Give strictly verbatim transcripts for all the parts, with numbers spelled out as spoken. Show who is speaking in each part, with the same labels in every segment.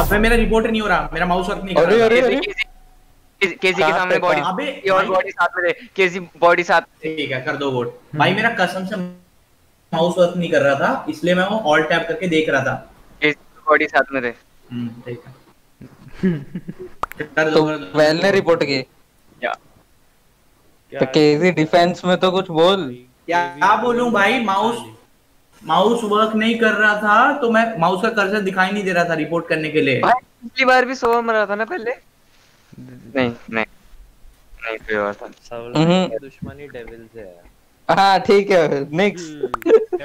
Speaker 1: अबे मेरा रिपोर्ट नहीं हो रहा, मेरा माउस वर्क नहीं कर रहा।
Speaker 2: अरे अरे केसी के सामने बॉडी,
Speaker 1: अबे
Speaker 2: और बॉडी साथ में दे, केसी बॉडी साथ में।
Speaker 1: ठीक है कर दो वोट भाई। मेरा कसम से माउस वर्क नहीं कर रहा था, इसलिए मैं वो ऑल्ट टैप करके देख रहा था।
Speaker 2: केसी बॉडी साथ में दे।
Speaker 1: हम्म ठीक है कर दो
Speaker 3: तो
Speaker 1: कर दो।
Speaker 3: वेल ने रिपोर्ट की
Speaker 2: क्या
Speaker 3: तो केसी डिफेंस में तो कुछ बोल।
Speaker 1: क्या बोलूं भाई, माउस माउस वर्क नहीं कर रहा था तो मैं माउस का कर्सर दिखाई नहीं दे रहा था रिपोर्ट करने के लिए।
Speaker 2: भाई पिछली बार भी सोवर मरा था ना पहले। नहीं नहीं नहीं कोई और था।
Speaker 4: सब दुश्मनी डेविल से है।
Speaker 3: हाँ ठीक है नेक्स्ट।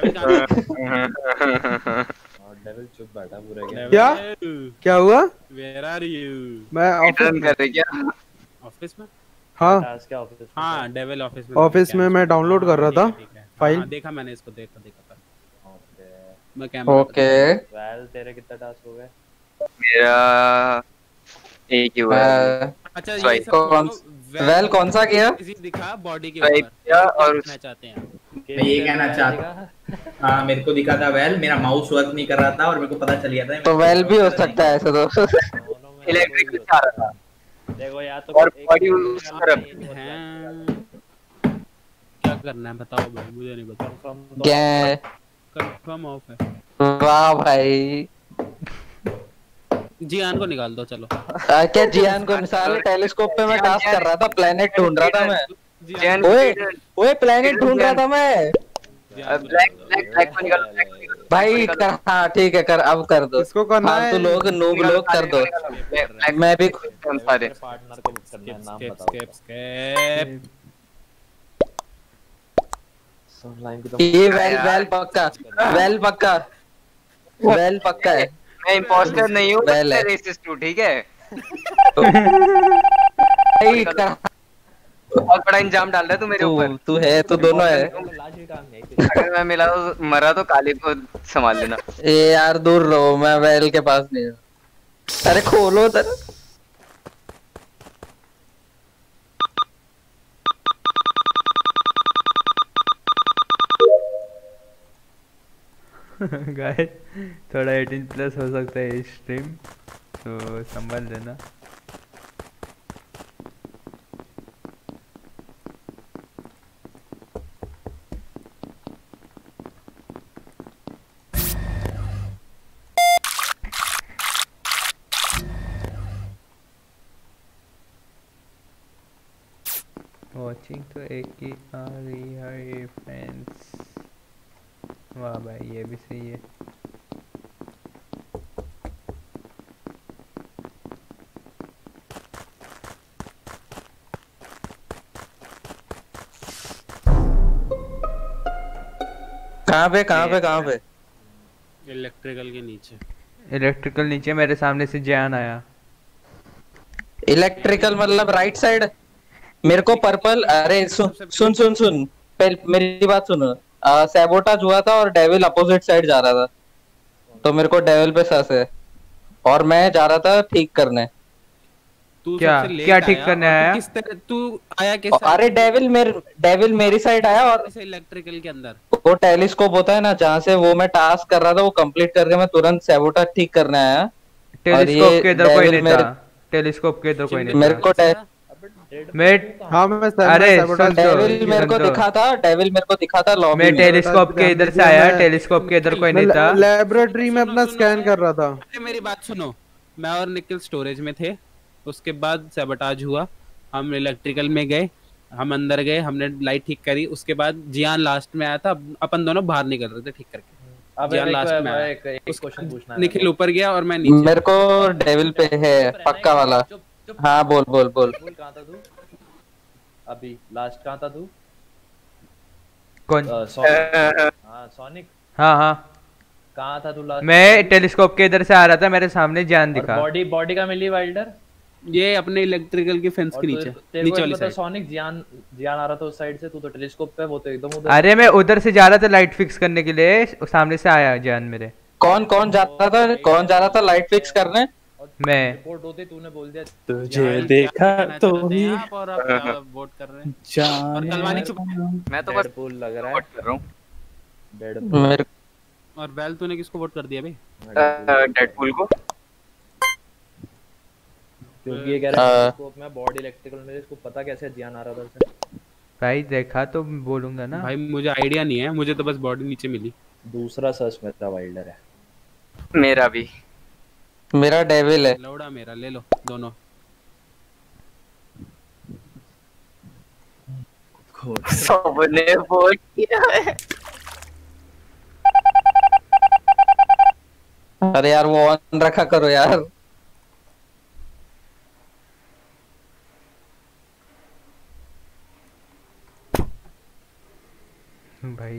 Speaker 4: डेविल चुप बैठा पूरा।
Speaker 5: क्या क्या हुआ?
Speaker 6: Where are you?
Speaker 5: मैं ऑफिस
Speaker 2: कर रहे क्या?
Speaker 6: ऑफिस में?
Speaker 5: हाँ
Speaker 4: टास्क क्या ऑफिस में?
Speaker 6: हाँ डेविल ऑफिस में।
Speaker 5: ऑफिस में मैं डाउनलोड कर रहा था फाइल।
Speaker 6: देखा मैंने इसको, देखा देखा था।
Speaker 4: ओके
Speaker 6: मैं कैमरा
Speaker 3: ओके
Speaker 4: वेल तेरे कितना टास्क हो गए?
Speaker 2: मेरा एक ही हुआ है।
Speaker 6: अच्छा ये
Speaker 2: Swipe.
Speaker 6: सब
Speaker 3: कौन वेल कौन सा किया?
Speaker 6: इसी दिखा बॉडी के
Speaker 2: Swipe
Speaker 6: ऊपर
Speaker 2: किया और
Speaker 6: देखना चाहते हैं।
Speaker 1: मैं ये कहना चाहता हाँ मेरे को दिखा था वेल, मेरा माउस वर्क नहीं कर रहा था और मेरे को पता चल गया था।
Speaker 3: तो वेल भी हो सकता है ऐसे तो।
Speaker 2: इलेक्ट्रिक से आ रहा था
Speaker 4: देखो या तो
Speaker 2: और बॉडी उस तरफ।
Speaker 6: हैं क्या करना है बताओ भाई, मुझे नहीं पता।
Speaker 3: क्या
Speaker 6: कंफर्म ऑफ है।
Speaker 3: वाह भाई
Speaker 6: जियान को निकाल दो चलो।
Speaker 3: आ, क्या जियान को मिसाल टेलीस्कोप पे मैं टास्क कर रहा था, प्लेनेट ढूंढ रहा था मैं। ओए ओए प्लेनेट ढूंढ रहा था मैं।
Speaker 2: ब्लैक ब्लैक ब्लैक को निकालो, ब्लैक को निकालो।
Speaker 3: भाई कर हाँ ठीक है कर अब कर दो।
Speaker 5: इसको करना है।
Speaker 3: फालतू लोग नूब लोग कर दो। मैं भी
Speaker 2: सारे
Speaker 4: पार्टनर को बुक करना है, नाम
Speaker 6: स्केप
Speaker 4: बताओ।
Speaker 6: Escape escape.
Speaker 4: सब लाइन की तो
Speaker 3: ये वेल वेल पक्का वेल पक्का वेल पक्का है।
Speaker 2: मैं इंपोस्टर नहीं हूँ,
Speaker 3: Well
Speaker 2: मैं
Speaker 3: है।
Speaker 2: रेसिस्ट हूँ ठीक है।
Speaker 3: भाई कर
Speaker 2: बहुत बड़ा इंजाम डाल रहा है तू मेरे ऊपर।
Speaker 3: तू तू है तू दोनों है।
Speaker 4: लाज भी काम नहीं।
Speaker 2: अगर मैं मिला तो मरा तो काली को संभाल लेना।
Speaker 3: ये यार दूर रहो, मैं वेल के पास नहीं हूँ। अरे खोलो तर
Speaker 7: गाइस थोड़ा अठारह प्लस हो सकता है इस स्ट्रीम, तो संभाल लेना। वॉचिंग तो एक ही आ रही है ये फ्रेंड्स। वाह भाई ये भी सही है।
Speaker 3: कहाँ पे कहाँ पे कहाँ पे?
Speaker 6: इलेक्ट्रिकल के नीचे।
Speaker 7: इलेक्ट्रिकल नीचे मेरे सामने से जैन आया।
Speaker 3: इलेक्ट्रिकल मतलब राइट साइड? मेरे को पर्पल अरे सुन सुन सुन सुन पहले मेरी बात सुनो। सैबोटाज हुआ था और डेविल अपोजिट साइड जा रहा था, तो मेरे को डेविल पे शक है और मैं जा रहा था ठीक करने।
Speaker 6: तू
Speaker 7: क्या
Speaker 6: सबसे लेट
Speaker 7: क्या ठीक
Speaker 6: आया
Speaker 7: करने
Speaker 6: और तू
Speaker 7: आया?
Speaker 6: किस तरह तू आया कैसे?
Speaker 3: अरे डेविल मेरे डेविल मेरी साइड आया और
Speaker 6: इलेक्ट्रिकल के अंदर
Speaker 3: वो टेलीस्कोप होता है ना जहाँ से वो मैं टास्क कर रहा था, वो कंप्लीट करके मैं तुरंत सैबोटाज ठीक करने आया।
Speaker 7: टेलीस्कोप के इधर कोई
Speaker 3: डेविल
Speaker 7: नहीं
Speaker 3: मेरे-
Speaker 7: था। टेलीस्कोप के इधर कोई नहीं
Speaker 3: मेरे
Speaker 7: था।
Speaker 3: को डे-
Speaker 7: मैं
Speaker 5: हाँ मैं
Speaker 7: अरे
Speaker 5: sabotage-
Speaker 7: सुन तो,
Speaker 3: डेविल मेरे को
Speaker 7: सुन तो।
Speaker 3: दिखा था डेविल मेरे को दिखा था लॉबी
Speaker 7: मैं
Speaker 3: में।
Speaker 7: टेलीस्कोप के इधर से आया, टेलीस्कोप के इधर कोई
Speaker 5: मैं
Speaker 7: नहीं था।
Speaker 5: लेबोरेटरी में अपना स्कैन कर रहा था।
Speaker 6: अरे मेरी बात सुनो, मैं और निखिल स्टोरेज में थे, उसके बाद सैबोटाज हुआ, हम इलेक्ट्रिकल में गए, हम अंदर गए, हमने लाइट ठीक करी, उसके बाद जियान लास्ट में आया था, अपन दोनों बाहर निकल रहे थे ठीक करके।
Speaker 4: अब
Speaker 6: जियान
Speaker 4: एक
Speaker 6: लास्ट में आया।
Speaker 4: एक एक क्वेश्चन पूछना है।
Speaker 6: निखिल ऊपर गया और मैं नीचे।
Speaker 3: मेरे को डेविल पे है पक्का वाला। हाँ बोल बोल बोल।
Speaker 4: बोल कहाँ था तू? अभी लास्ट कहाँ था तू?
Speaker 7: कौन?
Speaker 4: सोनिक। हाँ सोनिक
Speaker 7: हाँ हाँ
Speaker 4: कहाँ था तू लास्ट?
Speaker 7: मैं टेलीस्कोप के इधर से आ रहा था, मेरे सामने जान दिखा।
Speaker 4: बॉडी बॉडी का मिली वाइल्डर?
Speaker 6: ये अपने इलेक्ट्रिकल के फेंस के नीचे, नीचे वाली साइड।
Speaker 4: सोनिक जियान जियान आ रहा था उस साइड से, तू तो टेलीस्कोप पे, वो तो एकदम उधर।
Speaker 7: अरे मैं उधर से जा रहा था लाइट फिक्स करने के लिए, सामने से आया जान मेरे।
Speaker 3: कौन कौन जा रहा था कौन जा रहा था लाइट फिक्स करने?
Speaker 7: मैं।
Speaker 4: रिपोर्ट होते तूने बोल दिया
Speaker 6: तुझे देखा तो ही आप और आप वोट कर रहे हैं। और कलवानी चुप।
Speaker 2: मैं तो बस
Speaker 4: डेडपूल लग रहा है।
Speaker 2: वोट कर रहा हूँ।
Speaker 4: डेडपूल।
Speaker 3: मेरे
Speaker 6: और बैल तूने किसको वोट कर दिया भाई?
Speaker 2: डेडपूल को।
Speaker 4: क्योंकि ये कह रहा है टेलीस्कोप में बॉडी इलेक्ट्रिकल में, इसको पता कैसे जियान आ रहा था उसे।
Speaker 7: भाई देखा तो बोलूंगा ना
Speaker 6: भाई मुझे आइडिया नहीं है, मुझे तो बस बॉडी नीचे मिली।
Speaker 4: दूसरा सर्च मेरा वाइल्डर है।
Speaker 2: मेरा भी।
Speaker 3: मेरा डेविल है।
Speaker 6: लौड़ा मेरा, ले लो दोनों।
Speaker 2: सबने वोट किया है।
Speaker 3: अरे यार वो ऑन रखा करो यार।
Speaker 7: भाई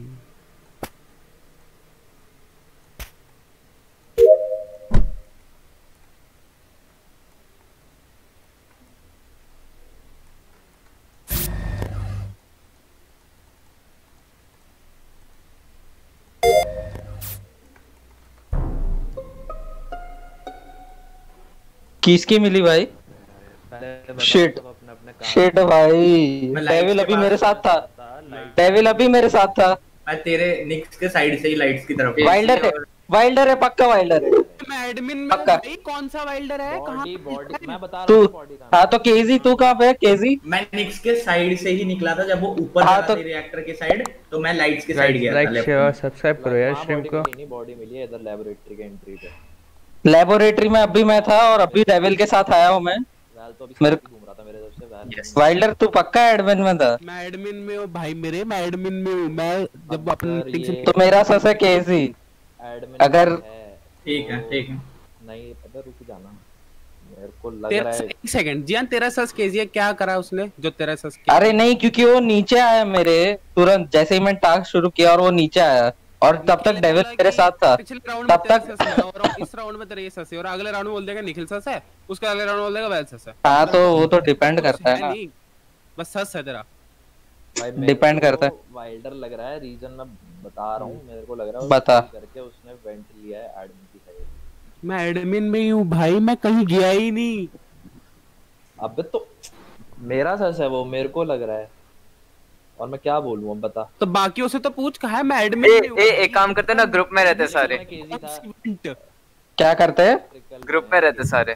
Speaker 3: किसकी मिली भाई? शिट शिट भाई, डेविल अभी मेरे साथ था। डेविल अभी मेरे साथ था।
Speaker 1: मैं तेरे निक्स के साइड से ही लाइट्स की तरफ।
Speaker 3: वाइल्डर है, वाइल्डर है, पक्का वाइल्डर है।
Speaker 6: मैं एडमिन में
Speaker 3: पक्का।
Speaker 6: भाई कौन सा वाइल्डर है? कहां?
Speaker 4: बॉडी मैं बता रहा
Speaker 3: तू
Speaker 4: हूँ बॉडी का।
Speaker 3: हाँ तो केजी तू कहाँ पे है? केजी
Speaker 1: मैं निक्स के साइड से ही निकला था जब वो ऊपर
Speaker 3: हाँ,
Speaker 1: जा रहा
Speaker 3: तो-
Speaker 1: था रिएक्टर के साइड, तो मैं लाइट्स के साइड गया था।
Speaker 7: लाइक
Speaker 1: left
Speaker 7: शेयर
Speaker 1: में।
Speaker 7: सब्सक्राइब करो यार स्ट्रीम को।
Speaker 4: नहीं बॉडी मिली है इधर लेबोरेटरी के एंट्री पे।
Speaker 3: लेबोरेटरी में अभी मैं था और अभी डेविल के साथ आया हूँ मैं।
Speaker 4: वैल तो अभी
Speaker 3: मेरे-
Speaker 4: घूम रहा था मेरे तरफ से। Well
Speaker 2: Yes.
Speaker 3: वाइल्डर तू पक्का एडमिन में था?
Speaker 6: मैं एडमिन में हूं भाई मेरे, मैं एडमिन में हूं। मैं जब अपने
Speaker 4: अगर
Speaker 6: मीटिंग
Speaker 4: ये-
Speaker 6: से
Speaker 3: तो मेरा सस है केजी।
Speaker 4: एडमिन
Speaker 3: अगर-
Speaker 4: है
Speaker 1: ठीक है ठीक है।
Speaker 4: नहीं पता, रुक जाना। मेरे को लग
Speaker 6: तेरा
Speaker 4: रहा है
Speaker 6: एक सेकंड जियान, तेरा सस केजी है, क्या करा उसने जो तेरा सस के?
Speaker 3: अरे नहीं, क्योंकि वो नीचे आया मेरे तुरंत जैसे ही मैं टास्क शुरू किया और वो नीचे आया और तब तक डेविल मेरे साथ था।
Speaker 6: पिछले राउंड में
Speaker 3: तब
Speaker 6: तेरा
Speaker 3: तक-
Speaker 6: सस है और इस राउंड में तेरा ये सस है और अगले राउंड में बोल देगा निखिल सस है, उसके अगले राउंड में बोल देगा वैल सस है।
Speaker 3: हाँ तो वो तो डिपेंड करता है ना।
Speaker 6: नहीं, बस सस है तेरा।
Speaker 4: भाई मेरे
Speaker 3: डिपेंड
Speaker 4: को
Speaker 3: करता है।
Speaker 4: वाइल्डर लग रहा है। रीजन मैं बता रहा हूँ, मेरे को लग रहा है
Speaker 3: बता।
Speaker 4: वो करके उसने वेंट लिया है एडमिन की साइड।
Speaker 6: मैं एडमिन में ही हूँ भाई, मैं कहीं गया ही नहीं।
Speaker 4: अबे तो मेरा सच है वो, मेरे को लग रहा है। और मैं क्या बोलूं अब बता।
Speaker 6: तो बाकियों से तो पूछ, कहा है मैं एडमिन
Speaker 2: ए,
Speaker 6: में हूँ।
Speaker 2: ए, एक काम करते हैं ना, ग्रुप में रहते सारे।
Speaker 4: मैं केजी था।
Speaker 3: क्या करते हैं?
Speaker 2: ग्रुप में रहते सारे।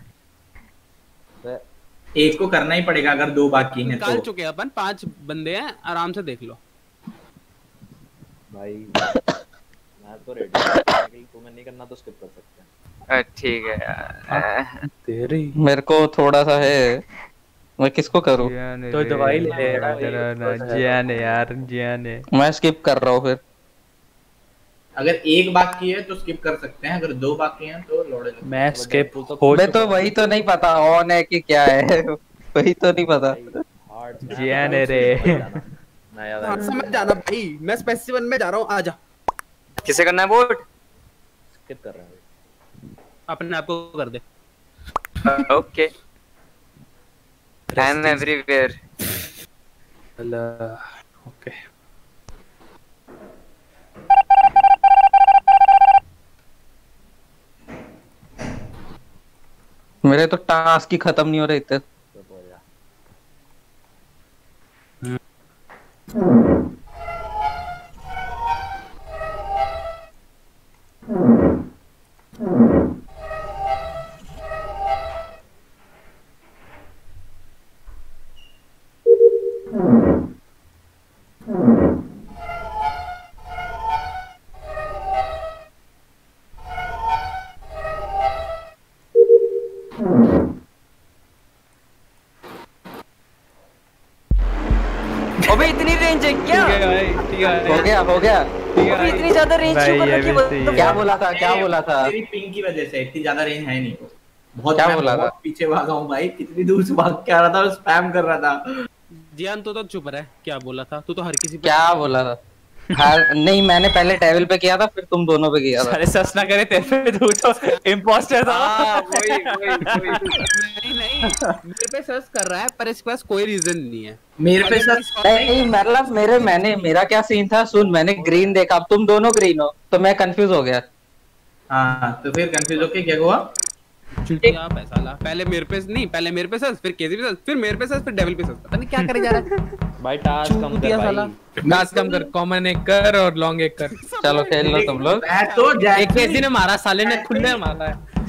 Speaker 1: एक को करना ही पड़ेगा अगर दो बाकी हैं
Speaker 6: निकाल
Speaker 1: तो।
Speaker 6: चुके हैं अपन, पांच बंदे हैं, आराम से देख लो।
Speaker 4: भाई मैं तो रेडी हूं, तुम्हें नहीं करना तो स्किप कर सकते हैं।
Speaker 2: अ, ठीक है यार।
Speaker 4: तेरी
Speaker 3: मेरे को थोड़ा सा है, मैं किसको करूँ?
Speaker 7: जियान
Speaker 4: तो
Speaker 7: रे,
Speaker 4: दवाई ले ले
Speaker 7: इधर
Speaker 4: यार।
Speaker 7: आना, जियान है यार, जियान है।
Speaker 3: मैं स्किप कर रहा हूँ फिर।
Speaker 1: अगर एक बाकी है तो स्किप कर सकते हैं, अगर दो बाकी हैं तो लौड़े लगते हैं।
Speaker 4: मैं स्किप हो
Speaker 3: मैं तो वही तो नहीं पता ऑन है कि क्या है वही तो नहीं पता।
Speaker 7: जियान है रे।
Speaker 4: नया
Speaker 6: हाँ, समझ जाना भाई, मैं स्पेसिफिक में जा रहा हूँ, आजा।
Speaker 2: किसे करना है वोट?
Speaker 4: स्किप कर रहा है।
Speaker 6: अपने आप को कर दे।
Speaker 2: ओके। And everywhere.
Speaker 6: ओके।
Speaker 3: मेरे तो टास्क ही खत्म नहीं हो रहे इतने।
Speaker 2: अबे इतनी रेंज है क्या?
Speaker 7: ठीक है भाई, ठीक है
Speaker 3: हो गया हो गया।
Speaker 2: अबे इतनी ज्यादा रेंज
Speaker 7: भाई,
Speaker 2: क्यों कर
Speaker 7: ये
Speaker 2: रखी
Speaker 7: भी सही
Speaker 2: है?
Speaker 7: है।
Speaker 3: क्या बोला था क्या बोला था?
Speaker 1: मेरी पिंग की वजह से इतनी ज्यादा रेंज है नहीं। बहुत
Speaker 3: क्या
Speaker 1: मैं
Speaker 3: बोला
Speaker 1: बहुत
Speaker 3: था?
Speaker 1: पीछे भागा हूँ भाई, कितनी दूर से भाग के आ रहा था, स्पैम कर रहा था।
Speaker 6: जियान तो तो चुप रहा है, क्या बोला था तू? तो हर किसी पे
Speaker 3: क्या बोला था? हाँ नहीं, मैंने पहले डेविल पे किया था फिर तुम दोनों पे किया था।
Speaker 8: अरे सच ना करे तेरे पे, तू तो इम्पोस्टर था।
Speaker 2: हाँ, वही वही वही।
Speaker 6: नहीं नहीं, मेरे पे सर्च कर रहा है पर इसके पास कोई रीजन नहीं है।
Speaker 1: मेरे पे सर
Speaker 3: नहीं मतलब मेरे मैंने मेरा क्या सीन था सुन, मैंने ग्रीन देखा, अब तुम दोनों ग्रीन हो तो मैं कंफ्यूज हो गया।
Speaker 1: हाँ तो फिर कंफ्यूज होके क्या हुआ?
Speaker 6: चुटिया पैसा ला, पहले मेरे पे नहीं, पहले मेरे पे सर्च, फिर केजी पे सर्च, फिर मेरे पे सर्च, फिर डेविल पे सर्च। पता नहीं क्या करे जा रहा है
Speaker 4: भाई टास्क कम कर
Speaker 6: चूतिया साला।
Speaker 4: भाई।
Speaker 8: नाच कम कर, कॉमन एक कर और लॉन्ग एक कर।
Speaker 3: चलो खेल लो तुम लोग।
Speaker 1: मैं तो
Speaker 8: एक केजी ने मारा, साले ने खुले मारा है।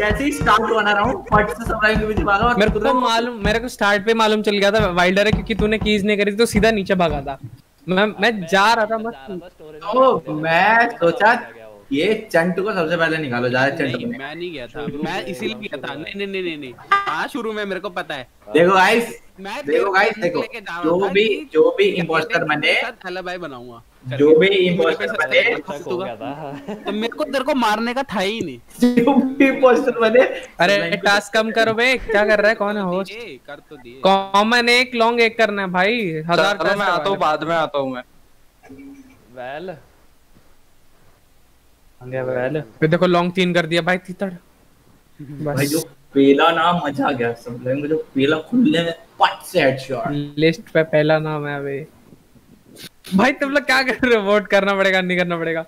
Speaker 1: जैसे ही स्टार्ट हुआ ना राउंड फट से सप्लाई के पीछे भागा और
Speaker 8: मेरे को मालूम मेरे को स्टार्ट पे मालूम चल गया था वाइल्डर है क्योंकि तूने कीज नहीं करी थी तो सीधा नीचे भागा था। मैं मैं जा रहा था मस्त।
Speaker 1: तो मैं सोचा ये चंटू को सबसे पहले निकालो, ज्यादा चंटू
Speaker 6: नहीं, मैं नहीं गया था, मैं इसीलिए गया था। नहीं नहीं नहीं नहीं नहीं हाँ शुरू में मेरे को पता है।
Speaker 1: देखो गाइस,
Speaker 6: मैं
Speaker 1: देखो गाइस, देखो जो भी जो भी इम्पोस्टर बने,
Speaker 6: एलिबाई बनाऊंगा,
Speaker 1: जो भी इम्पोस्टर बने,
Speaker 6: तो मेरे को तेरे को मारने का था ही नहीं।
Speaker 1: जो भी इम्पोस्टर बने,
Speaker 8: अरे टास्क कम करो बे, क्या कर रहा है, कौन है होस्ट?
Speaker 6: कर तो दिए।
Speaker 8: कॉमन एक लॉन्ग एक करना है भाई, हजार
Speaker 3: चलो मैं आता हूँ, बाद में आता हूँ मैं।
Speaker 4: वेल
Speaker 8: वेल फिर देखो लॉन्ग तीन कर दिया भाई, तीतड़
Speaker 1: भाई जो पहला नाम मजा आ गया सब लोगों को, जो पहला खुलने में पट से हेडशॉट।
Speaker 8: लिस्ट पे पहला नाम है अभी। भाई तुम लोग क्या कर रहे हो? वोट करना पड़ेगा, नहीं करना पड़ेगा?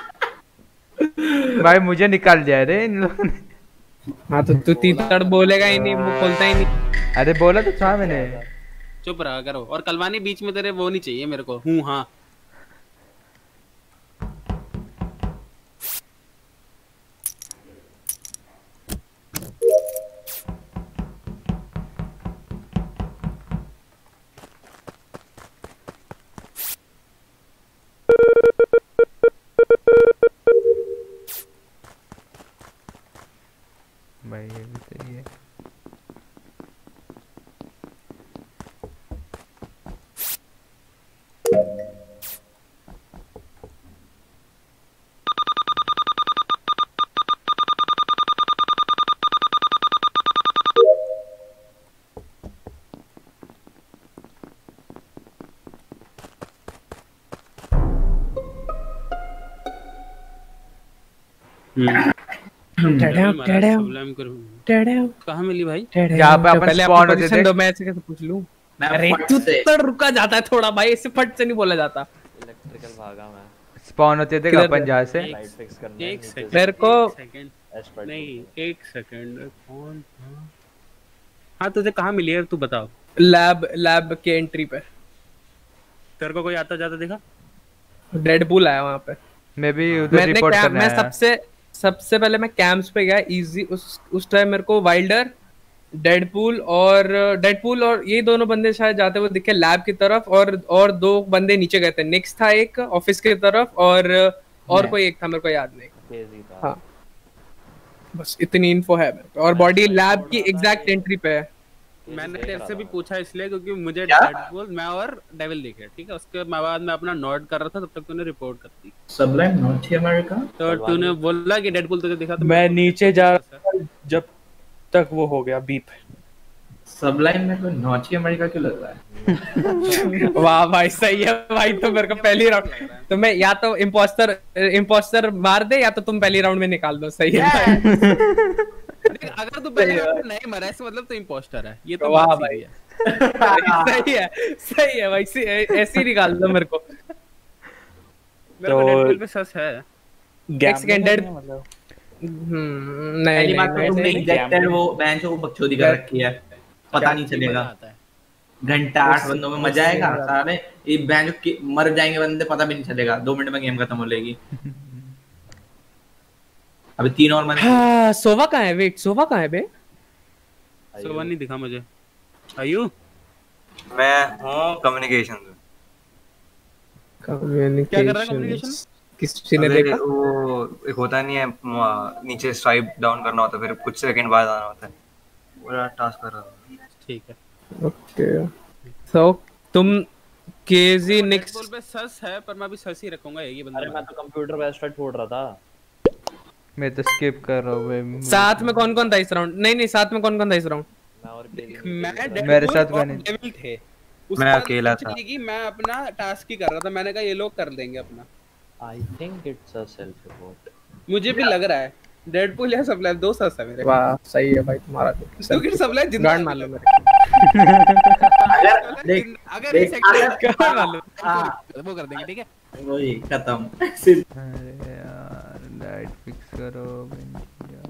Speaker 7: भाई मुझे निकाल दिया रे इन लोगों ने।
Speaker 8: हाँ तो तू तीतड़ बोलेगा ही नहीं, मुंह खोलता ही नहीं।
Speaker 7: अरे बोला तो था मैंने।
Speaker 6: चुप रहा करो। और कलवानी बीच में तेरे वो नहीं चाहिए मेरे को। हूँ हाँ
Speaker 7: भाई ये भी सही है।
Speaker 6: कहाँ मिली भाई?
Speaker 7: जहाँ पे अपन स्पॉन होते थे।
Speaker 8: दो मैं ऐसे कैसे पूछ लूं?
Speaker 1: मैं
Speaker 8: अरे
Speaker 1: फट
Speaker 8: तू
Speaker 1: से
Speaker 8: तो रुका जाता है थोड़ा भाई, इससे फट से नहीं बोला जाता।
Speaker 4: इलेक्ट्रिकल भागा मैं।
Speaker 7: स्पॉन होते थे अपन जहाँ से।
Speaker 4: लाइट फिक्स करना है
Speaker 6: एक
Speaker 4: नीचे
Speaker 6: सेकंड,
Speaker 4: से।
Speaker 8: मेरे को
Speaker 6: एक सेकंड
Speaker 4: एस्पर्ट
Speaker 6: नहीं, एक सेकंड कौन था? हाँ तुझे कहाँ मिली है तू बता।
Speaker 8: लैब लैब के एंट्री पे
Speaker 6: तेरे को कोई आता जाता देखा?
Speaker 8: डेडपूल आया वहाँ पे।
Speaker 7: मैं भी उधर
Speaker 8: मैंने
Speaker 7: रिपोर्ट
Speaker 8: कैम,
Speaker 7: करने
Speaker 8: मैं
Speaker 7: आया।
Speaker 8: सबसे सबसे पहले मैं कैंप्स पे गया इजी। उस उस टाइम मेरे को वाइल्डर, डेडपूल और डेडपूल और ये दोनों बंदे शायद जाते हुए दिखे लैब की तरफ, और और दो बंदे नीचे गए थे। निक्स था एक ऑफिस की तरफ, और और कोई एक था मेरे को याद नहीं।
Speaker 4: केजी था।
Speaker 8: हाँ बस इतनी इन्फो है मेरे को। और बॉडी लैब की एग्जैक्ट एंट्री पे है।
Speaker 6: मैंने तेरे से भी पूछा इसलिए क्योंकि मुझे डेडपूल मैं और डेविल दिखे, ठीक है। उसके बाद मैं अपना नोट कर रहा था, तब तक तूने रिपोर्ट कर दी।
Speaker 1: Sublime not here America.
Speaker 6: तो तूने बोला कि डेडपूल तुझे दिखा, तो
Speaker 9: मैं नीचे जा रहा था जब तक वो हो गया बीप।
Speaker 1: सबलाइम में कोई नॉट हियर अमेरिका क्यों लग रहा है?
Speaker 8: वाह भाई सही है भाई। तो मेरे को पहली राउंड तो मैं या तो इम्पोस्टर इम्पोस्टर मार दे, या तो तुम पहली राउंड में निकाल दो। सही है।
Speaker 6: अगर तू पहले राउंड नहीं मरा इसका मतलब तो इम्पोस्टर है। ये तो
Speaker 8: वाह
Speaker 6: बात
Speaker 8: भाई।
Speaker 6: सीधी है।
Speaker 8: सही है, सही है भाई। ऐसे ही निकाल दो मेरे को।
Speaker 6: मेरे को डेडपूल पे सस है।
Speaker 8: एक सेकंड डेड
Speaker 9: मतलब
Speaker 8: हम्म नहीं
Speaker 1: पहली
Speaker 8: नहीं
Speaker 1: बात तो तुमने इंजेक्टर वो बेंच को बकचोदी कर रखी है, पता नहीं चलेगा। घंटा आठ बंदों में मजा आएगा सारे। ये बेंच मर जाएंगे बंदे, पता भी नहीं चलेगा। दो मिनट में गेम खत्म हो जाएगी। अभी तीन और बंदे।
Speaker 8: हाँ सोवा कहाँ है? वेट सोवा कहाँ है बे?
Speaker 6: सोवा नहीं दिखा मुझे। आयु
Speaker 10: मैं हूँ कम्युनिकेशन में।
Speaker 6: क्या कर रहा है कम्युनिकेशन?
Speaker 8: किसी ने देखा?
Speaker 10: वो एक होता नहीं है, नीचे स्वाइप डाउन करना होता है, फिर कुछ सेकंड बाद आना होता है। पूरा टास्क कर रहा हूँ।
Speaker 6: ठीक है
Speaker 8: ओके। तो तुम केजी निक्स
Speaker 6: डेडपूल पे सस है, पर मैं अभी सस ही रखूंगा। ये बंदा
Speaker 4: अरे मैं तो कंप्यूटर पे एस्ट्रॉइड फोड़ रहा था।
Speaker 7: मैं तो स्किप कर रहा हूँ।
Speaker 8: साथ में कौन कौन था इस राउंड? नहीं नहीं साथ में कौन कौन था इस राउंड?
Speaker 4: मैं और
Speaker 6: मैं
Speaker 7: मेरे साथ कौन है?
Speaker 6: डेविल थे।
Speaker 10: मैं अकेला था।
Speaker 6: मैं अपना टास्क ही कर रहा था। मैंने कहा ये लोग कर देंगे अपना।
Speaker 4: I think it's a self report.
Speaker 6: मुझे भी लग रहा है डेडपूल या सप्लाई दो सस है मेरे।
Speaker 8: वाह सही है भाई तुम्हारा।
Speaker 6: तो कि सप्लाई जिंदा
Speaker 8: गांड मार लो मेरे।
Speaker 1: अगर देख
Speaker 6: अगर ये सेक्टर
Speaker 8: गांड मार लो।
Speaker 6: हां वो कर देंगे, ठीक है।
Speaker 1: वही खत्म।
Speaker 7: अरे यार लाइट फिक्स करो भैया।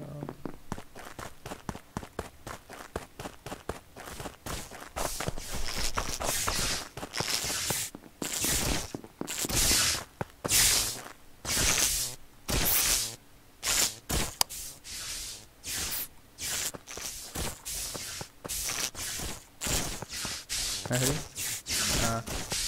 Speaker 7: अरे हाँ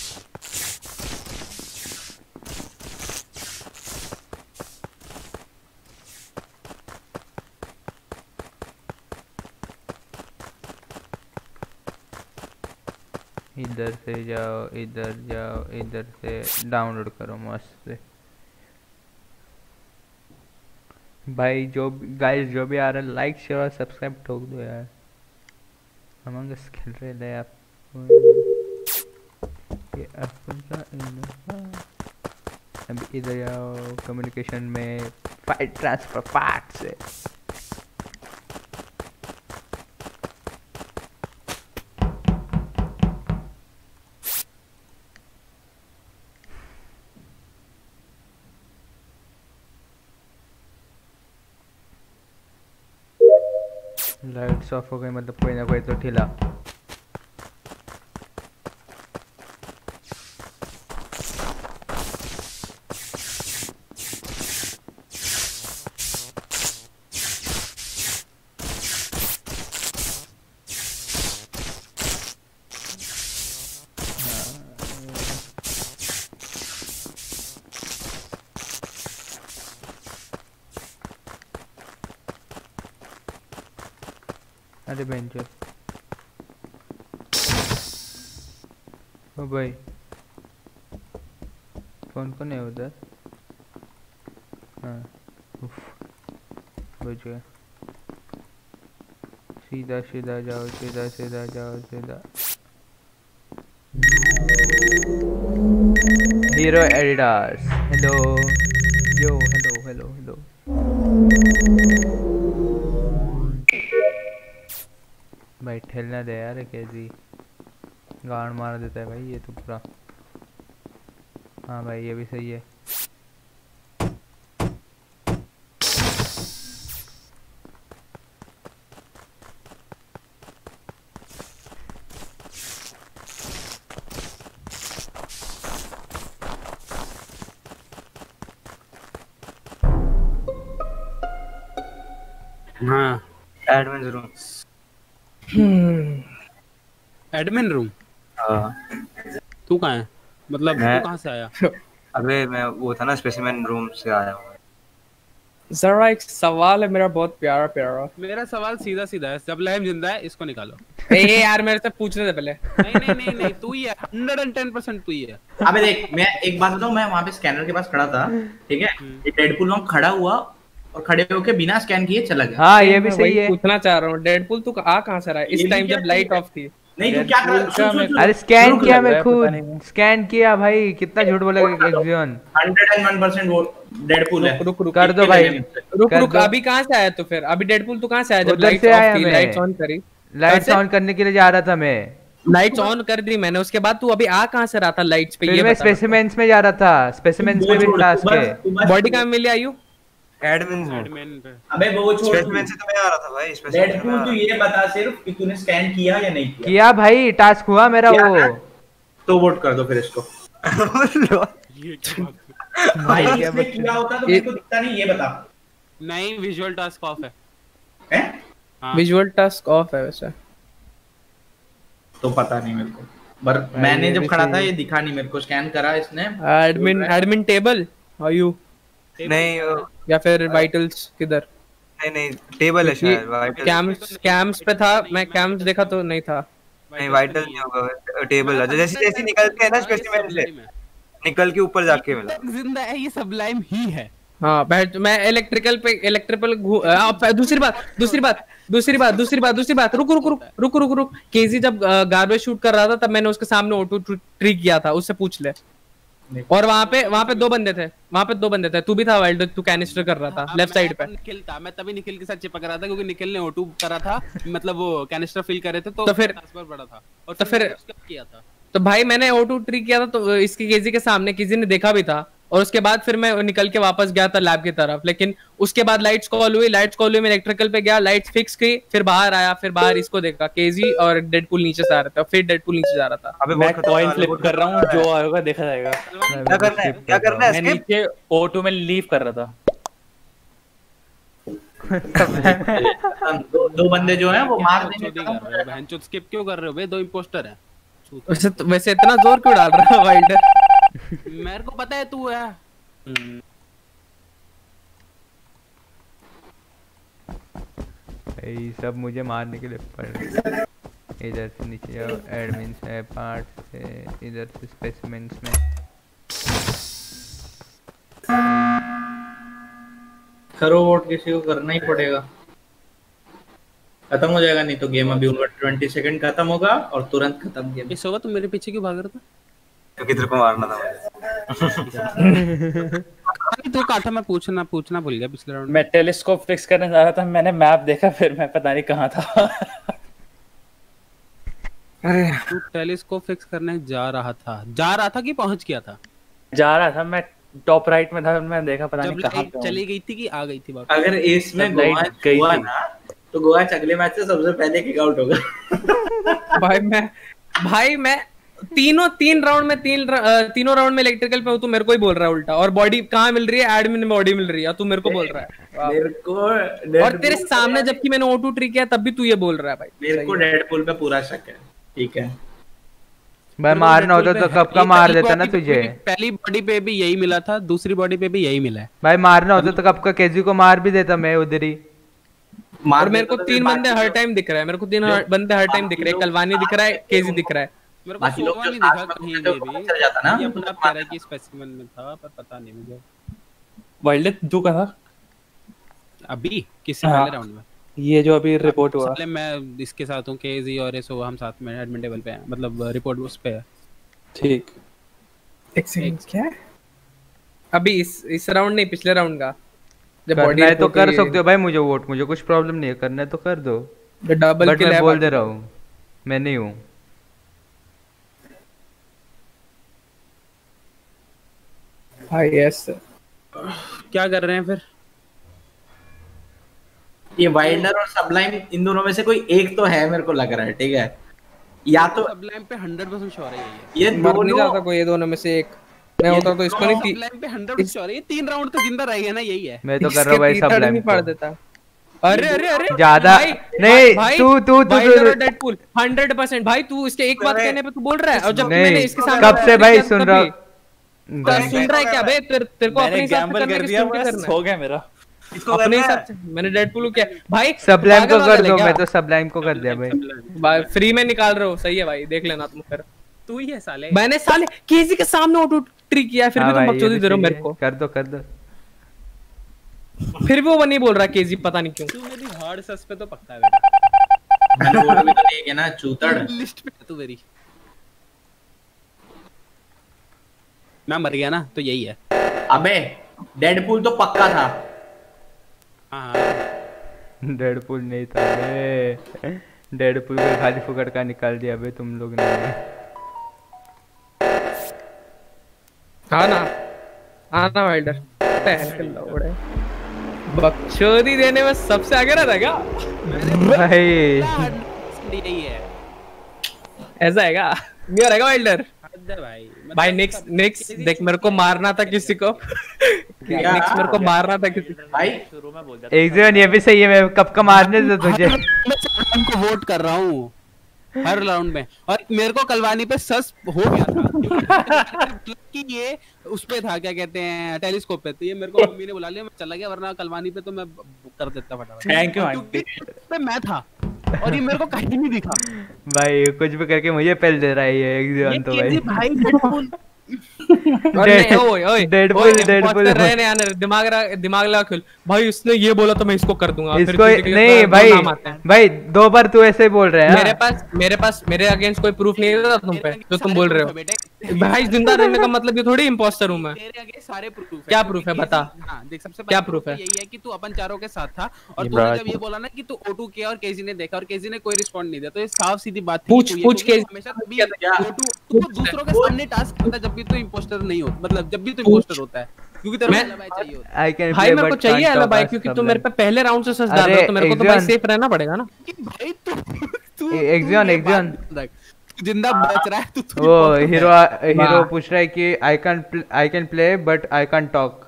Speaker 7: इधर से जाओ, इधर जाओ, इधर से डाउनलोड करो मस्त से। भाई जो गाइस जो भी आ रहा है लाइक शेयर और सब्सक्राइब ठोक दो यार। अमंग अस खेल रहे ले आप ये अपन का अभी इधर जाओ कम्युनिकेशन में फाइल ट्रांसफर पार्ट से। लाइट्स ऑफ हो गई मतलब कोई ना कोई तो ठिला। अरे बेंचर ओ भाई कौन कौन है उधर? हाँ उफ बच गया। सीधा सीधा जाओ, सीधा सीधा जाओ, सीधा। Hero Adidas hello yo hello hello hello. भाई ठेलना दे यार कैसी गाड़ मार देता है भाई ये तो पूरा। हाँ भाई ये भी सही है।
Speaker 6: हाँ
Speaker 10: एडमिन रूम।
Speaker 6: Admin room.
Speaker 10: हाँ
Speaker 6: तू कहाँ है? मतलब
Speaker 10: मैं-
Speaker 6: तू कहाँ से आया?
Speaker 10: अबे मैं वो था ना स्पेसिमेन रूम से आया हूँ।
Speaker 8: जरा एक सवाल है मेरा बहुत प्यारा प्यारा।
Speaker 6: मेरा सवाल सीधा सीधा है, जब लहम जिंदा है इसको निकालो।
Speaker 8: ए यार मेरे से पूछने दे पहले।
Speaker 6: नहीं नहीं नहीं नहीं तू ही है, हंड्रेड एंड टेन परसेंट तू ही है।
Speaker 1: अबे देख मैं एक बात बताऊं, मैं वहां पे स्कैनर के पास खड़ा था, ठीक है, ये डेडपूल वहां खड़ा हुआ और खड़े होके बिना स्कैन किए चला गया।
Speaker 7: हाँ ये भी
Speaker 8: मैं
Speaker 7: सही
Speaker 8: वही
Speaker 7: है।
Speaker 8: पूछना चाह रहा हूँ डेडपूल तू आ कहाँ से रहा है
Speaker 1: ये
Speaker 8: इस
Speaker 1: भी
Speaker 8: टाइम
Speaker 1: क्या
Speaker 8: जब लाइट ऑफ थी?
Speaker 1: नहीं तू क्या कर सुन, सुन, सुन,
Speaker 7: अरे स्कैन
Speaker 1: रुक,
Speaker 7: किया
Speaker 1: लग
Speaker 7: मैं
Speaker 1: रहा है, पता नहीं
Speaker 7: खुद स्कैन किया भाई। कितना झूठ बोलेगा एक्सियन।
Speaker 1: हंड्रेड एंड वन परसेंट वो डेडपूल है।
Speaker 8: रुक रुक
Speaker 7: कर दो भाई।
Speaker 8: रुक
Speaker 7: कर
Speaker 8: रुक
Speaker 7: दो।
Speaker 8: अभी कहाँ से आया तू फिर? अभी डेडपूल तू कहाँ से आया जब
Speaker 7: उधर
Speaker 8: लाइट्स
Speaker 7: से
Speaker 8: ऑफ
Speaker 7: आया
Speaker 8: थी,
Speaker 7: मैं।
Speaker 8: लाइट्स ऑन करी?
Speaker 7: लाइट्स
Speaker 8: कैसे?
Speaker 7: ऑन करने के लिए जा रहा था मैं।
Speaker 8: लाइट्स ऑन कर दी मैंने, उसके बाद तू अभी आ कहाँ से रहा था लाइट्स पे?
Speaker 7: फिर
Speaker 8: ये
Speaker 7: मैं
Speaker 8: बता मेरे
Speaker 7: स्पेसिमेंस में जा रहा था। स्पेसिमेंस में भी टास्क है।
Speaker 8: को। बॉडी कहाँ मिली आयु?
Speaker 10: एडमिन में।
Speaker 6: एडमिन पे।
Speaker 1: अबे वो छोड़,
Speaker 10: स्पेसिमेन से तो मैं आ रहा था भाई। स्पेसिमेन से मैं
Speaker 1: डेडपूल
Speaker 10: आ
Speaker 1: तू
Speaker 10: रहा
Speaker 1: ये बता सिर्फ कि तूने स्कैन किया या नहीं किया।
Speaker 7: किया भाई टास्क हुआ मेरा
Speaker 1: किया
Speaker 7: वो।
Speaker 1: ना? तो वोट कर दो फिर इसको।
Speaker 10: था।
Speaker 6: ये क्या बात है?
Speaker 1: भाई इसने किया होता तो मेरे को दिखता नहीं, ये बता।
Speaker 6: नहीं विजुअल टास्क ऑफ है।
Speaker 1: हैं?
Speaker 6: हाँ।
Speaker 8: विजुअल टास्क ऑफ है वैसे।
Speaker 1: तो पता नहीं मेरे को, पर मैंने
Speaker 7: ये
Speaker 1: जब
Speaker 7: भी
Speaker 1: खड़ा
Speaker 7: सही
Speaker 1: था
Speaker 7: है।
Speaker 1: ये दिखा नहीं मेरे को। स्कैन करा इसने।
Speaker 8: Admin admin table how you
Speaker 10: नहीं अ,
Speaker 8: या फिर वाइटल्स किधर?
Speaker 10: नहीं नहीं टेबल है शायद। वाइटल
Speaker 8: कैम्स कैम्स पे था, मैं कैम्स देखा तो नहीं था।
Speaker 10: नहीं वाइटल नहीं होगा, टेबल है। जैसे जैसे निकलते हैं ना स्पेसिमेन से निकल के ऊपर जाके मिला।
Speaker 6: जिंदा है ये सबलाइम ही है।
Speaker 8: हाँ बैठ, मैं इलेक्ट्रिकल पे इलेक्ट्रिकल दूसरी बात दूसरी बात दूसरी बात दूसरी बात दूसरी बात रुक रुक रुक रुक रुक रुक केजी जब गार्बेज शूट कर रहा था तब मैंने उसके सामने ऑटो ट्री किया था, उससे पूछ ले। और वहाँ पे वहाँ पे दो बंदे थे, वहाँ पे दो बंदे थे। तू भी था वाइल्ड, तू कैनिस्टर कर रहा था लेफ्ट साइड पे।
Speaker 6: निखिल था, मैं तभी निखिल के साथ चिपक रहा था क्योंकि निखिल ने ओटू करा था, मतलब वो कैनिस्टर फिल कर रहे थे तो,
Speaker 8: तो फिर
Speaker 6: ट्रांसफर पड़ा था और
Speaker 8: तो फिर
Speaker 6: किया था।
Speaker 8: तो भाई मैंने ऑटो ट्री किया था तो इसकी केजी के सामने किसी ने देखा भी था। और उसके बाद फिर मैं निकल के वापस गया था लैब की तरफ, लेकिन उसके बाद लाइट्स कॉल हुई, लाइट्स कॉल हुई, मैं इलेक्ट्रिकल पे गया, लाइट्स फिक्स की, फिर बाहर आया, फिर बाहर इसको देखा केजी और डेडपूल नीचे से आ रहा था, फिर डेडपूल नीचे जा रहा था।
Speaker 10: अबे
Speaker 9: मैं कॉइन फ्लिप कर रहा हूँ, जो आएगा देखा जाएगा।
Speaker 10: क्या करना है क्या करना है?
Speaker 9: मैं नीचे ऑटो में लीव कर रहा था।
Speaker 1: दो, दो बंदे जो हैं वो मार देंगे।
Speaker 6: बहनचोद स्किप क्यों कर रहे हो बे? दो इंपोस्टर हैं।
Speaker 8: वैसे तो, वैसे इतना जोर क्यों डाल रहा है वाइल्डर?
Speaker 6: मेरे को पता है तू है।
Speaker 7: भाई सब मुझे मारने के लिए पड़ रहे हैं। इधर से नीचे जाओ, एडमिन्स है, पार्ट से इधर से स्पेसिमेंट्स में।
Speaker 1: करो वोट, किसी को करना ही पड़ेगा। खत्म हो जाएगा नहीं तो गेम अभी उनका ट्वेंटी सेकंड खत्म होगा और तुरंत खत्म गेम।
Speaker 6: इस होगा तुम मेरे पीछे क्यों भाग रहा था?
Speaker 10: क्योंकि तेरे को मारना था मुझे।
Speaker 6: तो काटा मैं पूछना पूछना भूल गया पिछले राउंड।
Speaker 9: मैं टेलीस्कोप फिक्स करने जा रहा था, मैंने मैप देखा, फिर मैं पता नहीं कहाँ था।
Speaker 6: तू टेलीस्कोप फिक्स करने जा रहा था जा रहा था कि पहुंच गया था?
Speaker 9: जा रहा था, मैं टॉप राइट में था, मैं देखा पता नहीं कहाँ पे
Speaker 6: चली गई थी कि आ गई थी वापस?
Speaker 1: अगर इसमें गोवा हुआ ना तो गोवा अगले मैच से सबसे पहले किक आउट होगा।
Speaker 8: भाई मैं भाई मैं तीनों तीन राउंड में तीन तीनों राउंड में इलेक्ट्रिकल पे हूँ, तू मेरे को ही बोल रहा है उल्टा। और बॉडी कहाँ मिल रही है? एडमिन में बॉडी मिल रही है, तू मेरे को बोल रहा है।
Speaker 1: मेरे को
Speaker 8: और तेरे सामने जबकि मैंने ओटू ट्री किया तब भी तू ये बोल रहा है भाई।
Speaker 1: मेरे को डेडपूल पे पूरा शक है। ठीक है
Speaker 7: भाई मारना होता तो कब का मार देता ना तुझे।
Speaker 6: पहली बॉडी पे भी यही मिला था, दूसरी बॉडी पे भी यही मिला है।
Speaker 7: भाई मारना होता तो कब का केजी को मार भी देता मैं उधर ही।
Speaker 8: और मेरे को तीन बंदे हर टाइम दिख रहा है, मेरे को तीन बंदे हर टाइम दिख रहे हैं। कलवानी दिख रहा है, केजी दिख रहा है।
Speaker 6: मेरे को सोवा नहीं दिखा कहीं पे भी।
Speaker 1: चल जाता ना
Speaker 6: ये अपना कह रहा है कि स्पेसिमेन में था, पर पता नहीं मुझे।
Speaker 9: वाइल्ड तू कहाँ था
Speaker 6: अभी? किसी पहले राउंड में?
Speaker 9: ये जो अभी रिपोर्ट हुआ।
Speaker 6: पहले मैं इसके साथ हूँ, केजी और एसो हम साथ में एडमिन टेबल पे हैं, मतलब रिपोर्ट उस पे है।
Speaker 9: ठीक।
Speaker 8: एक सेकंड, क्या अभी इस इस राउंड नहीं, पिछले राउंड का
Speaker 7: जब बॉडी है तो कर सकते हो भाई मुझे वोट, मुझे कुछ प्रॉब्लम नहीं है, करना है तो कर दो।
Speaker 8: डबल
Speaker 7: बट मैं बोल दे रहा हूँ मैं नहीं हूँ।
Speaker 8: हाँ यस।
Speaker 6: क्या कर रहे हैं फिर?
Speaker 1: ये वाइल्डर और सबलाइम इन दोनों में से कोई एक तो है मेरे को लग रहा है। ठीक है, या तो
Speaker 6: सबलाइम पे हंड्रेड परसेंट श्योर है
Speaker 1: ये
Speaker 8: दोनों नहीं जाता कोई, ये दोनों में से एक मैं होता तो इसको नहीं।
Speaker 6: सबलाइम पे हंड्रेड परसेंट श्योर है, ये तीन राउंड तो जिंदा रहेगा ना, यही है।
Speaker 7: मैं तो कर रहा हूँ भाई सबलाइम
Speaker 8: नहीं पड़ देता। अरे अरे अरे
Speaker 7: ज्यादा नहीं, तू तू तू
Speaker 8: डेडपूल हंड्रेड परसेंट भाई। तू इसके एक बात कहने पे तू बोल रहा है, और जब मैंने इसके सामने
Speaker 7: कब से भाई सुन रहा
Speaker 8: सुन रहा है क्या बे? तेरे तेरे को अपने हिसाब से करना है,
Speaker 9: हो गया मेरा
Speaker 8: अपने हिसाब से। मैंने डेडपूल किया भाई,
Speaker 7: सबलाइम को कर दो। मैं तो सबलाइम को कर दिया भाई।
Speaker 8: भाई फ्री में निकाल रहे हो, सही है भाई, देख लेना तुम फिर।
Speaker 6: तू ही है साले।
Speaker 8: मैंने साले केजी के सामने ऑटो ट्री किया, फिर भी तुम बकचोदी दे रहे हो मेरे को।
Speaker 7: कर दो कर दो।
Speaker 8: फिर भी वो नहीं बोल रहा केजी, पता नहीं क्यों।
Speaker 6: तू मेरी हार्ड सस पे तो पक्का है बेटा।
Speaker 1: मैंने बोला भी तो नहीं है ना चूतड़।
Speaker 6: लिस्ट पे तू मेरी। मैं मर गया ना तो यही है।
Speaker 1: अबे डेडपूल तो पक्का था।
Speaker 6: हाँ
Speaker 7: डेडपूल नहीं था बे, डेडपूल को खाली फुकट का निकाल दिया बे तुम लोग ने।
Speaker 8: हाँ ना हाँ ना वाइल्डर लौड़े बकचोदी देने में सबसे आगे रहता है क्या
Speaker 7: भाई?
Speaker 6: यही है,
Speaker 8: ऐसा है क्या? नहीं रहेगा वाइल्डर
Speaker 6: भाई।
Speaker 8: भाई नेक्स्ट नेक्स्ट देख, मेरे को मारना था किसी को। नेक्स्ट मेरे को मारना था किसी को
Speaker 1: भाई।
Speaker 9: शुरू में बोल दिया
Speaker 7: एक जगह ये भी सही है, मैं कब का मारने दे तुझे।
Speaker 6: मैं को वोट कर रहा हूँ हर राउंड में, और मेरे को कलवानी पे सस हो गया था कि ये उस पे था, क्या कहते हैं, टेलीस्कोप पे। तो ये मेरे को मम्मी ने बुला लिया, मैं चला गया, वरना कलवानी पे तो मैं कर देता फटाफट।
Speaker 9: Thank you aunty.
Speaker 6: पे मैं था और ये मेरे को कहीं नहीं दिखा
Speaker 7: भाई। कुछ भी करके मुझे पेल दे रहा है ये एग्जाम तो भाई।
Speaker 6: भाई डेडपूल
Speaker 7: डेडपूल डेडपूल
Speaker 8: रहने आने दिमाग दिमाग लगा खुल भाई। उसने ये बोला तो मैं इसको कर दूंगा।
Speaker 7: इसको नहीं भाई, भाई दो बार तू ऐसे बोल रहे हैं।
Speaker 8: मेरे पास मेरे पास मेरे अगेंस्ट कोई प्रूफ नहीं है तुम पे जो तुम बोल रहे हो भाई। जिंदा रहने का मतलब ये थोड़ी इम्पोस्टर हूँ मैं।
Speaker 6: तेरे आगे सारे प्रूफ है।
Speaker 8: क्या प्रूफ है बता?
Speaker 6: हाँ देख, सबसे
Speaker 8: क्या प्रूफ है?
Speaker 6: यही है कि तू अपन चारों के साथ था, और तूने जब ये बोला ना कि तू ओटू किया और केजी ने देखा और केजी ने कोई रिस्पॉन्ड नहीं दिया, तो ये साफ सीधी बात थी।
Speaker 8: पूछ पूछ केजी
Speaker 6: हमेशा तभी ओटू तू दूसरों के सामने टास्क करता जब भी तू इम्पोस्टर नहीं होता, मतलब जब भी तू इम्पोस्टर होता है, क्योंकि तेरे को एलिबाई चाहिए होता है।
Speaker 7: आई कैन
Speaker 8: भाई मेरे को चाहिए एलिबाई, क्योंकि तू मेरे पे पहले राउंड से सच डाल रहा है, तो मेरे को तो भाई सेफ रहना पड़ेगा ना
Speaker 6: भाई। तू तू
Speaker 7: एग्जॉन एग्जॉन
Speaker 6: जिंदा बच रहा है तू।
Speaker 7: वो हीरो हीरो पूछ रहा है कि I can I can play but I can talk.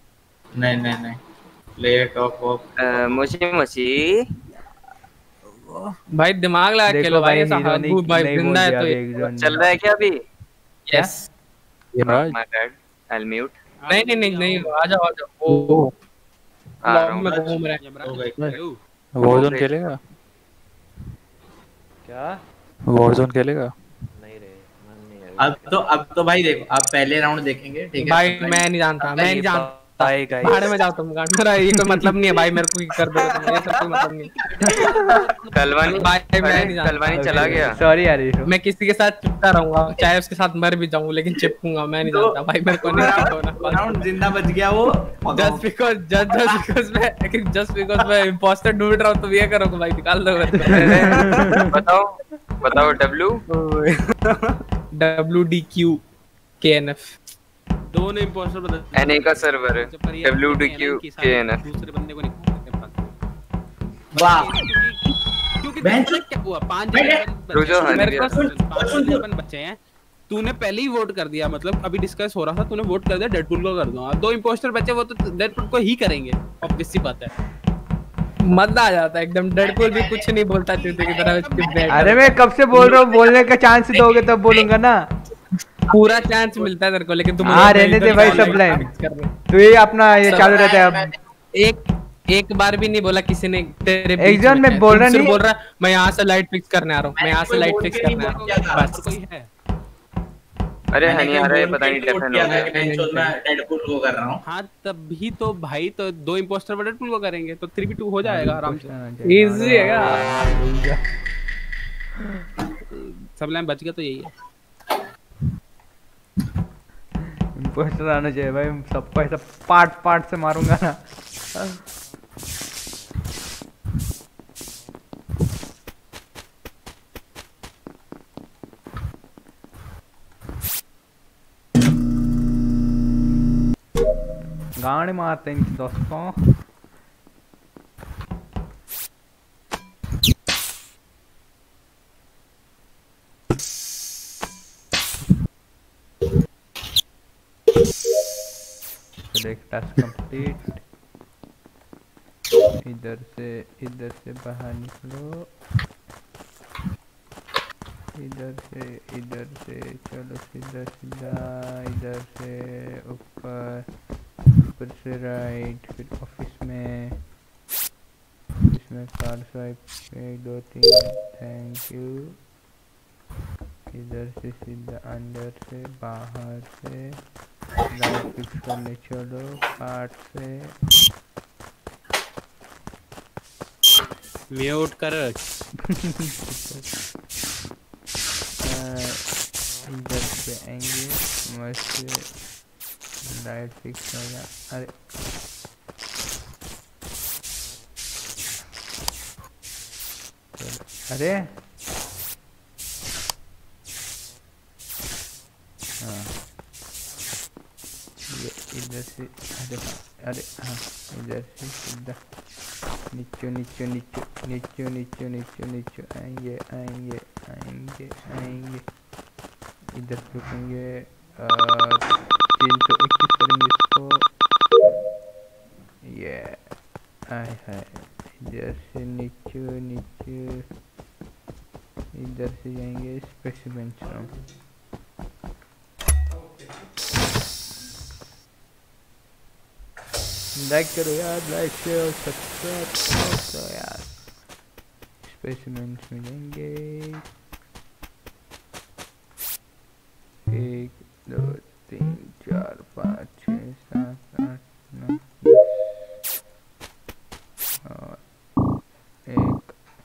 Speaker 1: नहीं नहीं नहीं, प्ले टॉक ऑफ
Speaker 2: मोशी मोशी
Speaker 8: भाई दिमाग लगा के
Speaker 7: देखो
Speaker 8: खेलो भाई,
Speaker 7: भाई,
Speaker 8: ऐसा
Speaker 7: हीरो ने
Speaker 8: हाथ भाई
Speaker 7: नहीं बोल
Speaker 8: जिंदा है
Speaker 7: दिया
Speaker 8: तो ये।
Speaker 7: एक जन
Speaker 2: चल रहा है क्या अभी?
Speaker 8: Yes.
Speaker 2: My bad, I will mute.
Speaker 8: नहीं नहीं नहीं नहीं आ जाओ आ जाओ। ओ
Speaker 2: आ रहा
Speaker 8: लॉबी
Speaker 2: हूँ।
Speaker 8: में घूम रहा है।
Speaker 11: वॉरजोन खेलेगा?
Speaker 4: क्या?
Speaker 11: वॉरजोन खेलेगा?
Speaker 4: नहीं रे, मन नहीं है।
Speaker 1: अब तो अब तो भाई देखो, अब पहले राउंड देखेंगे, ठीक है
Speaker 8: भाई मैं नहीं जानता, मैं नहीं जानता।
Speaker 11: Bye guys.
Speaker 8: भाड़े में जाओ तुम, गांड मेरा ये कोई मतलब नहीं है भाई, मेरे को ही कर दो तुम, ये सब कोई मतलब नहीं।
Speaker 2: कलवानी
Speaker 8: भाई मैं नहीं जानता।
Speaker 2: कलवानी चला गया।
Speaker 7: सॉरी यार हीरो।
Speaker 8: मैं किसी के साथ चिपका रहूंगा, चाहे उसके साथ मर भी जाऊं, लेकिन चिपकूंगा। मैं नहीं जानता भाई, मेरे को नहीं होना।
Speaker 1: राउंड जिंदा बच गया वो।
Speaker 8: Just because just just because मैं जस्ट बिकॉज़ मैं इंपोस्टर ढूंढ रहा हूं, तो ये करोगे भाई, निकाल दो।
Speaker 2: बताओ बताओ W
Speaker 8: W D Q K N F
Speaker 6: दोनों इंपोस्टर बदल
Speaker 2: एनए का सर्वर है, W D Q K N F.
Speaker 6: दूसरे बंदे को नहीं।
Speaker 1: वाह
Speaker 6: क्योंकि क्या हुआ, पांच
Speaker 2: रुजो
Speaker 8: मेरे को
Speaker 6: जन बच्चे हैं, तूने पहले ही वोट कर दिया, मतलब अभी डिस्कस हो रहा था, तूने वोट कर दिया डेडपूल को कर दो। दो इंपोस्टर बच्चे, वो तो डेडपूल को ही करेंगे, ऑब्वियस सी बात है।
Speaker 8: मजा आ जाता है एकदम। डेडपूल भी कुछ नहीं बोलता चूते की तरह।
Speaker 7: अरे मैं कब से बोल रहा हूँ, बोलने का चांस दोगे तब बोलूंगा ना।
Speaker 8: पूरा चांस मिलता है तेरे को, लेकिन तुम
Speaker 7: हाँ रहने दे भाई सब लाइन। तो ये अपना ये चालू रहता है अब।
Speaker 8: एक एक बार भी नहीं बोला किसी ने तेरे
Speaker 7: एग्जाम में बोल रहा नहीं,
Speaker 8: बोल रहा मैं यहाँ से लाइट फिक्स करने आ रहा हूँ, मैं यहाँ से लाइट फिक्स करने आ रहा हूँ, बस।
Speaker 6: कोई है?
Speaker 2: अरे हनी आ रहा है, पता नहीं डेफिनेट हो गया।
Speaker 1: मैं डेडपूल को कर रहा हूँ।
Speaker 6: हाँ तभी तो भाई, तो दो इंपोस्टर डेडपूल को करेंगे तो थ्री बी टू हो जाएगा आराम से।
Speaker 8: इजी है क्या?
Speaker 6: सब लाइन बच गया तो यही है।
Speaker 7: इंपोस्टर आना चाहिए भाई, सबको ऐसा पार्ट पार्ट से मारूंगा ना। गाने मारते हैं दोस्तों। Task complete. इधर से इधर से बाहर निकलो, इधर से इधर से चलो सीधा सीधा, इधर से ऊपर, ऊपर से राइट, फिर ऑफिस में, इसमें कार स्वाइप एक दो तीन, थैंक यू। इधर से सीधा अंदर से बाहर से लाइट फिक्स करने चलो, कार्ड से
Speaker 6: म्यूट कर।
Speaker 7: इधर से आएंगे, मस्त लाइट फिक्स होगा। अरे अरे हाँ ये इधर से, अरे अरे हाँ इधर से सीधा नीचे नीचे नीचे नीचे नीचे नीचे नीचे आएंगे आएंगे आएंगे आएंगे, इधर रुकेंगे, तीन सौ इक्कीस करेंगे इसको, ये आए है। इधर से नीचे नीचे, इधर से जाएंगे स्पेसिमेन रूम। लाइक करो यार, लाइक शेयर सब्सक्राइब करो यार। स्पेसिमेंट्स मिलेंगे, एक दो तीन चार पाँच छः सात आठ नौ दस और एक।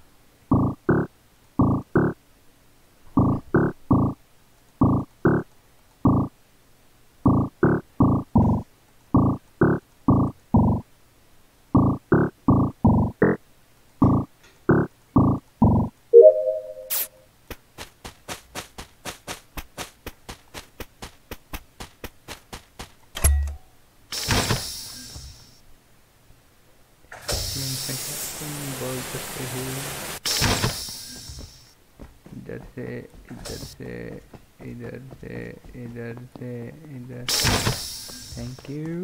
Speaker 7: इधर से इधर से इधर से इधर से इधर, थैंक यू।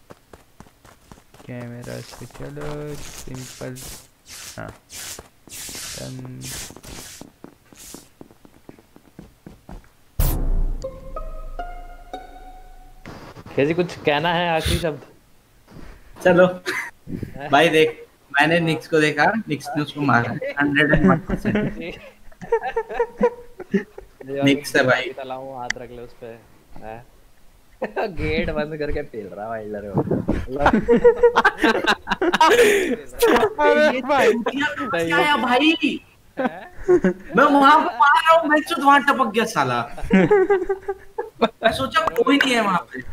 Speaker 7: कैमरा से चलो सिंपल, हाँ
Speaker 4: कैसी कुछ कहना है आखिरी शब्द?
Speaker 1: चलो भाई देख, मैंने निक्स को देखा, निक्स ने उसको मारा hundred and one percent. Nix है भाई।
Speaker 4: तलाऊ हाथ रख ले उस पे। हैं? गेट बंद करके पेल रहा वाइल्डर है।
Speaker 1: अरे भाई क्या है भाई? मैं वहां पे मार रहा हूँ, मैं चुप वहां टपक गया साला। मैं सोचा कोई नहीं है वहां पे।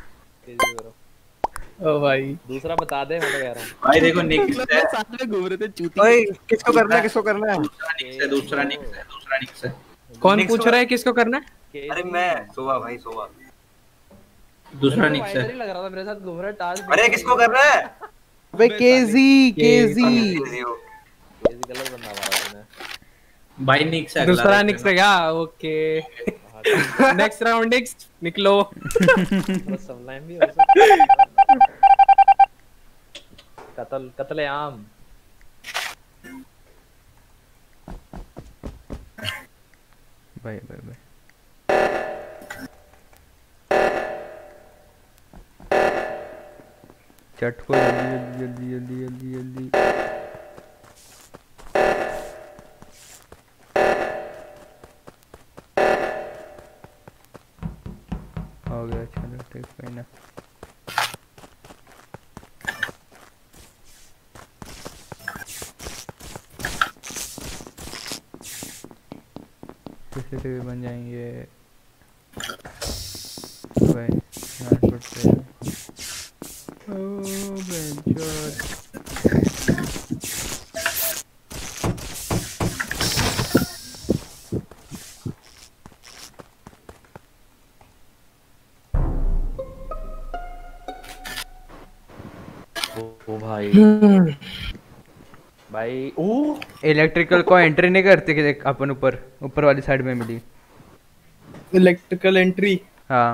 Speaker 8: ओ भाई
Speaker 4: दूसरा बता दे, मैं तो कह रहा हूँ।
Speaker 1: भाई देखो निक्स है,
Speaker 6: साथ में घूम रहे थे चूती।
Speaker 9: ओए किसको करना है, किसको करना है?
Speaker 1: दूसरा निक्स है, दूसरा निक्स है, दूसरा निक्स है।
Speaker 8: कौन पूछ रहा है किसको करना है?
Speaker 10: अरे मैं सोवा भाई सोवा।
Speaker 1: दूसरा निक्स है।
Speaker 4: लग रहा था मेरे साथ घूम रहा टास्क।
Speaker 10: अरे किसको कर रहा है?
Speaker 5: अबे केजी केजी
Speaker 4: केजी गलत बंदा मारा तूने।
Speaker 1: भाई निक्स है,
Speaker 8: दूसरा निक्स है क्या? ओके नेक्स्ट राउंड नेक्स्ट निकलो।
Speaker 4: सब लाइन भी हो सकता। कत्ल कत्ले आम।
Speaker 7: भाई भाई भाई चट को जल्दी जल्दी जल्दी जल्दी जल्दी हो गया। चलो ठीक है ना। सीसीटीवी बन जाएंगे भाई। यहाँ पड़ते हैं। ओह बेंचर।
Speaker 4: ओ भाई भाई ओ
Speaker 7: इलेक्ट्रिकल को एंट्री नहीं करते कि देख अपन ऊपर ऊपर वाली साइड में मिली
Speaker 8: इलेक्ट्रिकल एंट्री।
Speaker 7: हाँ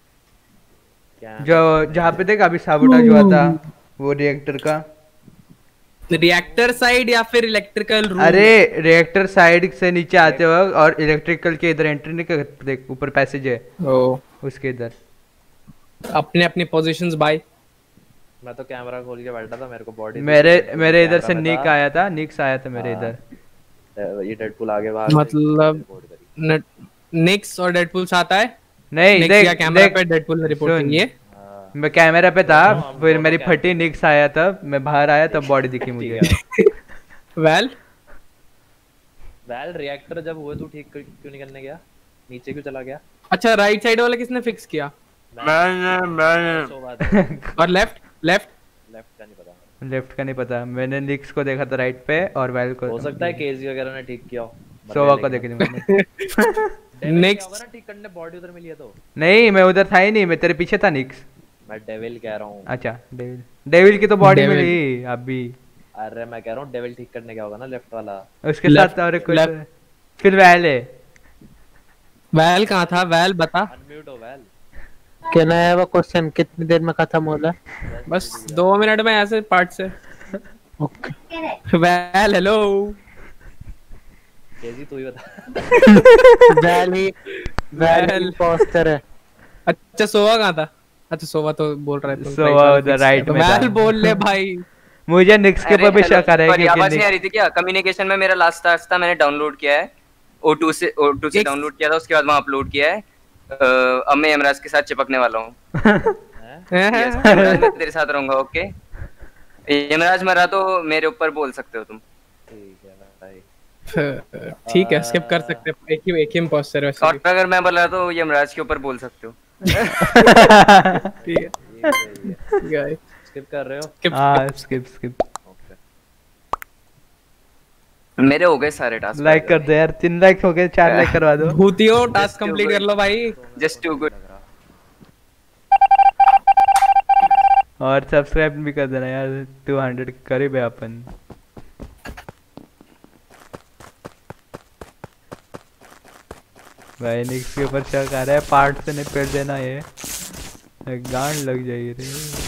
Speaker 7: जो जहाँ पे देख अभी साबोटाज हुआ था वो रिएक्टर का।
Speaker 8: रिएक्टर साइड या फिर इलेक्ट्रिकल रूम?
Speaker 7: अरे रिएक्टर साइड से नीचे आते वक्त और इलेक्ट्रिकल के इधर एंट्री नहीं करते। देख ऊपर पैसेज है
Speaker 8: ओ
Speaker 7: उसके इधर।
Speaker 8: अपने अपनी पोजीशंस बाय।
Speaker 4: मैं तो कैमरा खोल के बैठा था, मेरे को बॉडी
Speaker 7: मेरे मेरे इधर से निक आया था, निक्स आया था मेरे इधर।
Speaker 4: ये डेडपूल आगे भाग
Speaker 8: मतलब निक्स और डेडपूल साथ आए?
Speaker 7: नहीं देख
Speaker 8: या कैमरा पे डेडपूल ने रिपोर्ट की है।
Speaker 7: मैं कैमरा पे था, फिर मेरी फटी निक्स आया था, मैं बाहर आया तब बॉडी दिखी मुझे।
Speaker 8: वेल
Speaker 4: वेल रिएक्टर जब हुए तू ठीक क्यों नहीं करने गया? नीचे क्यों चला गया?
Speaker 8: अच्छा राइट साइड वाला किसने फिक्स किया?
Speaker 7: मैंने मैंने
Speaker 8: और लेफ्ट लेफ्ट
Speaker 4: लेफ्ट का नहीं पता।
Speaker 7: लेफ्ट का नहीं पता। मैंने निक्स को देखा था राइट पे और वेल को।
Speaker 4: हो सकता है केजी वगैरह ने ठीक किया हो।
Speaker 7: सोवा को देखी थी मैंने।
Speaker 4: नेक्स्ट ठीक करने बॉडी उधर मिली है तो।
Speaker 7: नहीं मैं उधर था ही नहीं, मैं तेरे पीछे था निक्स।
Speaker 4: मैं डेविल कह रहा हूँ।
Speaker 7: अच्छा डेविल डेविल की तो बॉडी मिली अभी।
Speaker 4: अरे मैं कह रहा हूँ डेविल ठीक करने क्या होगा ना लेफ्ट वाला
Speaker 7: उसके साथ और कुछ। फिर वैल है।
Speaker 8: वैल कहाँ था? वैल बता।
Speaker 4: अनम्यूट हो वैल।
Speaker 12: Can I have a question? कितनी देर में खत्म होला?
Speaker 8: बस दो मिनट में ऐसे पार्ट से। ओके वैल हेलो
Speaker 4: केजी तू ही बता।
Speaker 12: वैल ही वैल पोस्टर है।
Speaker 8: अच्छा सोवा कहाँ था? अच्छा सोवा तो बोल रहा है।
Speaker 3: सोवा उधर राइट में
Speaker 8: वैल बोल ले भाई।
Speaker 3: मुझे निक्स के ऊपर भी शक आ रहा है
Speaker 2: कि आवाज नहीं आ रही थी क्या? कम्युनिकेशन में मेरा लास्ट टास्क था, मैंने डाउनलोड किया है ओ टू से ओ टू से डाउनलोड किया था, उसके बाद वहां अपलोड किया है। अब मैं यमराज के साथ चिपकने वाला हूँ। यमराज मैं तेरे साथ रहूंगा। ओके यमराज मरा तो मेरे ऊपर बोल सकते हो तुम।
Speaker 4: ठीक है भाई
Speaker 8: ठीक है स्किप कर सकते हैं। एक ही एक ही इंपोस्टर है वैसे।
Speaker 2: और अगर मैं बोला तो यमराज के ऊपर बोल सकते हो।
Speaker 8: ठीक है ठीक है
Speaker 4: स्किप कर रहे हो?
Speaker 3: स्किप हां स्किप स्किप।
Speaker 2: मेरे हो गए सारे टास्क।
Speaker 3: लाइक कर दो यार, तीन लाइक हो गए, चार लाइक करवा दो।
Speaker 8: भूतियो टास्क कंप्लीट कर लो भाई।
Speaker 2: Just too good.
Speaker 3: और सब्सक्राइब भी कर देना यार, दो सौ के करीब है अपन। भाई निक्स के ऊपर शक आ रहा है, पार्ट से निपट देना ये, गांड लग जाएगी रे।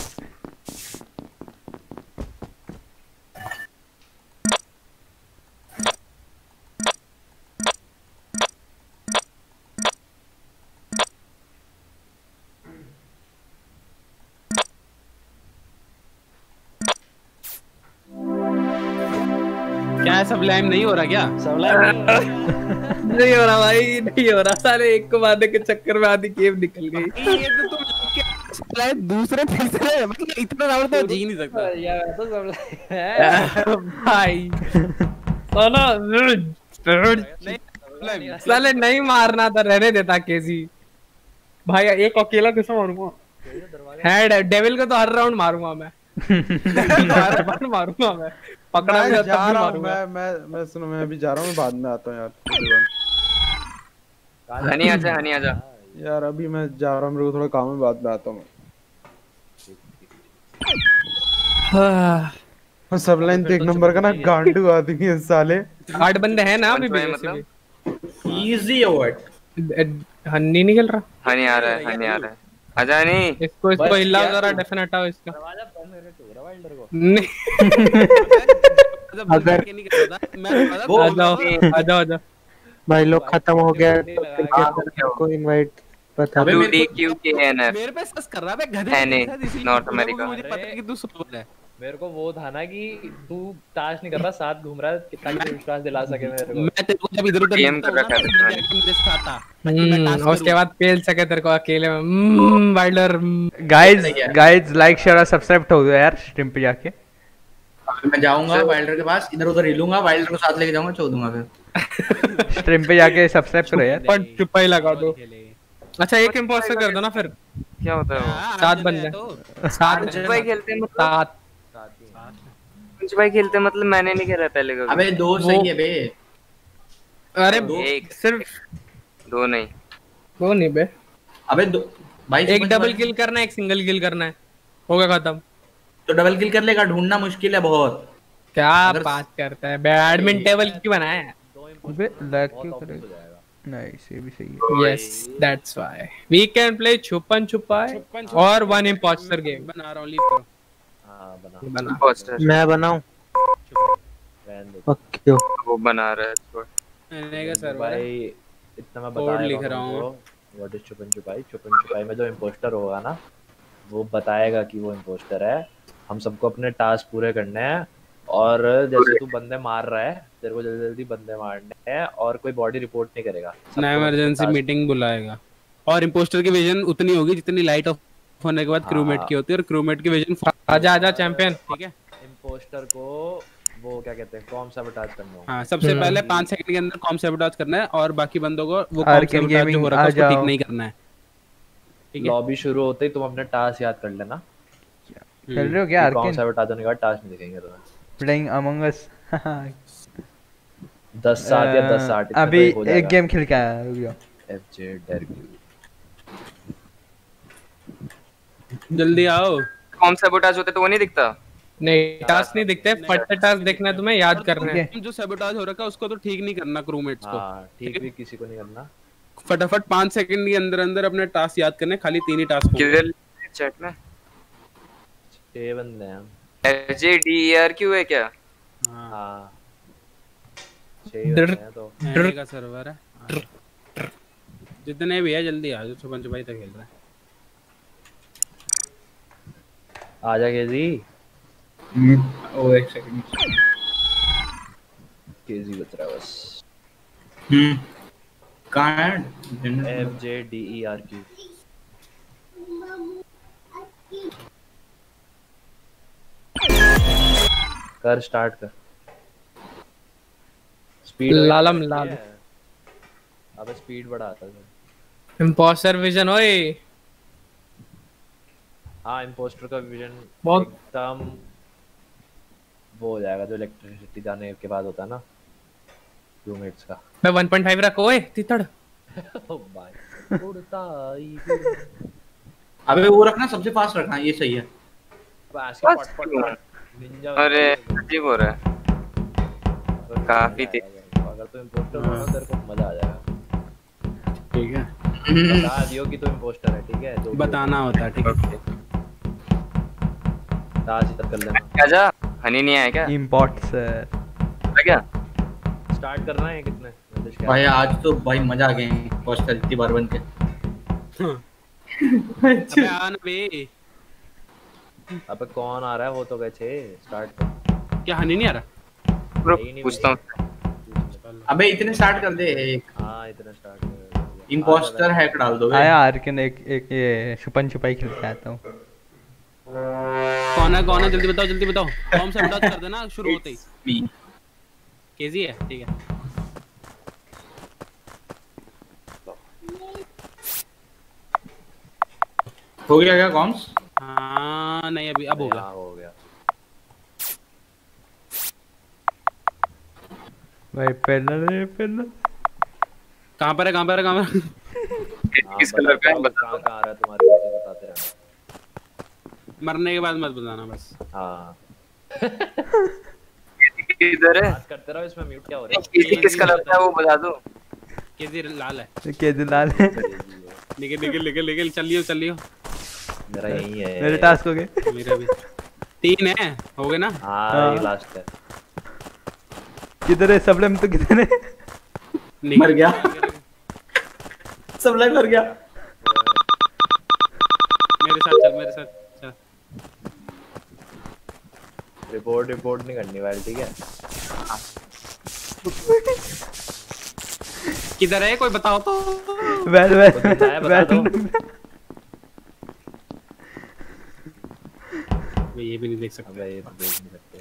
Speaker 6: क्या सबलाइम नहीं हो रहा क्या?
Speaker 8: नहीं हो रहा भाई, नहीं हो रहा। साले एक को मारने के चक्कर में आधी गेम निकल गई।
Speaker 6: ये तो तुम सबलाइम दूसरे तीसरे मतलब इतना राउंड तो जी नहीं सकता
Speaker 4: यार। तो सबलाइम
Speaker 8: भाई साला साले नहीं मारना था, रहने देता केजी भाई। एक अकेला कैसे मारूंगा? हेड डेविल को तो हर राउंड मारूंगा मैं। हर राउंड मारूंगा मैं, पकड़ा
Speaker 5: मैं
Speaker 8: गया
Speaker 5: जा
Speaker 8: तब भी
Speaker 5: रहा हूँ।
Speaker 8: मारूंगा।
Speaker 5: मैं मैं मैं सुनो, मैं अभी जा रहा हूँ, मैं बाद में आता हूँ यार।
Speaker 2: हनी आजा, हनी आजा
Speaker 5: यार अभी मैं जा रहा हूँ, मेरे को थोड़ा काम है, बाद में आता हूँ मैं। सब लाइन तो एक नंबर का ना गांडू आदमी है साले।
Speaker 8: आठ बंदे हैं ना अभी भी,
Speaker 2: मतलब
Speaker 1: इजी है व्हाट।
Speaker 8: हन्नी नहीं खेल रहा।
Speaker 2: हनी आ रहा है, हनी आ रहा है। आजा नहीं,
Speaker 8: इसको इसको हिला जरा, डेफिनेट हटाओ इसका।
Speaker 12: अगर
Speaker 8: आ जाओ आ जाओ आ जाओ
Speaker 12: भाई लोग खत्म हो गया तो को इनवाइट बता
Speaker 2: blue D Q K N F
Speaker 6: मेरे पे सस कर रहा है गधे
Speaker 2: एनए नॉर्थ अमेरिका।
Speaker 6: मुझे पता है कि तू सुपर है।
Speaker 4: मेरे को वो था ना कि तू ताश नहीं कर रहा, साथ घूम रहा है, ताकि विश्वास दिला सके मेरे को।
Speaker 6: मैं तेरे को जब इधर उधर
Speaker 2: गेम कर रखा है
Speaker 6: मेरे साथ था,
Speaker 8: हम्म, उसके बाद पेल सके तेरे को अकेले में। Wilder
Speaker 7: guys guys like share और सब्सक्राइब हो दो यार स्ट्रीम पे जाके।
Speaker 1: मैं जाऊंगा वाइल्डर के पास, इधर उधर हिलूंगा, वाइल्डर को साथ लेके जाऊंगा, छोड़ दूंगा फिर।
Speaker 7: स्ट्रीम पे जाके सब्सक्राइब करो यार।
Speaker 8: पर चुप्पा ही लगा दो। अच्छा एक इंपोस्टर कर दो ना फिर।
Speaker 2: क्या होता है वो?
Speaker 8: सात बंदे सात
Speaker 2: भाई खेलते हैं मतलब
Speaker 8: सात
Speaker 2: कुछ भाई खेलते हैं मतलब मैंने नहीं खेला पहले कभी।
Speaker 1: अबे दो सही है बे।
Speaker 8: अरे
Speaker 2: एक
Speaker 8: सिर्फ
Speaker 2: दो नहीं,
Speaker 8: दो नहीं बे।
Speaker 1: अबे दो भाई,
Speaker 8: एक डबल किल करना है, एक सिंगल किल करना है, हो गया खत्म।
Speaker 1: तो डबल किल कर लेगा, ढूंढना मुश्किल है बहुत।
Speaker 8: क्या बात करता है, बैडमिंटन टेबल क्यों बनाया है?
Speaker 7: अबे लैग क्यों करेगा? नाइस, ये भी सही है।
Speaker 8: Yes that's why we can play छुपन छुपाई और वन इंपोस्टर गेम।
Speaker 6: बना रहा हूं, लीव करो।
Speaker 4: हां बना
Speaker 8: बना
Speaker 2: इंपोस्टर
Speaker 12: मैं बनाऊं? ओके
Speaker 2: वो बना रहा है छोड़।
Speaker 6: मैंने का सर्वर
Speaker 4: भाई इतना मैं
Speaker 6: कोड
Speaker 4: बता
Speaker 6: लिख रहा हूं।
Speaker 4: व्हाट इज छुपन छुपाई। छुपन छुपाई में जो इंपोस्टर होगा ना, वो बताएगा कि वो इंपोस्टर है। हम सबको अपने टास्क पूरे करने हैं, और जैसे तू बंदे मार रहा है, तेरे को जल्दी जल्दी बंदे मारने हैं, और कोई बॉडी रिपोर्ट नहीं करेगा।
Speaker 6: ना इमरजेंसी मीटिंग बुलाएगा, और इंपोस्टर की विजन उतनी होगी जितनी लाइट ऑफ होने के बाद क्रूमेट की होती है, और क्रूमेट की विजन।
Speaker 8: आजा आजा चैंपियन।
Speaker 6: ठीक है,
Speaker 4: इंपोस्टर को वो क्या कहते हैं, कॉम सैबोटाज करना होगा।
Speaker 6: हां सबसे पहले पाँच सेकंड के अंदर कॉम सैबोटाज करना है, और बाकी बंदों को वो कॉम सैबोटाज जो हो रहा है उसको ठीक नहीं करना है। ठीक है,
Speaker 4: लॉबी शुरू होते ही तुम अपने टास्क याद कर लेना।
Speaker 7: खेल रहे हो क्या
Speaker 4: कॉम
Speaker 7: आर्केन?
Speaker 4: सैबोटाज होने के बाद टास्क नहीं दिखेंगे तुम्हें।
Speaker 7: Playing Among Us.
Speaker 4: दस सात या दस आठ
Speaker 7: अभी एक गेम खेल के आया, रुक जाओ।
Speaker 4: एफजे डेरक्यू
Speaker 6: जल्दी आओ।
Speaker 2: कौन सैबोटाज होते तो वो नहीं दिखता?
Speaker 8: नहीं टास्क नहीं दिखते, फटे टास्क देखना है तुम्हें, याद करना है।
Speaker 6: जो सैबोटाज हो रखा है उसको तो ठीक नहीं करना क्रूमेट्स को।
Speaker 4: हां ठीक भी किसी को नहीं करना।
Speaker 6: फटाफट पाँच सेकंड के अंदर अंदर अपने टास्क याद करने, खाली तीन ही टास्क
Speaker 2: किधर चैट में
Speaker 4: छह बंदे हैं।
Speaker 2: H J D R Q है क्या?
Speaker 4: हां छह बंदे हैं तो
Speaker 6: डर का सर्वर है। जितने भी है जल्दी आ जाओ, छुपन छुपाई तक खेल रहा है।
Speaker 4: आजा केजी।
Speaker 1: ओ एक सेकंड,
Speaker 4: केजी बच रहा है बस।
Speaker 1: हम्म कहां है?
Speaker 4: F J D E R Q. कर स्टार्ट कर। स्पीड
Speaker 8: लालम लाल।
Speaker 4: अबे स्पीड बढ़ा था।
Speaker 8: इंपोस्टर विजन ओए।
Speaker 4: हाँ इंपोस्टर का विजन
Speaker 8: बहुत
Speaker 4: एकदम वो हो जाएगा जो इलेक्ट्रिसिटी जाने के बाद होता है ना रूममेट्स का।
Speaker 8: मैं वन पॉइंट फाइव रखो ओए तितड़।
Speaker 4: ओ भाई उड़ता ही।
Speaker 1: अबे वो रखना, सबसे फास्ट रखना, ये सही है।
Speaker 4: बस पट पट निंजा।
Speaker 2: अरे अजीब हो रहा है काफी तेज।
Speaker 4: अगर तू इंपोस्टर हो तेरे को मजा आ जाएगा।
Speaker 6: ठीक है,
Speaker 4: बता दियो कि तू इंपोस्टर है। ठीक है, जो
Speaker 6: बताना होता है। ठीक है,
Speaker 4: टास्क इधर कर लेना।
Speaker 2: आजा, हनी नहीं आया क्या?
Speaker 7: इंपोर्ट सर
Speaker 2: क्या
Speaker 4: स्टार्ट करना है कितने
Speaker 1: भाई? आज तो भाई मजा आ गया पोस्टर इतनी बार बन के।
Speaker 6: अबे आन बे।
Speaker 4: अबे कौन आ रहा है? वो तो गए छे। स्टार्ट कर।
Speaker 6: क्या हनी नहीं आ रहा?
Speaker 2: रुक पूछता हूँ।
Speaker 1: अबे इतने स्टार्ट कर दे एक।
Speaker 4: हाँ इतने स्टार्ट कर।
Speaker 1: इंपोस्टर हैक डाल दो।
Speaker 7: आया आर्कन एक एक ये छुपन छुपाई खेल के आता हूँ।
Speaker 6: कौन है कौन है जल्दी बताओ जल्दी बताओ। कौन सा बता कर देना शुरू होते ही। केजी है ठीक है।
Speaker 1: हो गया क्या कॉम्स?
Speaker 6: हाँ नहीं अभी अब होगा।
Speaker 4: हो गया
Speaker 7: भाई पैनल है पैनल।
Speaker 6: कहाँ पर है कहाँ पर है कहाँ पर?
Speaker 2: किस कलर का है
Speaker 4: बता। कहाँ कहाँ आ रहा है तुम्हारे को बताते रहना।
Speaker 6: मरने के बाद मत बताना बस।
Speaker 4: हाँ
Speaker 2: किधर है?
Speaker 4: बात करते रहो इसमें म्यूट क्या हो रहा है?
Speaker 2: केजी किस कलर का है वो बता दो।
Speaker 6: केजी लाल है।
Speaker 7: केजी लाल है।
Speaker 6: निकल निकल निकल निकल चलियो चलियो।
Speaker 4: मेरा यही है।
Speaker 7: मेरे टास्क हो गए।
Speaker 6: मेरा भी तीन है हो गए ना।
Speaker 4: हाँ ये लास्ट है।
Speaker 7: किधर है सबलम तो किधर है?
Speaker 1: मर गया सबलम मर गया।
Speaker 6: मेरे साथ चल मेरे साथ चल।
Speaker 4: रिपोर्ट रिपोर्ट नहीं करनी वाली ठीक है।
Speaker 6: किधर है कोई बताओ तो।
Speaker 7: Well well well.
Speaker 6: ये भी नहीं देख सकता।
Speaker 4: ये तो देख नहीं सकते।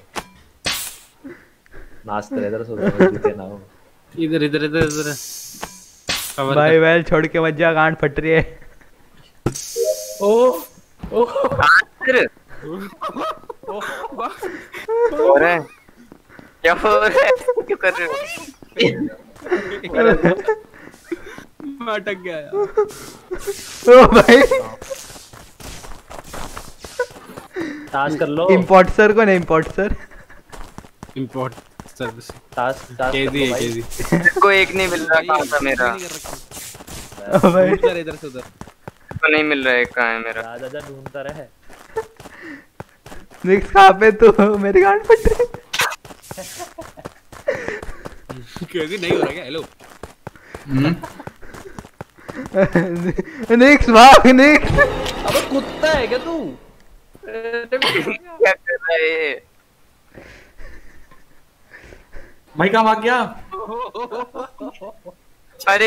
Speaker 4: नाचते रहे इधर सोचो जीते ना हो।
Speaker 6: इधर इधर इधर इधर।
Speaker 7: भाई वेल छोड़ के मत जा गांड फट रही है।
Speaker 6: ओ ओ
Speaker 2: अरे हो रहा है क्या हो रहा है क्यों कर रहे हो?
Speaker 6: मैं अटक गया यार।
Speaker 7: ओ भाई
Speaker 4: टास्क कर लो।
Speaker 7: इंपोर्ट सर को नहीं import sir.
Speaker 6: Import service
Speaker 4: task task
Speaker 6: KG है केजी।
Speaker 2: को एक नहीं मिल रहा कहाँ था मेरा?
Speaker 7: ओ भाई
Speaker 6: इधर इधर से उधर
Speaker 2: तो नहीं मिल रहा है कहाँ है मेरा?
Speaker 4: राजा जा ढूंढता रहे।
Speaker 7: निक्स कहाँ पे तू? मेरी गांड फट रही।
Speaker 6: केजी नहीं हो रहा क्या? हेलो
Speaker 7: निक्स भाग निक्स।
Speaker 4: अबे कुत्ता है क्या तू?
Speaker 2: क्या कर रहा है?
Speaker 1: भाई कहाँ भाग गया?
Speaker 2: अरे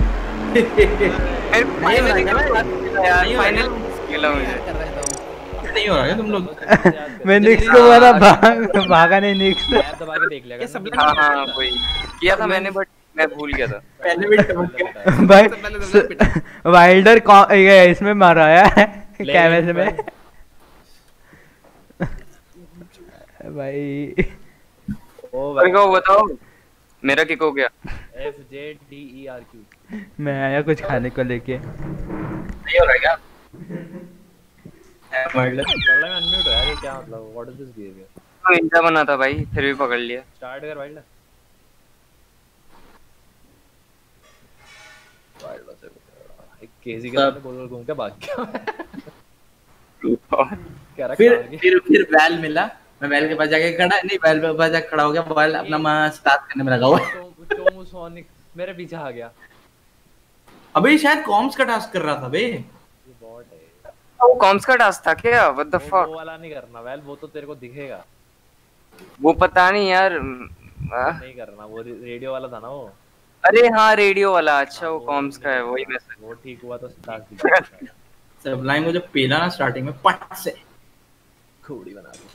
Speaker 2: फाइनल खेला मुझे।
Speaker 1: नहीं हो रहा है तुम लोग?
Speaker 7: मैं निक्स को बोला भाग भागा नहीं निक्स।
Speaker 4: दबा के देख लेगा।
Speaker 2: हाँ हाँ वही किया था मैंने बट मैं भूल गया था।
Speaker 1: पहले भी
Speaker 7: भाई वाइल्डर इसमें मारा है कैमरे में। भाई
Speaker 4: ओ
Speaker 2: भाई को बताओ मेरा किक हो गया।
Speaker 4: F J D E R Q.
Speaker 7: मैं आया कुछ खाने को लेके।
Speaker 1: नहीं हो रहा क्या?
Speaker 4: वाइल्डर अनम्यूट है यार ये क्या मतलब व्हाट इज दिस बिहेवियर?
Speaker 2: तो इंजा बना था भाई फिर भी पकड़ लिया।
Speaker 4: स्टार्ट कर वाइल्डर। वाइल्डर से एक केजी के साथ गोल गोल घूम के भाग गया।
Speaker 1: फिर फिर फिर वैल मिला। मैं वैल के पास जाके खड़ा नहीं वैल के पास जाके खड़ा हो गया। वैल अपना मैं स्टार्ट करने में लगा हुआ है।
Speaker 4: टोमू सोनिक मेरे पीछे आ गया।
Speaker 1: अबे शायद कॉम्स का टास्क कर रहा था बे।
Speaker 4: ये बॉट है।
Speaker 2: वो कॉम्स का टास्क था क्या? What the fuck?
Speaker 4: वो वाला नहीं करना वैल वो तो तेरे को दिखेगा।
Speaker 2: वो पता नहीं यार
Speaker 4: नहीं करना वो रेडियो वाला था ना वो।
Speaker 2: अरे हाँ रेडियो वाला। अच्छा वो कॉम्स का है वही मैं
Speaker 4: वो ठीक हुआ तो टास्क दिखेगा।
Speaker 1: सबलाइन मुझे पेला ना स्टार्टिंग में पट से
Speaker 4: खोड़ी बना दी।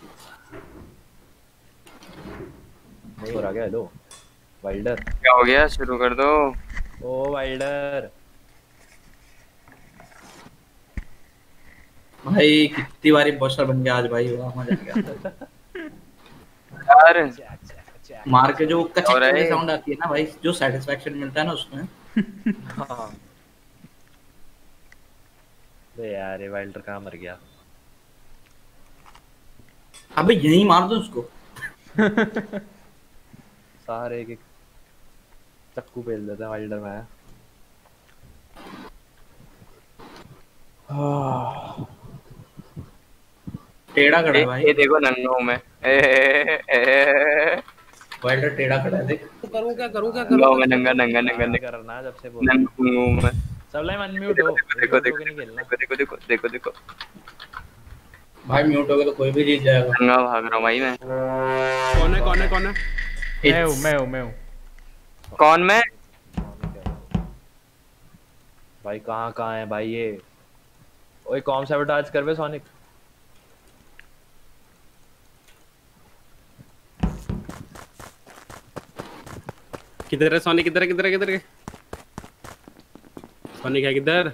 Speaker 4: नहीं हो रहा क्या? हेलो वाइल्डर
Speaker 2: क्या हो गया? शुरू कर दो।
Speaker 4: ओ वाइल्डर
Speaker 1: भाई कितनी बारी बॉसर बन गया आज भाई। वाह मजा आ गया
Speaker 2: यार।
Speaker 1: मार के जो कचक की साउंड आती है ना भाई जो सैटिस्फैक्शन मिलता है ना उसमें।
Speaker 4: हां बे यार ये वाइल्डर कहां मर गया?
Speaker 1: अबे यहीं मार दो उसको।
Speaker 4: सारे एक चक्कू पेल देते हैं वाइल्डर में।
Speaker 1: टेढ़ा खड़ा है भाई।
Speaker 2: ये देखो नंगा हूं मैं।
Speaker 1: वाइल्डर टेढ़ा खड़ा है देख।
Speaker 6: करूं क्या करूं क्या
Speaker 2: नंगा हूं मैं नंगा नंगा नंगा नंगा
Speaker 4: करना जब से बोल
Speaker 2: नंगा हूं मैं।
Speaker 4: सबलाइन अनम्यूट हो।
Speaker 2: देखो देखो देखो देखो देखो देखो
Speaker 1: भाई म्यूट हो गया तो कोई भी जीत जाएगा।
Speaker 2: नंगा भाग रहा हूं भाई मैं।
Speaker 6: कौन है कौन है कौन है?
Speaker 7: मैं हूँ मैं हूँ मैं हूँ।
Speaker 2: कौन मैं?
Speaker 4: भाई कहाँ कहाँ है भाई ये? ओए कौन सैबोटाज कर बे सोनिक।
Speaker 6: किधर है सोनिक? किधर है किधर है किधर है? सोनिक है किधर?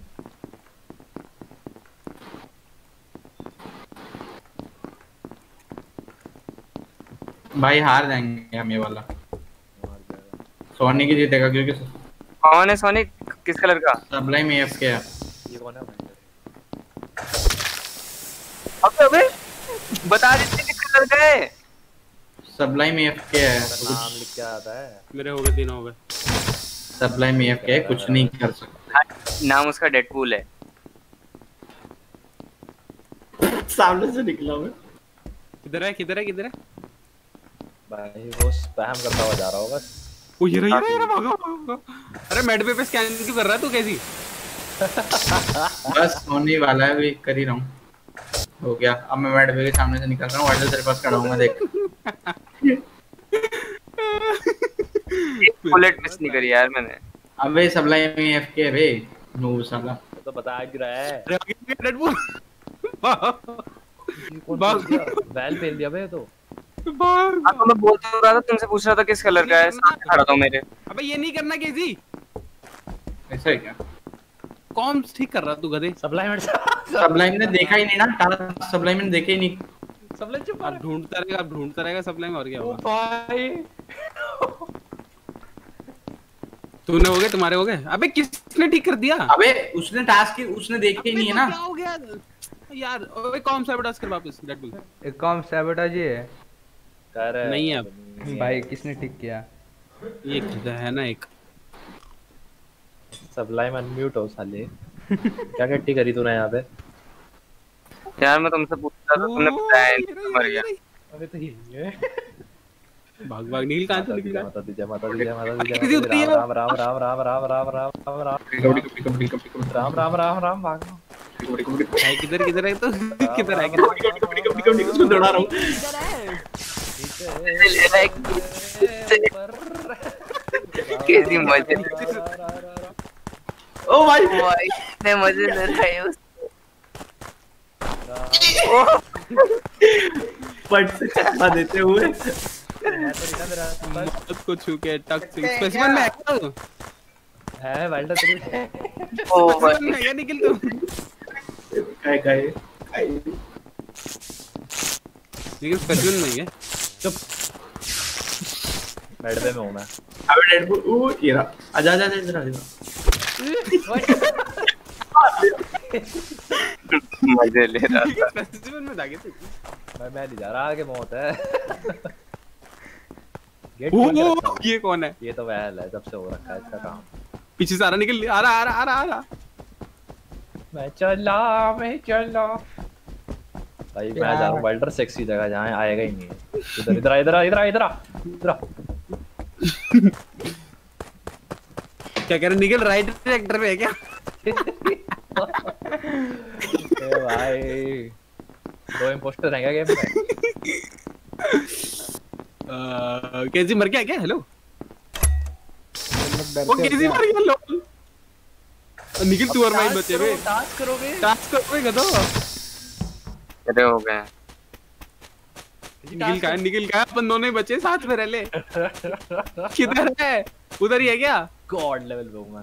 Speaker 1: भाई हार जाएंगे हम ये वाला। सोनिक ही जीतेगा क्योंकि
Speaker 2: कौन है सोनिक? किस कलर का?
Speaker 1: सबलाइम एएफके है।
Speaker 4: ये कौन है?
Speaker 2: अबे अबे बता दीजिए किस कलर का है?
Speaker 1: सबलाइम एएफके है।
Speaker 4: नाम लिख के आता है।
Speaker 6: मेरे हो गए, तीन हो गए।
Speaker 1: सबलाइम एएफके है, कुछ नहीं कर सकता।
Speaker 2: नाम उसका डेडपूल है।
Speaker 1: सामने से निकला मैं।
Speaker 6: किधर है किधर है किधर है?
Speaker 4: भाई वो स्पैम करता हुआ जा रहा होगा।
Speaker 6: ओ ये रहा ये रहा भागा भागा। अरे मेड पे पे स्कैन क्यों कर रहा है तू? कैसी?
Speaker 1: बस होने वाला है, अभी कर ही रहा हूँ। हो गया। अब मैं मेड पे के सामने से निकल रहा हूँ। वाइडल तेरे पास खड़ा हूँ मैं, देख।
Speaker 2: बुलेट मिस नहीं करी यार मैंने।
Speaker 1: अबे सबलाइम एएफके है बे, नूब साला।
Speaker 4: तो बता क्यों रहा है?
Speaker 6: डेडपूल
Speaker 4: वैल फेल दिया बे तो।
Speaker 2: हाँ तो मैं बोलते रहा था, तुमसे पूछ रहा था किस कलर का है, सामने खड़ा था मेरे।
Speaker 6: अबे ये नहीं करना कैसी?
Speaker 1: ऐसा है क्या?
Speaker 6: कौन ठीक कर रहा तू गधे?
Speaker 4: सबलाइम
Speaker 1: सबलाइम ने देखा ही नहीं ना, टास्क सबलाइम ने देखे ही नहीं।
Speaker 4: सबलाइम चुप
Speaker 6: अब ढूंढता रहेगा, अब ढूंढता रहेगा सबलाइम, और क्या होगा?
Speaker 4: भाई
Speaker 6: तूने हो गए, तुम्हारे हो गए? अबे किसने ठीक कर दिया?
Speaker 1: अबे उसने टास्क उसने देखे ही नहीं है ना।
Speaker 6: क्या हो गया यार? ओए कौन सैबोटाज कर वापस डेडपूल।
Speaker 7: एक कौन सैबोटाज ही है?
Speaker 4: कर
Speaker 6: नहीं है अब
Speaker 7: भाई किसने ठीक किया?
Speaker 6: ये किधर है ना एक
Speaker 4: सबलाइम अनम्यूट हो साले। क्या कट्टी करी तूने यहाँ पे?
Speaker 2: यार मैं तुमसे पूछ रहा था, तुमने बताया नहीं, मर गया।
Speaker 4: अबे तो ये
Speaker 6: भाग भाग नील कहां से निकल गया?
Speaker 4: माता दी जय माता दी जय माता दी जय राम राम राम राम राम राम राम राम राम राम राम राम राम भाग
Speaker 6: भाई किधर किधर है तो किधर है किधर
Speaker 1: दौड़ा रहा हूं
Speaker 2: कैसी मजे।
Speaker 1: ओ भाई
Speaker 2: भाई इतने मजे ले रहे हो
Speaker 1: पट से चप्पा देते हुए
Speaker 6: मौत को छू के टक स्पेसिफिक में है
Speaker 4: है वाइल्डर तेरी।
Speaker 2: ओ भाई
Speaker 6: मैं क्या निकल तू
Speaker 1: काय काय
Speaker 6: लेकिन स्पेसिफिक नहीं है।
Speaker 4: चुप बेड पे में हूं मैं।
Speaker 1: अबे डेडपूल ओ ये रहा, आजा आजा इधर आ जा।
Speaker 2: मजे ले रहा था।
Speaker 6: स्पेसिफिक में दागे थे
Speaker 4: मैं मैं नहीं जा रहा, आगे मौत है। गेट
Speaker 6: ओ
Speaker 4: खोल के रखा हूं।
Speaker 6: ये कौन है?
Speaker 4: ये तो वैल है, जब से हो रखा है इसका काम।
Speaker 6: पीछे से आ रहा निकल आ रहा आ रहा आ रहा आ रहा
Speaker 4: मैं चला मैं चला भाई मैं जा रहा हूं वाइल्डर सेक्सी जगह जहां आएगा ही नहीं है। इधर इधर इधर इधर इधर इधर
Speaker 6: क्या कह रहे निकल राइट ट्रैक्टर पे है क्या?
Speaker 4: ए भाई दो इंपोस्टर हैं क्या गेम में?
Speaker 6: अ केजी मर गया क्या? हेलो वो केजी मर गया। लो निकल तू और मैं बचे बे।
Speaker 4: टास्क करोगे
Speaker 6: टास्क करोगे गधो।
Speaker 2: कितने हो गए?
Speaker 6: निकल का निकल का अपन दोनों ही बचे साथ में रह ले। किधर है? उधर ही है क्या?
Speaker 4: गॉड लेवल पे हूं मैं।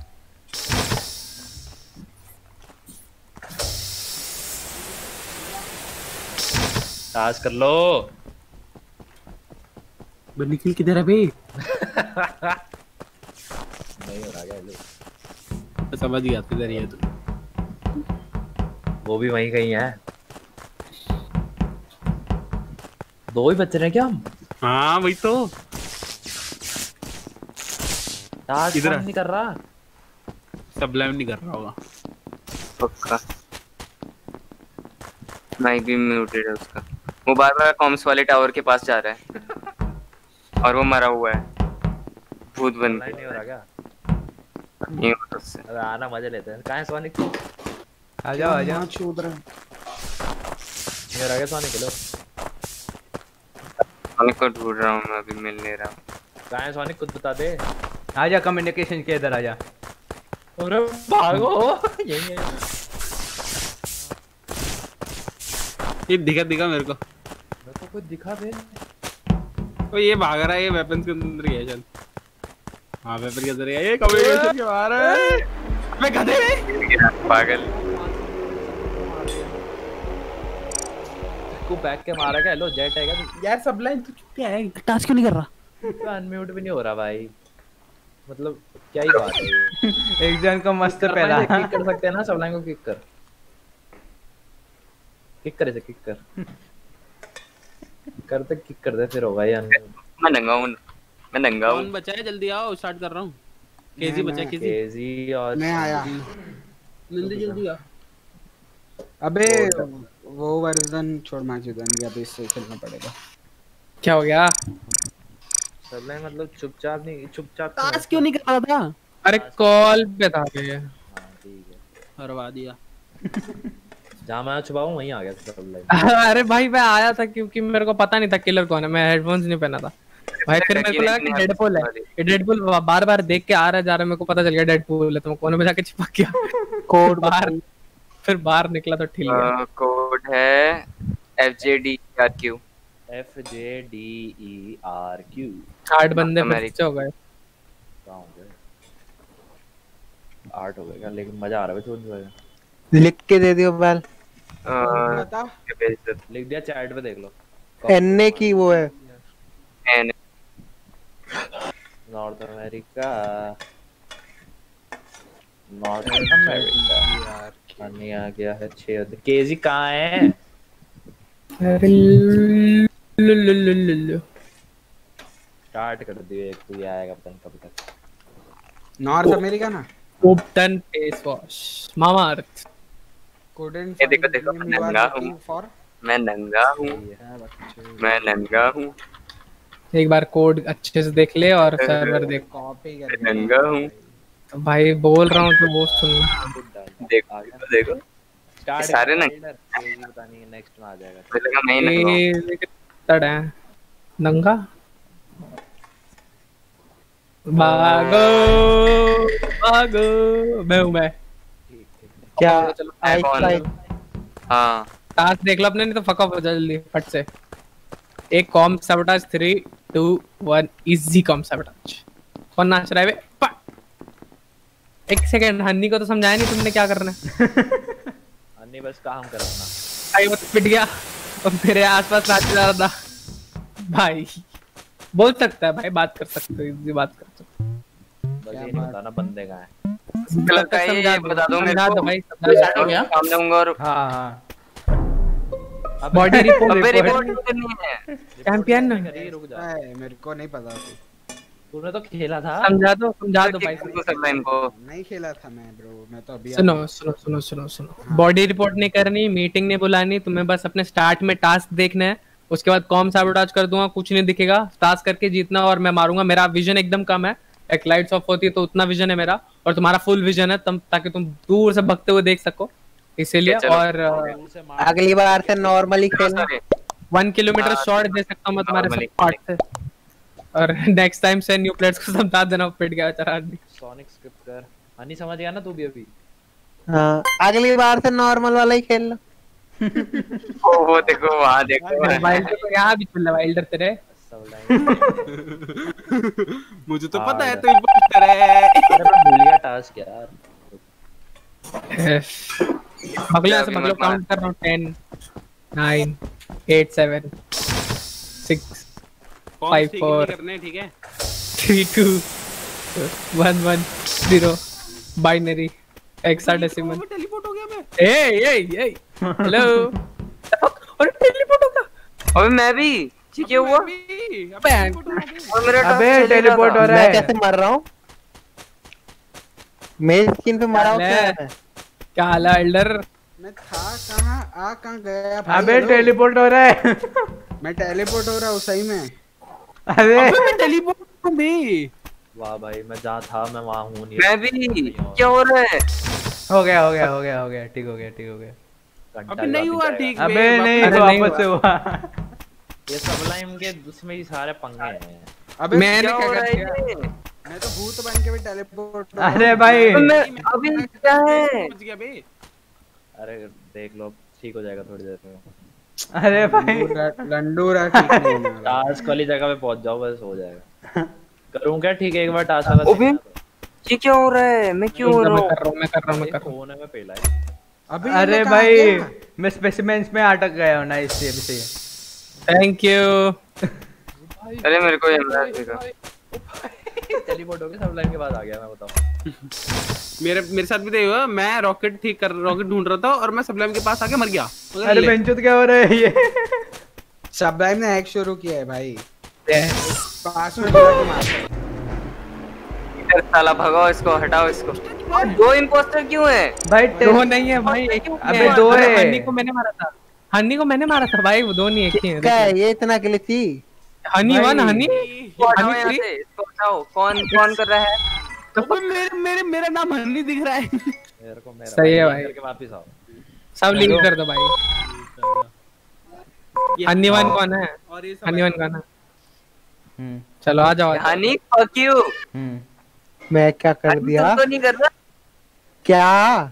Speaker 4: टास्क कर लो।
Speaker 6: बे निकल किधर है बे?
Speaker 4: नहीं हो रहा क्या? लो
Speaker 6: समझ गया किधर ही है तू।
Speaker 4: वो भी वहीं कहीं है। दो ही बच्चे हैं क्या हम?
Speaker 6: हाँ वही तो।
Speaker 4: टास्क
Speaker 6: इधर
Speaker 4: नहीं कर रहा।
Speaker 6: सबलाइम नहीं कर रहा होगा
Speaker 2: पक्का। माइक भी म्यूटेड है उसका। वो बार बार कॉम्स वाले टावर के पास जा रहा है और वो मरा हुआ है भूत बन के।
Speaker 4: नहीं हो रहा क्या?
Speaker 2: नहीं हो उससे।
Speaker 4: अबे आना मजे लेते हैं। कहाँ है सोनिक?
Speaker 7: आ जाओ आ जाओ।
Speaker 4: उधर है। ये रह गया सोनिक। लो
Speaker 2: सोनिक को ढूंढ रहा हूँ मैं, अभी मिल नहीं रहा।
Speaker 4: कहाँ है सोनिक, कुछ बता दे।
Speaker 7: आजा कम्युनिकेशन के इधर आजा।
Speaker 4: अरे भागो। यही है।
Speaker 6: ये दिखा दिखा मेरे को।
Speaker 4: मेरे को कुछ दिखा दे।
Speaker 6: ओ ये भाग रहा है, ये वेपन्स के अंदर ही है चल। हाँ वेपन के अंदर ही है, ये कम्युनिकेशन के बाहर है। मैं गधे
Speaker 2: पागल।
Speaker 4: को बैक के मारा क्या? हेलो जेट है क्या तू?
Speaker 6: यार सबलाइन तू चुप क्या है? टास्क क्यों नहीं कर रहा?
Speaker 4: तो अनम्यूट भी नहीं हो रहा भाई। मतलब क्या ही बात है ये।
Speaker 7: एक जन को मस्त पहला
Speaker 4: किक कर सकते हैं ना, सबलाइन को किक कर। किक करे से किक कर। कर दे किक कर दे फिर होगा यार।
Speaker 2: मैं नंगा हूँ, मैं नंगा हूँ।
Speaker 6: कौन बचा है? जल्दी आओ, स्टार्ट कर रहा हूँ। केजी बचा, केजी।
Speaker 4: केजी और
Speaker 13: मैं आया।
Speaker 6: जल्दी जल्दी आ।
Speaker 13: अबे वो वर्जन छोड़, मौजूदा नहीं, अभी इससे खेलना पड़ेगा।
Speaker 8: क्या हो गया?
Speaker 4: सबलाइन मतलब चुपचाप नहीं, चुपचाप
Speaker 6: टास्क क्यों नहीं कर रहा था?
Speaker 8: अरे कॉल पे था ये।
Speaker 4: हां ठीक है,
Speaker 6: हरवा दिया।
Speaker 4: जहां मैं छुपा हूं वहीं आ गया सबलाइन।
Speaker 8: अरे भाई मैं आया था क्योंकि मेरे को पता नहीं था किलर कौन है, मैं हेडफोन्स नहीं पहना था भाई। फिर मेरे को लगा कि डेडपूल है, ये डेडपूल बार बार देख के आ रहा जा रहा, मेरे को पता चल गया डेडपूल है, तो मैं कोने में जाके चिपक गया। कोड बाहर, फिर बाहर निकला तो ठीक है।
Speaker 2: कोड है F J D R Q.
Speaker 4: F J D E R Q.
Speaker 8: आठ बंदे फिर हो गए।
Speaker 4: कहां हो गए? आठ हो गए, लेकिन मजा आ रहा है छोड़ दो।
Speaker 12: लिख के दे दियो बैल।
Speaker 13: बता
Speaker 4: लिख दिया चैट पे, देख लो।
Speaker 12: एनए की वो है,
Speaker 2: N
Speaker 4: North America, North America. अन्य आ गया है छह। केजी कहाँ है?
Speaker 8: अरे
Speaker 4: स्टार्ट कर दियो, एक तो ये आएगा पता नहीं कब तक।
Speaker 13: नॉर्थ अमेरिका ना,
Speaker 8: open face wash Mamaearth.
Speaker 2: ये देखो देखो, मैं नंगा हूँ, मैं नंगा हूँ, मैं नंगा हूँ।
Speaker 8: एक बार कोड अच्छे से देख ले और सर्वर देख।
Speaker 13: कॉपी
Speaker 2: कर, नंगा हूँ
Speaker 8: भाई, बोल रहा हूँ तो वो सुन।
Speaker 2: देखो देखो सारे नंगा,
Speaker 4: पता नहीं नेक्स्ट में आ जाएगा।
Speaker 2: मैं मैं नंगा
Speaker 8: तड़ है नंगा। भागो भागो, मैं हूँ मैं।
Speaker 12: क्या
Speaker 2: आई कौन? हाँ
Speaker 8: टास्क देख लो अपने, नहीं तो फक ऑफ हो जा जल्दी फट से। एक comms sabotage, three two one, easy comms sabotage. कौन नाच रहा है बे? एक सेकंड, हन्नी को तो समझाया नहीं तुमने क्या करना है।
Speaker 4: हन्नी बस काम कर रहा ना।
Speaker 8: भाई वो पिट गया और मेरे आसपास नाच रहा था भाई। बोल सकता है भाई, बात कर सकते हो, इजी बात कर सकते हो।
Speaker 4: बस ये नहीं बताना बंदे कहाँ हैं।
Speaker 2: लगता है ये बता दो मेरे को
Speaker 8: भाई।
Speaker 2: स्टार्ट हो गया, सामने होऊंगा और
Speaker 7: हां हां
Speaker 8: बॉडी रिपोर्ट
Speaker 2: अबे रिपोर्ट करनी है।
Speaker 8: चैंपियन ना
Speaker 4: रुक जा,
Speaker 13: मेरे को नहीं पता थी।
Speaker 4: तूने तो खेला था।
Speaker 8: समझा दो समझा दो भाई।
Speaker 13: नहीं खेला था मैं ब्रो, मैं तो अभी।
Speaker 8: सुनो सुनो सुनो सुनो सुनो, बॉडी रिपोर्ट नहीं करनी, मीटिंग नहीं बुलानी, तुम्हें बस अपने स्टार्ट में टास्क देखना है। उसके बाद कॉम सैबोटाज कर दूंगा, कुछ नहीं दिखेगा, टास्क करके जीतना और मैं मारूंगा। मेरा विजन एकदम कम है, एक लाइट्स ऑफ होती है तो उतना विजन है मेरा, और तुम्हारा फुल विजन है तम, ताकि तुम दूर से भगते हुए देख सको, इसीलिए। और
Speaker 12: अगली बार से नॉर्मली खेलना,
Speaker 8: वन किलोमीटर शॉट दे सकता हूँ मैं तुम्हारे पार्ट से। और नेक्स्ट टाइम से न्यू प्लेयर्स को समझा देना, पिट गया बेचारा आदमी।
Speaker 4: सोनिक स्किप कर, हनी समझ गया ना तू भी अभी।
Speaker 12: हाँ अगली बार से नॉर्मल वाला ही खेल लो।
Speaker 2: ओ वो देखो वहाँ देखो,
Speaker 8: वाइल्डर तो यहाँ भी चल रहा है, वाइल्डर तेरे।
Speaker 6: मुझे तो पता है तू इंपोस्टर है।
Speaker 4: अरे मैं भूल गया टास्क यार।
Speaker 8: अगले से मतलब काउंट कर रहा हूँ, ten nine eight seven six five four
Speaker 6: ठीक है,
Speaker 8: three two one one zero binary hexadecimal.
Speaker 6: Teleport हो गया मैं।
Speaker 8: ए ए ए हेलो, और टेलीपोर्ट हो गया।
Speaker 2: अबे मैं भी, ठीक है हुआ।
Speaker 7: अबे टेलीपोर्ट हो रहा है।
Speaker 12: मैं कैसे मर रहा हूँ? मेरी स्क्रीन पे मरा हूँ क्या?
Speaker 8: क्या हाल है एल्डर?
Speaker 13: मैं था कहाँ, आ कहाँ गया भाई?
Speaker 7: अबे टेलीपोर्ट हो रहा है।
Speaker 13: मैं टेलीपोर्ट हो रहा हूँ सही में।
Speaker 7: अबे
Speaker 6: मैं टेलीपोर्ट हूँ बे।
Speaker 4: वाह भाई, मैं जहाँ था मैं वहाँ हूँ नहीं।
Speaker 2: मैं भी, क्या हो रहा है?
Speaker 7: हो गया हो गया हो गया हो गया ठीक हो गया ठीक हो गया।
Speaker 6: अबे नहीं हुआ ठीक।
Speaker 7: अबे नहीं, वापस से हुआ।
Speaker 4: ये सबलाइम के उसमें ही सारे पंगे हैं।
Speaker 13: अबे
Speaker 8: मैंने
Speaker 13: क्या
Speaker 8: क्या
Speaker 13: हो
Speaker 8: कर
Speaker 13: रहा है
Speaker 8: दिया?
Speaker 13: ये? मैं तो भूत बन के भी टेलीपोर्ट।
Speaker 7: अरे भाई
Speaker 2: अभी क्या है?
Speaker 6: पहुंच गया बे।
Speaker 4: अरे देख लो ठीक हो जाएगा थोड़ी देर में।
Speaker 7: अरे भाई
Speaker 13: लंडू रहा ठीक नहीं होने वाला।
Speaker 4: टास्क वाली जगह पे पहुंच जाओ बस हो जाएगा। करूं क्या? ठीक है एक बार टास्क का
Speaker 2: अबे ये क्या हो रहा है? मैं क्यों हो रहा
Speaker 8: मैं
Speaker 2: हूँ?
Speaker 8: कर रहा हूँ मैं कर रहा हूँ मैं कर रहा हूँ।
Speaker 4: होने में पहला है।
Speaker 13: अबे
Speaker 7: अरे भाई मैं स्पेसिमेंस में अटक गया हूँ। नाइस ये भी सही है।
Speaker 8: Thank you.
Speaker 2: अरे मेरे को यमराज दिखा।
Speaker 4: टेलीपोर्ट हो गया सबलाइम के बाद आ गया मैं बताऊं।
Speaker 6: मेरे मेरे साथ भी तो हुआ। मैं रॉकेट ठीक कर रॉकेट ढूंढ रहा था और मैं सबलाइम के पास आके मर गया।
Speaker 7: अरे बेंचुत क्या हो रहा है ये?
Speaker 13: सबलाइम ने हैक शुरू किया है भाई। पासवर्ड लगा के मार।
Speaker 2: इधर साला भगाओ इसको, हटाओ इसको। दो इंपोस्टर क्यों है?
Speaker 7: भाई
Speaker 8: दो नहीं है भाई, एक
Speaker 7: अबे दो है।
Speaker 8: हनी को मैंने मारा था। हनी को मैंने मारा था भाई, वो दो नहीं एक ही है।
Speaker 12: क्या है ये इतना ग्लिची?
Speaker 8: हनी वन हनी
Speaker 2: इसको हटाओ यहाँ से, इसको हटाओ। कौन कौन कर रहा है?
Speaker 6: तो मेरे मेरे मेरा नाम हनी दिख रहा है।
Speaker 4: मेरे को मेरा
Speaker 8: सही है भाई।
Speaker 4: करके वापस आओ।
Speaker 8: सब लीव कर दो भाई। हनी वन कौन है? हनी वन कौन है? चलो आ जाओ।
Speaker 2: Honey fuck you.
Speaker 12: मैं क्या कर दिया?
Speaker 2: तुम तो नहीं कर रहा?
Speaker 12: क्या?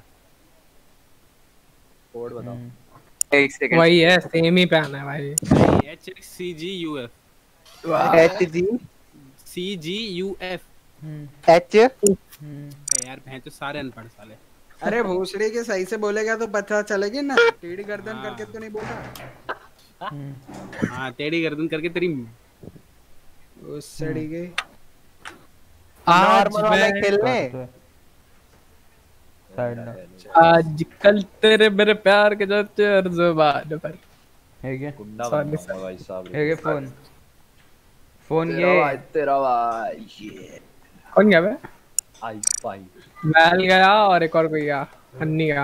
Speaker 4: कोड बताओ।
Speaker 2: एक सेकंड।
Speaker 8: वही है, सेम ही पहना है भाई।
Speaker 6: H C G U F
Speaker 12: H G
Speaker 6: C G U F
Speaker 12: H
Speaker 6: यार भैं तो सारे अनपढ़ साले।
Speaker 13: अरे भोसड़ी के सही से बोलेगा तो पता चलेगी ना। टेढ़ी गर्दन करके तो नहीं बोला।
Speaker 6: हाँ टेढ़ी गर्दन करके तेरी
Speaker 13: उस सड़ी गई।
Speaker 8: आज
Speaker 12: नॉर्मल वाले
Speaker 8: मैं
Speaker 12: खेलने
Speaker 8: आज कल तेरे मेरे प्यार के जो जुबान पर
Speaker 7: है क्या?
Speaker 4: गुंडा
Speaker 8: Sorry,
Speaker 4: बन जाऊंगा भाई साहब।
Speaker 7: है क्या फोन? फोन
Speaker 4: तेरा
Speaker 7: ये
Speaker 4: भाई तेरा भाई ये
Speaker 8: कौन गया बे?
Speaker 4: आई भाई
Speaker 8: मैल गया और एक और कोई गया। हन्नी गया।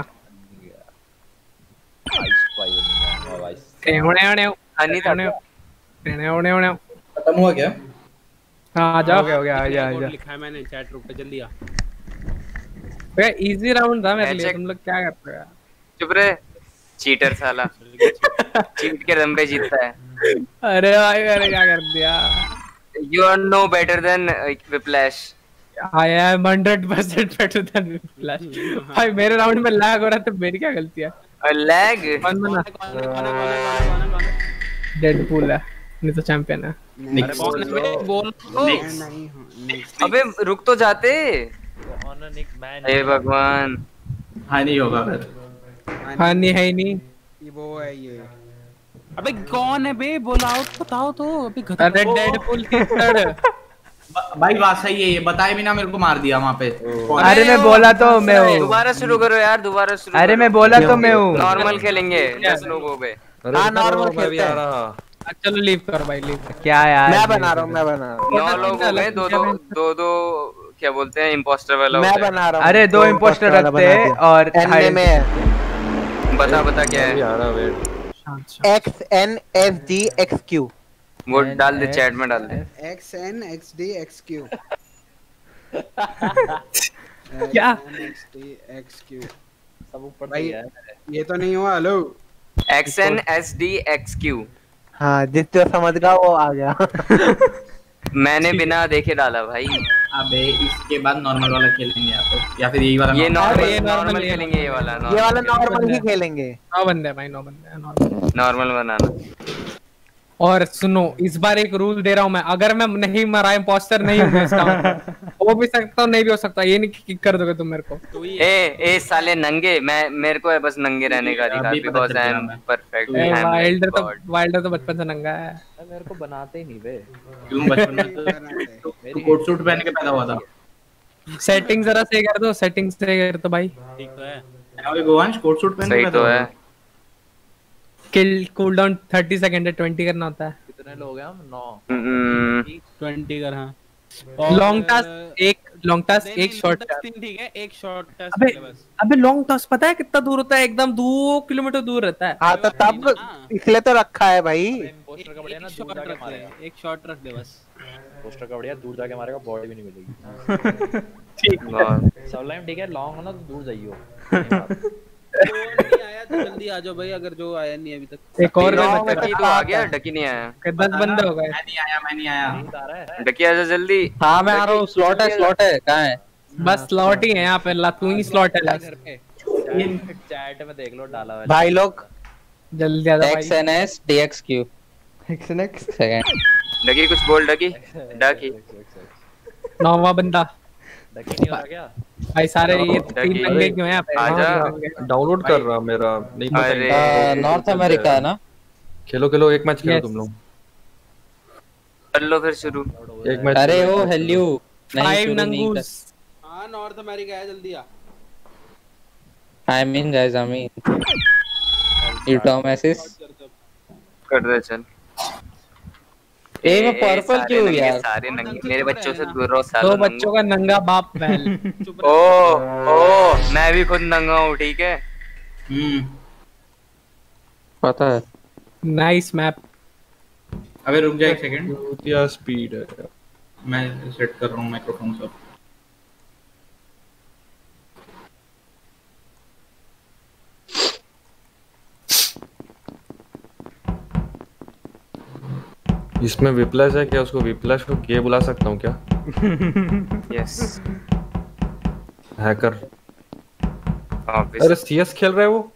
Speaker 4: आई भाई बन भाई।
Speaker 8: टेवणे ओणे
Speaker 2: हनी था।
Speaker 8: टेवणे ओणे ओणे
Speaker 1: खत्म हुआ क्या?
Speaker 8: हाँ आ जाओ।
Speaker 7: हो गया हो गया आ जा आ जा।
Speaker 6: लिखा है मैंने चैट रूम पे, जल्दी आ।
Speaker 8: भैया इजी राउंड था मेरे लिए।
Speaker 2: Check.
Speaker 8: तुम लोग क्या कर रहे हो?
Speaker 2: चुप रहे चीटर साला। चीट के दम पे जीतता है।
Speaker 8: अरे भाई मैंने क्या कर दिया?
Speaker 2: You are no better than Whiplash.
Speaker 8: I am hundred percent better than Whiplash। भाई मेरे राउंड में लैग हो रहा था, मेरी क्या गलती है?
Speaker 2: लैग?
Speaker 8: वन बना। डेडपूल है, नहीं तो चैंपियन है।
Speaker 6: बोल
Speaker 13: नहीं हूं।
Speaker 2: अबे रुक तो जाते।
Speaker 4: On Nick man.
Speaker 2: हे भगवान।
Speaker 1: हाँ नहीं होगा फिर।
Speaker 8: हाँ नहीं है ही नहीं।
Speaker 13: ये वो है ये।
Speaker 6: अबे कौन है बे? बोलाओ बताओ तो। अबे
Speaker 8: अरे डेडपूल की थर्ड।
Speaker 1: भाई बात सही है, ये बताए बिना मेरे को मार दिया वहाँ पे।
Speaker 7: अरे मैं बोला तो मैं हूँ।
Speaker 2: दोबारा शुरू करो यार, दोबारा शुरू।
Speaker 7: अरे मैं बोला तो मैं हूँ।
Speaker 2: नॉर्मल खेलेंगे दस लोगों पे।
Speaker 12: हाँ नॉर्मल खेलते हैं।
Speaker 8: चलो लीव करो भाई, लीव।
Speaker 7: क्या यार?
Speaker 12: मैं बना रहा हूँ मैं बना रहा हूँ।
Speaker 2: नौ लोगों में दो दो दो दो क्या बोलते हैं इम्पोस्टर वाला
Speaker 12: मैं
Speaker 2: होता है।
Speaker 12: बना रहा हूँ।
Speaker 7: अरे दो इम्पोस्टर रखते हैं और
Speaker 12: एन में है।
Speaker 2: बता बता क्या है?
Speaker 12: X N S D X Q.
Speaker 2: वो डाल दे, चैट में डाल दे।
Speaker 13: X N X D X Q.
Speaker 8: क्या?
Speaker 13: X D X Q.
Speaker 4: सब ऊपर
Speaker 13: भाई
Speaker 4: है।
Speaker 13: ये तो नहीं हुआ। Hello
Speaker 2: X N S D X Q.
Speaker 12: हाँ जिस जो समझ गया वो आ गया।
Speaker 2: मैंने बिना देखे डाला भाई।
Speaker 1: अबे इसके बाद नॉर्मल वाला खेलेंगे या तो या फिर यही वाला।
Speaker 2: ये
Speaker 1: normal।
Speaker 2: नॉर्मल
Speaker 8: ये normal
Speaker 2: नॉर्मल
Speaker 8: ये
Speaker 2: खेलेंगे, ये वाला
Speaker 12: ये वाला नॉर्मल ही खेलेंगे।
Speaker 8: नौ बंदे हैं भाई, नौ बंदे हैं नॉर्मल।
Speaker 2: नॉर्मल बनाना।
Speaker 8: और सुनो इस बार एक रूल दे रहा हूँ मैं, अगर मैं नहीं मरा इम्पोस्टर नहीं हूँ इसका मतलब। हो भी सकता हूँ नहीं भी हो सकता, ये नहीं किक कर दोगे तुम मेरे को।
Speaker 2: ए ए साले नंगे, मैं मेरे को है बस नंगे रहने का अधिकार,
Speaker 1: अभी पता
Speaker 2: बिकॉज़
Speaker 1: चल
Speaker 2: आई
Speaker 1: गया
Speaker 2: एम
Speaker 1: मैं।
Speaker 2: परफेक्ट।
Speaker 8: वाइल्डर तो वाइल्डर तो बचपन से नंगा है।
Speaker 4: मेरे को बनाते ही नहीं बे।
Speaker 1: क्यों बचपन में तू कोट सूट पहन के पैदा हुआ था?
Speaker 8: सेटिंग जरा सही कर दो, सेटिंग सही कर दो भाई।
Speaker 6: ठीक तो है।
Speaker 1: अबे गोवांश कोट सूट पहन के
Speaker 2: सही
Speaker 1: पैदा
Speaker 2: तो
Speaker 1: हुआ
Speaker 2: है।
Speaker 1: था।
Speaker 8: किल कूलडाउन थर्टी सेकंड है, ट्वेंटी करना होता है।
Speaker 4: कितने लोग हैं हम? नौ।
Speaker 2: हम्म,
Speaker 6: ट्वेंटी कर हाँ।
Speaker 8: लॉन्ग टास्क एक लॉन्ग टास्क एक शॉर्ट टास्क।
Speaker 6: ठीक है, एक शॉर्ट टास्क
Speaker 8: अबे
Speaker 6: बस।
Speaker 8: अबे लॉन्ग टास्क पता है कितना दूर होता है? एकदम दो किलोमीटर दूर रहता है।
Speaker 12: हाँ तो तब इसलिए तो रखा है भाई।
Speaker 4: पोस्टर का बढ़िया ना
Speaker 6: एक
Speaker 4: दूर
Speaker 6: शॉट
Speaker 4: जाके
Speaker 6: रख दे,
Speaker 4: मारेगा।
Speaker 6: एक शॉट रख दे बस।
Speaker 4: पोस्टर का बढ़िया दूर जाके मारेगा, बॉडी भी नहीं मिलेगी।
Speaker 8: ठीक
Speaker 2: बहुत।
Speaker 4: सबलाइम ठीक है, लॉन्ग हो ना तो दूर जाइयो।
Speaker 6: नहीं आया तो जल्दी आ जाओ भाई, अगर जो आया नहीं अभी तक।
Speaker 8: एक और
Speaker 2: डकी तो आ गया, डकी नहीं आया।
Speaker 8: दस बंदे हो गए।
Speaker 1: मैं नहीं आया मैं नहीं आया।
Speaker 2: डकी आ जा जल्दी।
Speaker 3: हाँ मैं आ रहा हूँ, स्लॉट है स्लॉट है, कहाँ है?
Speaker 8: बस स्लॉट ही है यहाँ पे, ला तू ही स्लॉट है लास्ट।
Speaker 4: चैट में देख लो डाला हुआ है।
Speaker 3: भाई लोग
Speaker 8: जल्दी आ जा भाई।
Speaker 3: X N S D X Q
Speaker 7: X N X
Speaker 3: second.
Speaker 2: Ducky कुछ बोल डकी। डकी
Speaker 8: नौवां बंदा
Speaker 4: डकी नहीं हो रहा क्या?
Speaker 8: भाई सारे ये तीन बंदे क्यों हैं यहाँ पे?
Speaker 2: आजा।
Speaker 14: डाउनलोड कर रहा मेरा नहीं
Speaker 2: अरे
Speaker 3: नॉर्थ अमेरिका है ना?
Speaker 14: खेलो खेलो एक मैच खेलो तुम लोग।
Speaker 2: कर लो फिर शुरू
Speaker 14: एक मैच।
Speaker 3: अरे ओ हेल्यू
Speaker 8: फाइव नंगूस।
Speaker 6: हाँ नॉर्थ अमेरिका है, जल्दी आ।
Speaker 3: I mean guys, I mean you Tom assist
Speaker 2: कर दे चल।
Speaker 3: ए मैं पर्पल क्यों
Speaker 2: नंगे,
Speaker 3: यार?
Speaker 2: सारे नंगे मेरे बच्चों से दूर रहो सालों।
Speaker 8: दो बच्चों का नंगा बाप पहल।
Speaker 2: ओ ओ मैं भी खुद नंगा हूँ, ठीक है?
Speaker 1: हम्म
Speaker 3: पता है।
Speaker 8: Nice map.
Speaker 1: अबे रुक जा एक सेकंड,
Speaker 14: क्या स्पीड है यार।
Speaker 1: मैं सेट कर रहा हूँ माइक्रोफोन सब।
Speaker 14: इसमें विप्लस है क्या? उसको विप्लस को के बुला सकता हूँ क्या?
Speaker 2: Yes
Speaker 14: hacker. अरे सीएस खेल रहे वो?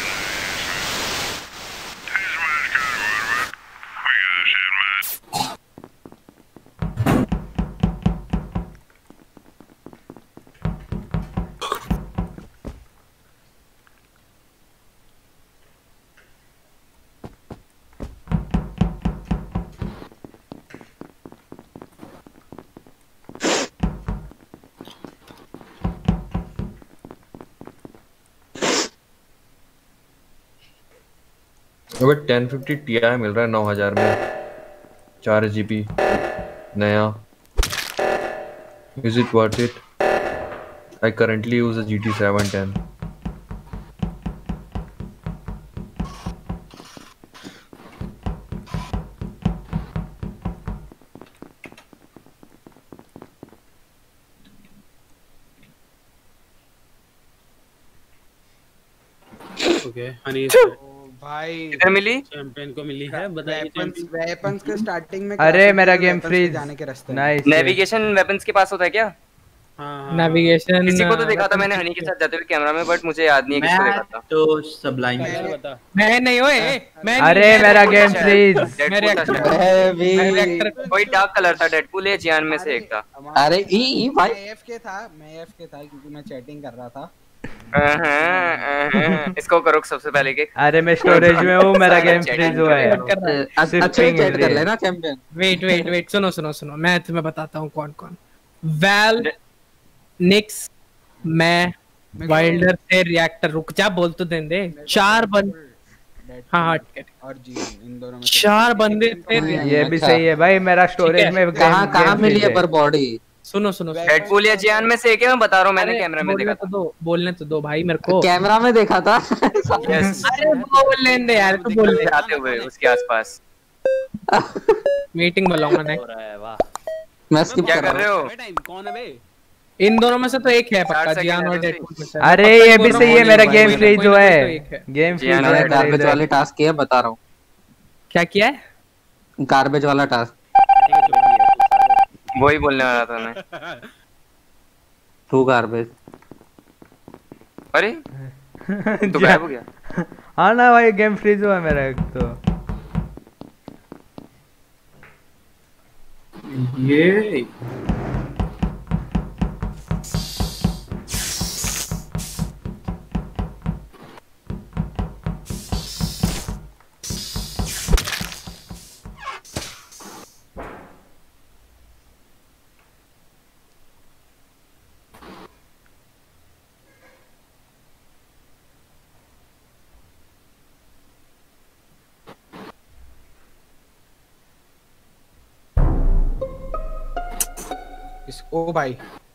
Speaker 14: अबे टेन फिफ्टी Ti मिल रहा है नौ हज़ार में, चार जीबी नया। Is it worth it? I currently use a G T seven ten.
Speaker 6: Okay honey
Speaker 13: भाई
Speaker 2: किधर मिली?
Speaker 6: चैंपियन को मिली है, बताइए।
Speaker 13: वेपन्स वेपन्स के स्टार्टिंग में
Speaker 7: अरे मेरा गेम फ्रीज।
Speaker 13: जाने के रास्ते।
Speaker 7: नाइस।
Speaker 2: नेविगेशन वेपन्स के पास होता है क्या?
Speaker 6: हाँ
Speaker 8: नेविगेशन
Speaker 2: किसी को तो देखा था मैंने हनी के साथ जाते हुए कैमरा में, बट मुझे याद नहीं है किसको देखा था।
Speaker 1: तो सबलाइन
Speaker 6: बता।
Speaker 8: मैं नहीं ओए मैं
Speaker 7: अरे मेरा गेम फ्रीज।
Speaker 8: मेरे
Speaker 2: एक्टर कोई डार्क कलर था, डेडपूल या जियान में से एक था।
Speaker 3: अरे ई ई भाई
Speaker 13: मैं एफके था, मैं एफके था क्योंकि मैं चैटिंग कर रहा था।
Speaker 2: इसको करो सबसे पहले के।
Speaker 7: अरे मैं स्टोरेज में हूँ, मेरा गेम फ्रीज हुआ है।
Speaker 3: अच्छा चैट कर लेना चैंपियन।
Speaker 8: वेट वेट वेट सुनो सुनो सुनो, मैं तुम्हें बताता हूँ कौन कौन। वैल, निक्स, मैं, वाइल्डर से रिएक्टर। रुक जा बोल तो दें दे। चार बंदे। हाँ हाँ ठीक है।
Speaker 13: और जी इन दोनों में
Speaker 8: चार बंदे थे।
Speaker 7: ये भी सही है भाई, मेरा स्टोरेज में
Speaker 3: कहाँ कहाँ मिली है पर बॉडी?
Speaker 8: सुनो सुनो
Speaker 2: डेडपूल या जियान में से एक है, मैं बता रहा हूँ, मैंने कैमरा में देखा
Speaker 8: था। तो दो बोलने तो दो भाई मेरे को।
Speaker 3: कैमरा में देखा था।
Speaker 8: अरे बोल लेने दे यार, तू बोल ले
Speaker 2: आते हुए उसके आसपास।
Speaker 8: मीटिंग बुलाऊंगा मैं।
Speaker 3: मैं स्किप
Speaker 2: क्या कर रहे हो?
Speaker 6: कौन है बे?
Speaker 8: इन दोनों में से तो एक है पक्का, जियान और डेडपूल में से।
Speaker 7: अरे ये भी सही है, मेरा गेम फ्रीज हुआ है। गेम फ्रीज है।
Speaker 3: गार्बेज वाले टास्क किया, बता रहा हूँ।
Speaker 8: क्या किया है?
Speaker 3: गार्बेज वाला टास्क।
Speaker 2: वही बोलने वाला था मैं।
Speaker 3: To garbage.
Speaker 2: अरे तो गायब हो गया।
Speaker 7: हाँ ना भाई, गेम फ्रीज हुआ मेरा एक तो।
Speaker 1: ये
Speaker 13: इस ओ भाई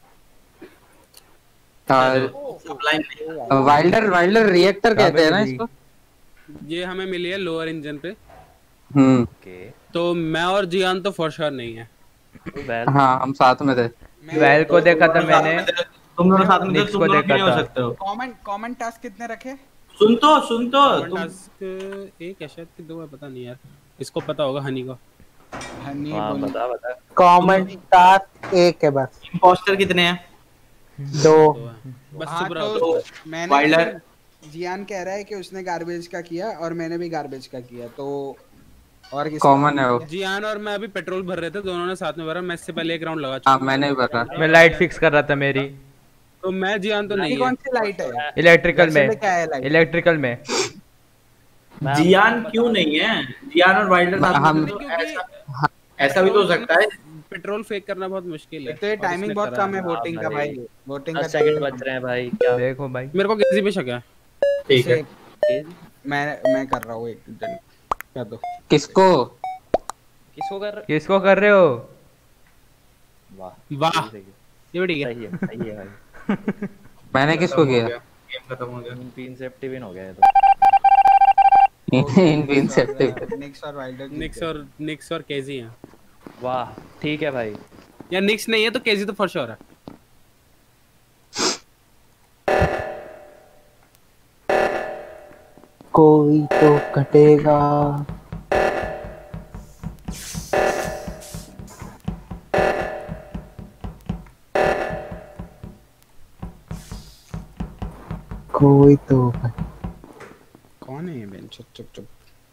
Speaker 3: वाइल्डर वाइल्डर रिएक्टर कहते हैं ना इसको।
Speaker 6: ये हमें मिली है लोअर इंजन पे।
Speaker 3: हम्म
Speaker 6: तो मैं और जियान तो फॉर श्योर नहीं है।
Speaker 3: हाँ हम साथ में थे।
Speaker 7: वेल को देखा था मैंने,
Speaker 1: तुम दोनों साथ में थे,
Speaker 7: निक्स
Speaker 1: तुम
Speaker 7: को
Speaker 1: दोनों
Speaker 7: देखा
Speaker 1: नहीं हो
Speaker 7: था।
Speaker 1: सकते हो।
Speaker 13: कमेंट कमेंट टास्क कितने रखे?
Speaker 1: सुन तो सुन तो तुम
Speaker 6: टास्क एक है शायद कि दो है, पता नहीं यार, इसको पता होगा हनी को।
Speaker 13: हनी
Speaker 4: हाँ बता बता।
Speaker 12: कॉमन टास्क एक है बस।
Speaker 1: इंपोस्टर कितने हैं?
Speaker 12: दो।
Speaker 6: बस
Speaker 13: हाँ,
Speaker 6: चुप रहो।
Speaker 13: तो मैंने
Speaker 1: वाइल्डर
Speaker 13: जियान कह रहा है कि उसने गार्बेज का किया और मैंने भी गार्बेज का किया, तो और किसी
Speaker 3: कॉमन है वो।
Speaker 6: जियान और मैं अभी पेट्रोल भर रहे थे, दोनों ने साथ में भरा। मैं इससे पहले एक राउंड लगा
Speaker 3: हाँ मैंने भी भरा।
Speaker 5: मैं लाइट फिक्स कर रहा था मेरी।
Speaker 6: तो मैं जियान तो नहीं है।
Speaker 13: कौन सी लाइट है?
Speaker 5: इलेक्ट्रिकल में।
Speaker 13: क्या है लाइट?
Speaker 5: इलेक्ट्रिकल में।
Speaker 1: जियान क्यों नहीं है? जियान और वाइल्डर साथ में तो ऐसा ऐसा भी तो हो सकता है।
Speaker 6: पेट्रोल फेक करना बहुत मुश्किल है।
Speaker 13: तो ये टाइमिंग बहुत कम है वोटिंग का भाई। वोटिंग का
Speaker 4: सेकंड बच रहे हैं भाई। क्या
Speaker 5: देखो भाई,
Speaker 6: मेरे को किसी पे शक है।
Speaker 1: ठीक है
Speaker 13: मैं मैं कर रहा हूँ एक दिन कर दो।
Speaker 3: किसको
Speaker 4: किसको कर रहे
Speaker 5: किसको कर रहे हो?
Speaker 4: वाह
Speaker 6: वाह ये भी ठीक है।
Speaker 4: सही है सही है भाई।
Speaker 3: मैंने किसको किया?
Speaker 1: गेम खत्म हो गया।
Speaker 4: इनसेप्टिव विन हो गया ये तो।
Speaker 3: इनसेप्टिव।
Speaker 13: निक्स और वाइल्डर
Speaker 6: निक्स और निक्स और केजी हैं।
Speaker 4: वाह ठीक है भाई।
Speaker 6: या निक्स नहीं है तो केजी तो फॉर श्योर है।
Speaker 12: कोई तो कटेगा। कोई तो
Speaker 13: कौन है ये बेन? चुप चुप चुप।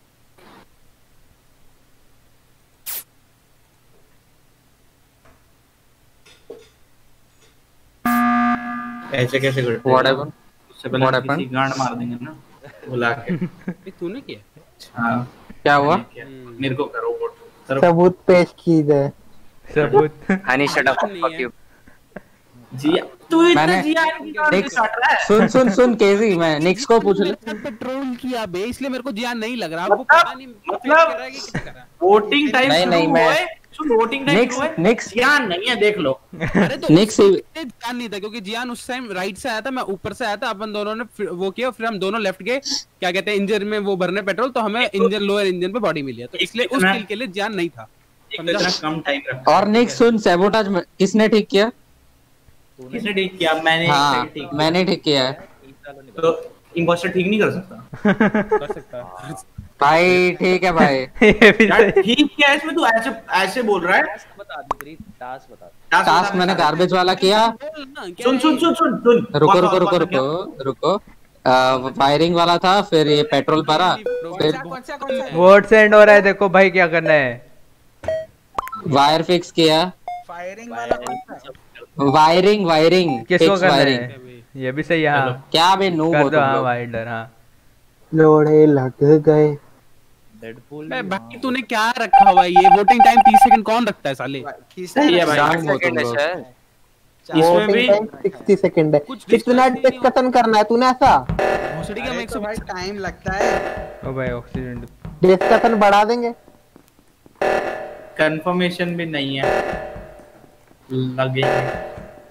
Speaker 1: ऐसे कैसे करते हैं?
Speaker 3: Whatever.
Speaker 1: उससे पहले
Speaker 3: What
Speaker 1: हम किसी
Speaker 3: happened?
Speaker 1: गांड मार देंगे ना बुला के।
Speaker 6: ये तूने किया?
Speaker 1: हाँ
Speaker 3: क्या हुआ?
Speaker 1: मेरे को करो वोट।
Speaker 12: सबूत पेश कीजिए।
Speaker 5: सबूत।
Speaker 2: Honey shut up fuck you.
Speaker 1: Jiya तू इतना
Speaker 3: मैंने-
Speaker 1: जियान की गांड
Speaker 3: निक्स-
Speaker 1: काट रहा है।
Speaker 3: सुन सुन सुन केजी, मैं निक्स को पूछ ले।
Speaker 6: पेट्रोल किया बे, इसलिए मेरे को जियान नहीं लग रहा। आपको पता नहीं
Speaker 1: मतलब वोटिंग टाइम
Speaker 3: नहीं,
Speaker 1: शुरू
Speaker 3: नहीं, मैं-
Speaker 1: हुआ है। सुन वोटिंग टाइम
Speaker 3: निक्स
Speaker 1: शुरू है।
Speaker 3: निक्स
Speaker 1: जियान नहीं है देख लो।
Speaker 6: अरे तो
Speaker 3: निक्स
Speaker 6: उससे जियान नहीं था क्योंकि जियान उस टाइम राइट से आया था, मैं ऊपर से आया था। अपन दोनों ने फिर वो किया, फिर हम दोनों लेफ्ट गए क्या कहते हैं इंजन में वो भरने पेट्रोल, तो हमें इंजन लोअर इंजन पे बॉडी मिली है, तो इसलिए उस किल के लिए जियान नहीं था।
Speaker 1: इतना कम टाइम रखा।
Speaker 3: और निक्स सुन, सैबोटाज में किसने ठीक किया?
Speaker 1: किसने ठीक किया? मैंने
Speaker 3: हाँ
Speaker 1: ठीक किया।
Speaker 3: मैंने ठीक किया है।
Speaker 1: तो इंपोस्टर ठीक नहीं कर सकता।
Speaker 6: कर सकता
Speaker 3: भाई ठीक है भाई।
Speaker 5: ये भी
Speaker 1: यार
Speaker 5: सही।
Speaker 1: ठीक क्या है इसमें? तू ऐसे ऐसे बोल रहा है।
Speaker 4: बता दे टास्क बता।
Speaker 3: टास्क मैंने गार्बेज वाला किया।
Speaker 1: सुन सुन सुन सुन सुन
Speaker 3: रुको रुको रुको रुको रुको फायरिंग वाला था, फिर ये पेट्रोल भरा, फिर
Speaker 5: वोट सेंड हो रहा है, देखो भाई क्या करना है।
Speaker 3: वायर फिक्स किया।
Speaker 13: फायरिंग वाला कौन सा?
Speaker 3: वायरिंग वायरिंग
Speaker 5: किसको
Speaker 3: फिक्स
Speaker 5: करना
Speaker 3: वायरिंग।
Speaker 5: है? ये भी सही है। हाँ
Speaker 3: क्या बे नूब
Speaker 5: कर
Speaker 3: हो
Speaker 5: दो।
Speaker 3: तुम
Speaker 5: हाँ
Speaker 3: लोग।
Speaker 5: वाइल्डर। हाँ
Speaker 12: लोड़े लग गए।
Speaker 4: डेडपूल
Speaker 6: बे भाई तूने क्या रखा हुआ है? ये वोटिंग टाइम तीस सेकंड कौन रखता है साले?
Speaker 1: सही है भाई।
Speaker 2: साठ सेकंड है शायद।
Speaker 1: इसमें भी
Speaker 12: सिक्सटी सेकंड है। कितना डिस्कशन करना है तूने? ऐसा
Speaker 6: भोसड़ी का
Speaker 13: अरे
Speaker 6: मेक
Speaker 13: तो भाई टाइम लगता है।
Speaker 5: ओ भाई ऑक्सीजन।
Speaker 12: डिस्कशन बढ़ा देंगे।
Speaker 1: कंफर्मेशन भी नहीं है। लगेंगे।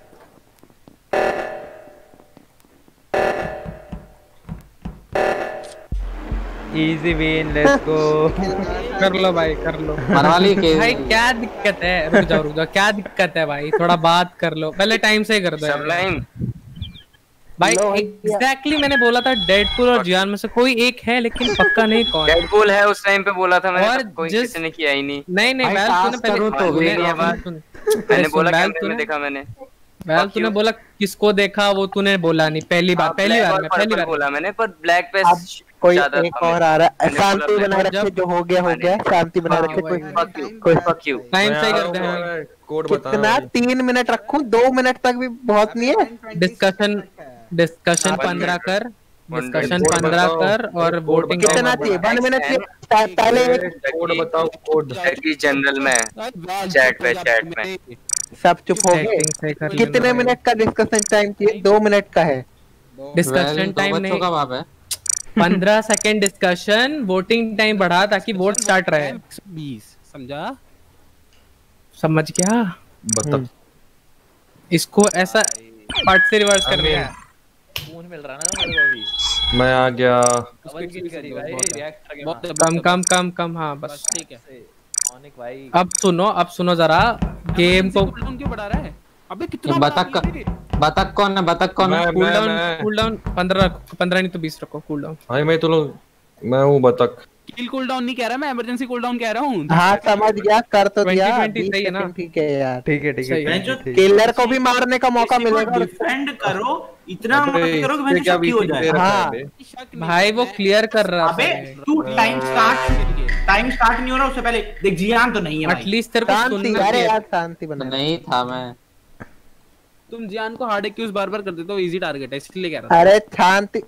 Speaker 5: Easy win, let's go.
Speaker 8: कर लो भाई कर लो।
Speaker 3: मरवाली के
Speaker 8: भाई क्या दिक्कत है? रुक जाओ रुक जाओ, क्या दिक्कत है भाई? थोड़ा बात कर लो, पहले टाइम से ही कर दो यार।
Speaker 2: सबलाइन
Speaker 8: भाई एग्जैक्टली मैंने बोला था डेडपूल और जियान में से कोई एक है, लेकिन पक्का नहीं कौन है।
Speaker 2: डेडपूल है उस टाइम पे बोला था मैंने,
Speaker 8: और
Speaker 2: तब कोई
Speaker 8: जिस-
Speaker 2: किसी ने किया ही नहीं।
Speaker 8: नहीं नहीं
Speaker 3: भाई,
Speaker 8: वैल तूने
Speaker 3: टास्क
Speaker 8: पहले
Speaker 3: करो तो
Speaker 8: सुन-
Speaker 3: भी।
Speaker 8: सुन-
Speaker 2: बात-
Speaker 8: सुन-
Speaker 2: मैंने
Speaker 8: सुन,
Speaker 2: बोला
Speaker 8: वैल
Speaker 2: कैमरे में
Speaker 8: तूने-
Speaker 2: देखा मैंने।
Speaker 8: वैल तूने बोला किसको देखा, वो तूने बोला नहीं। पहली बार पहली बार में पहली बार
Speaker 2: बोला मैंने, पर ब्लैक पे
Speaker 12: अब कोई
Speaker 2: ज्यादा
Speaker 12: एक
Speaker 2: था
Speaker 12: और
Speaker 2: मेरे।
Speaker 12: आ रहा है।
Speaker 2: मैंने
Speaker 12: शांति
Speaker 2: बोला
Speaker 12: बनाए
Speaker 2: मैं-
Speaker 12: रखे, जो हो गया हो गया। शांति बनाए रखे। कोई कोई
Speaker 2: फक यू।
Speaker 8: टाइम से ही करते हैं।
Speaker 14: कोड बता
Speaker 12: कितना? तीन मिनट रखूं? दो मिनट तक भी बहुत नहीं है।
Speaker 8: डिस्कशन डिस्कशन पंद्रह कर, डिस्कशन
Speaker 2: कोड
Speaker 8: पंद्रह
Speaker 2: बताओ।
Speaker 8: कर और वोटिंग
Speaker 12: कितना चाहिए? वन मिनट के पहले एक
Speaker 14: कोड बताओ कोड।
Speaker 2: जनरल में चैट पे चैट में
Speaker 12: सब चुप हो गए। कितने मिनट का डिस्कशन टाइम चाहिए? दो मिनट का है।
Speaker 8: डिस्कशन टाइम
Speaker 3: बच्चों
Speaker 8: नहीं,
Speaker 3: का बाप है।
Speaker 8: पंद्रह सेकंड डिस्कशन, वोटिंग टाइम बढ़ा ताकि वोट स्टार्ट रहे।
Speaker 6: बीस समझा?
Speaker 8: समझ गया?
Speaker 14: बता।
Speaker 8: इसको ऐसा पार्ट से रिवर्स कर दिया।
Speaker 4: खून मिल रहा ना मेरे को अभी।
Speaker 14: मैं आ गया।
Speaker 4: डबल किल करी भाई रिएक्टर के
Speaker 6: बहुत
Speaker 8: कम कम कम कम हाँ बस
Speaker 6: बस ठीक है।
Speaker 4: ऑनिक भाई
Speaker 8: अब सुनो अब सुनो जरा गेम को।
Speaker 6: कूलडाउन क्यों बढ़ा रहा है? अबे कितना
Speaker 3: बता
Speaker 6: बढ़ा
Speaker 3: क-
Speaker 6: दिया रे?
Speaker 3: बतख कौन है? बतख कौन है?
Speaker 14: मैं-
Speaker 8: कूल
Speaker 14: मैं-
Speaker 8: डाउन
Speaker 14: मैं-
Speaker 8: कूल डाउन पंद्रह पंद्रह नहीं तो बीस रखो कूल डाउन।
Speaker 14: भाई मैं तो लोग मैं हूँ बतख।
Speaker 6: किल कूल डाउन नहीं कह रहा मैं, इमरजेंसी कूल डाउन कह रहा हूँ।
Speaker 12: हाँ समझ गया, कर तो दिया।
Speaker 8: ट्वेंटी ट्वेंटी
Speaker 12: बीस
Speaker 8: सही है ना?
Speaker 12: सेकंड ठीक है यार।
Speaker 5: ठीक है ठीक है,
Speaker 8: सही है।
Speaker 5: ठीक है, ठीक है।
Speaker 12: किलर को भी मारने का मौका मिलेगा। और-
Speaker 1: डिफेंड करो, इतना मत
Speaker 14: अबे,
Speaker 1: करो कि
Speaker 14: इससे
Speaker 1: मैं
Speaker 14: क्या
Speaker 1: शक हो
Speaker 14: बीसी
Speaker 1: जाए।
Speaker 14: दे रखा है
Speaker 12: हाँ।
Speaker 14: बे?
Speaker 8: भाई वो क्लियर कर रहा
Speaker 1: अबे
Speaker 8: था।
Speaker 1: तू टाइम स्टार्ट टाइम स्टार्ट नहीं हो रहा उससे पहले देख जियान तो नहीं है भाई।
Speaker 8: एटलीस्ट तेरे को
Speaker 12: शांति,
Speaker 8: सुनना
Speaker 12: अरे
Speaker 8: चाहिए।
Speaker 12: यार शांति बना।
Speaker 3: नहीं था मैं।
Speaker 6: तुम जियान को हार्ड एक्यूज बार बार कर देते हो, इजी टारगेट है इसलिए कह रहा था।
Speaker 12: अरे शांति।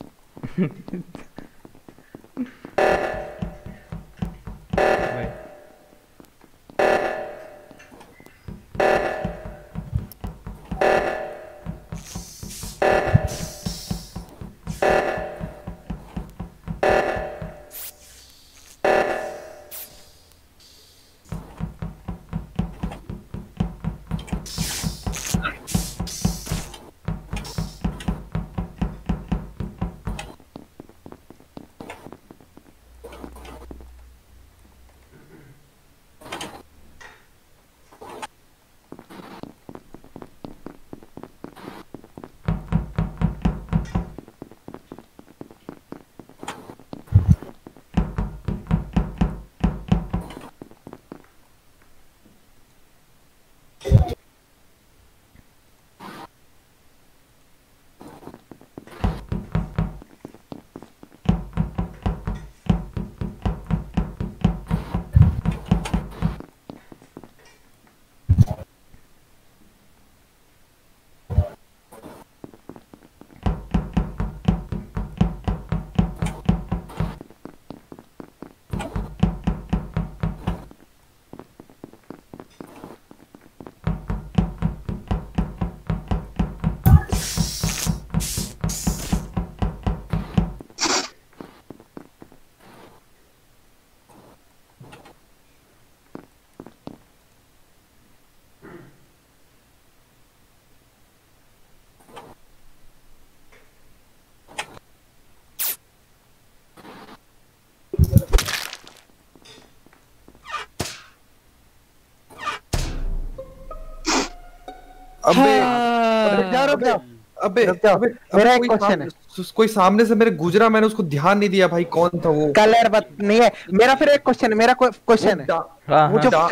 Speaker 5: अबे
Speaker 12: रुक जाओ रुक जाओ
Speaker 5: अबे
Speaker 12: रुक जाओ।
Speaker 5: अबे
Speaker 12: मेरा एक
Speaker 5: कोई
Speaker 12: क्वेश्चन
Speaker 5: सामने- कोई सामने से मेरे गुजरा, मैंने उसको ध्यान नहीं दिया भाई कौन था वो।
Speaker 12: कलर बत नहीं है मेरा। फिर एक क्वेश्चन है, मेरा क्वेश्चन है।
Speaker 5: हाँ,
Speaker 12: वो जो
Speaker 5: हाँ।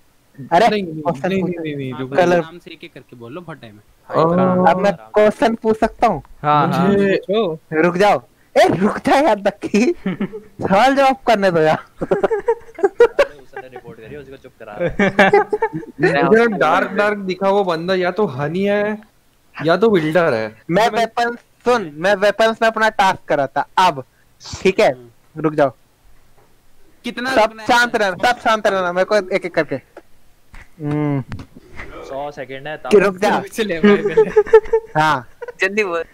Speaker 12: अरे
Speaker 5: नहीं, नहीं,
Speaker 12: क्वेश्चन
Speaker 5: नहीं,
Speaker 12: पूछ-
Speaker 5: नहीं, नहीं, रुक
Speaker 6: कलर
Speaker 12: कलर
Speaker 6: नाम से एक एक करके बोल लो, बहुत टाइम है।
Speaker 12: अब मैं क्वेश्चन पूछ सकता हूँ?
Speaker 5: हाँ हाँ
Speaker 12: मुझे- रुक जाओ। ए रुक जा यार दक्की, सवाल जवाब करने दो यार।
Speaker 4: उसने रिपोर्ट करी, उसको चुप करा रहा है।
Speaker 14: मुझे डार्क डार्क दिखा वो बंदा या तो हनी है या तो विल्डर है।
Speaker 12: मैं वेपन सुन, मैं वेपन्स में अपना टास्क कर रहा था। अब ठीक है रुक जाओ।
Speaker 6: कितना
Speaker 12: सब शांत रहना, सब शांत रहना, मेरे को एक एक करके। हम्म
Speaker 4: सौ सेकंड है
Speaker 12: कि रुक जा।
Speaker 8: चले भाई
Speaker 12: हाँ
Speaker 2: जल्दी बोल।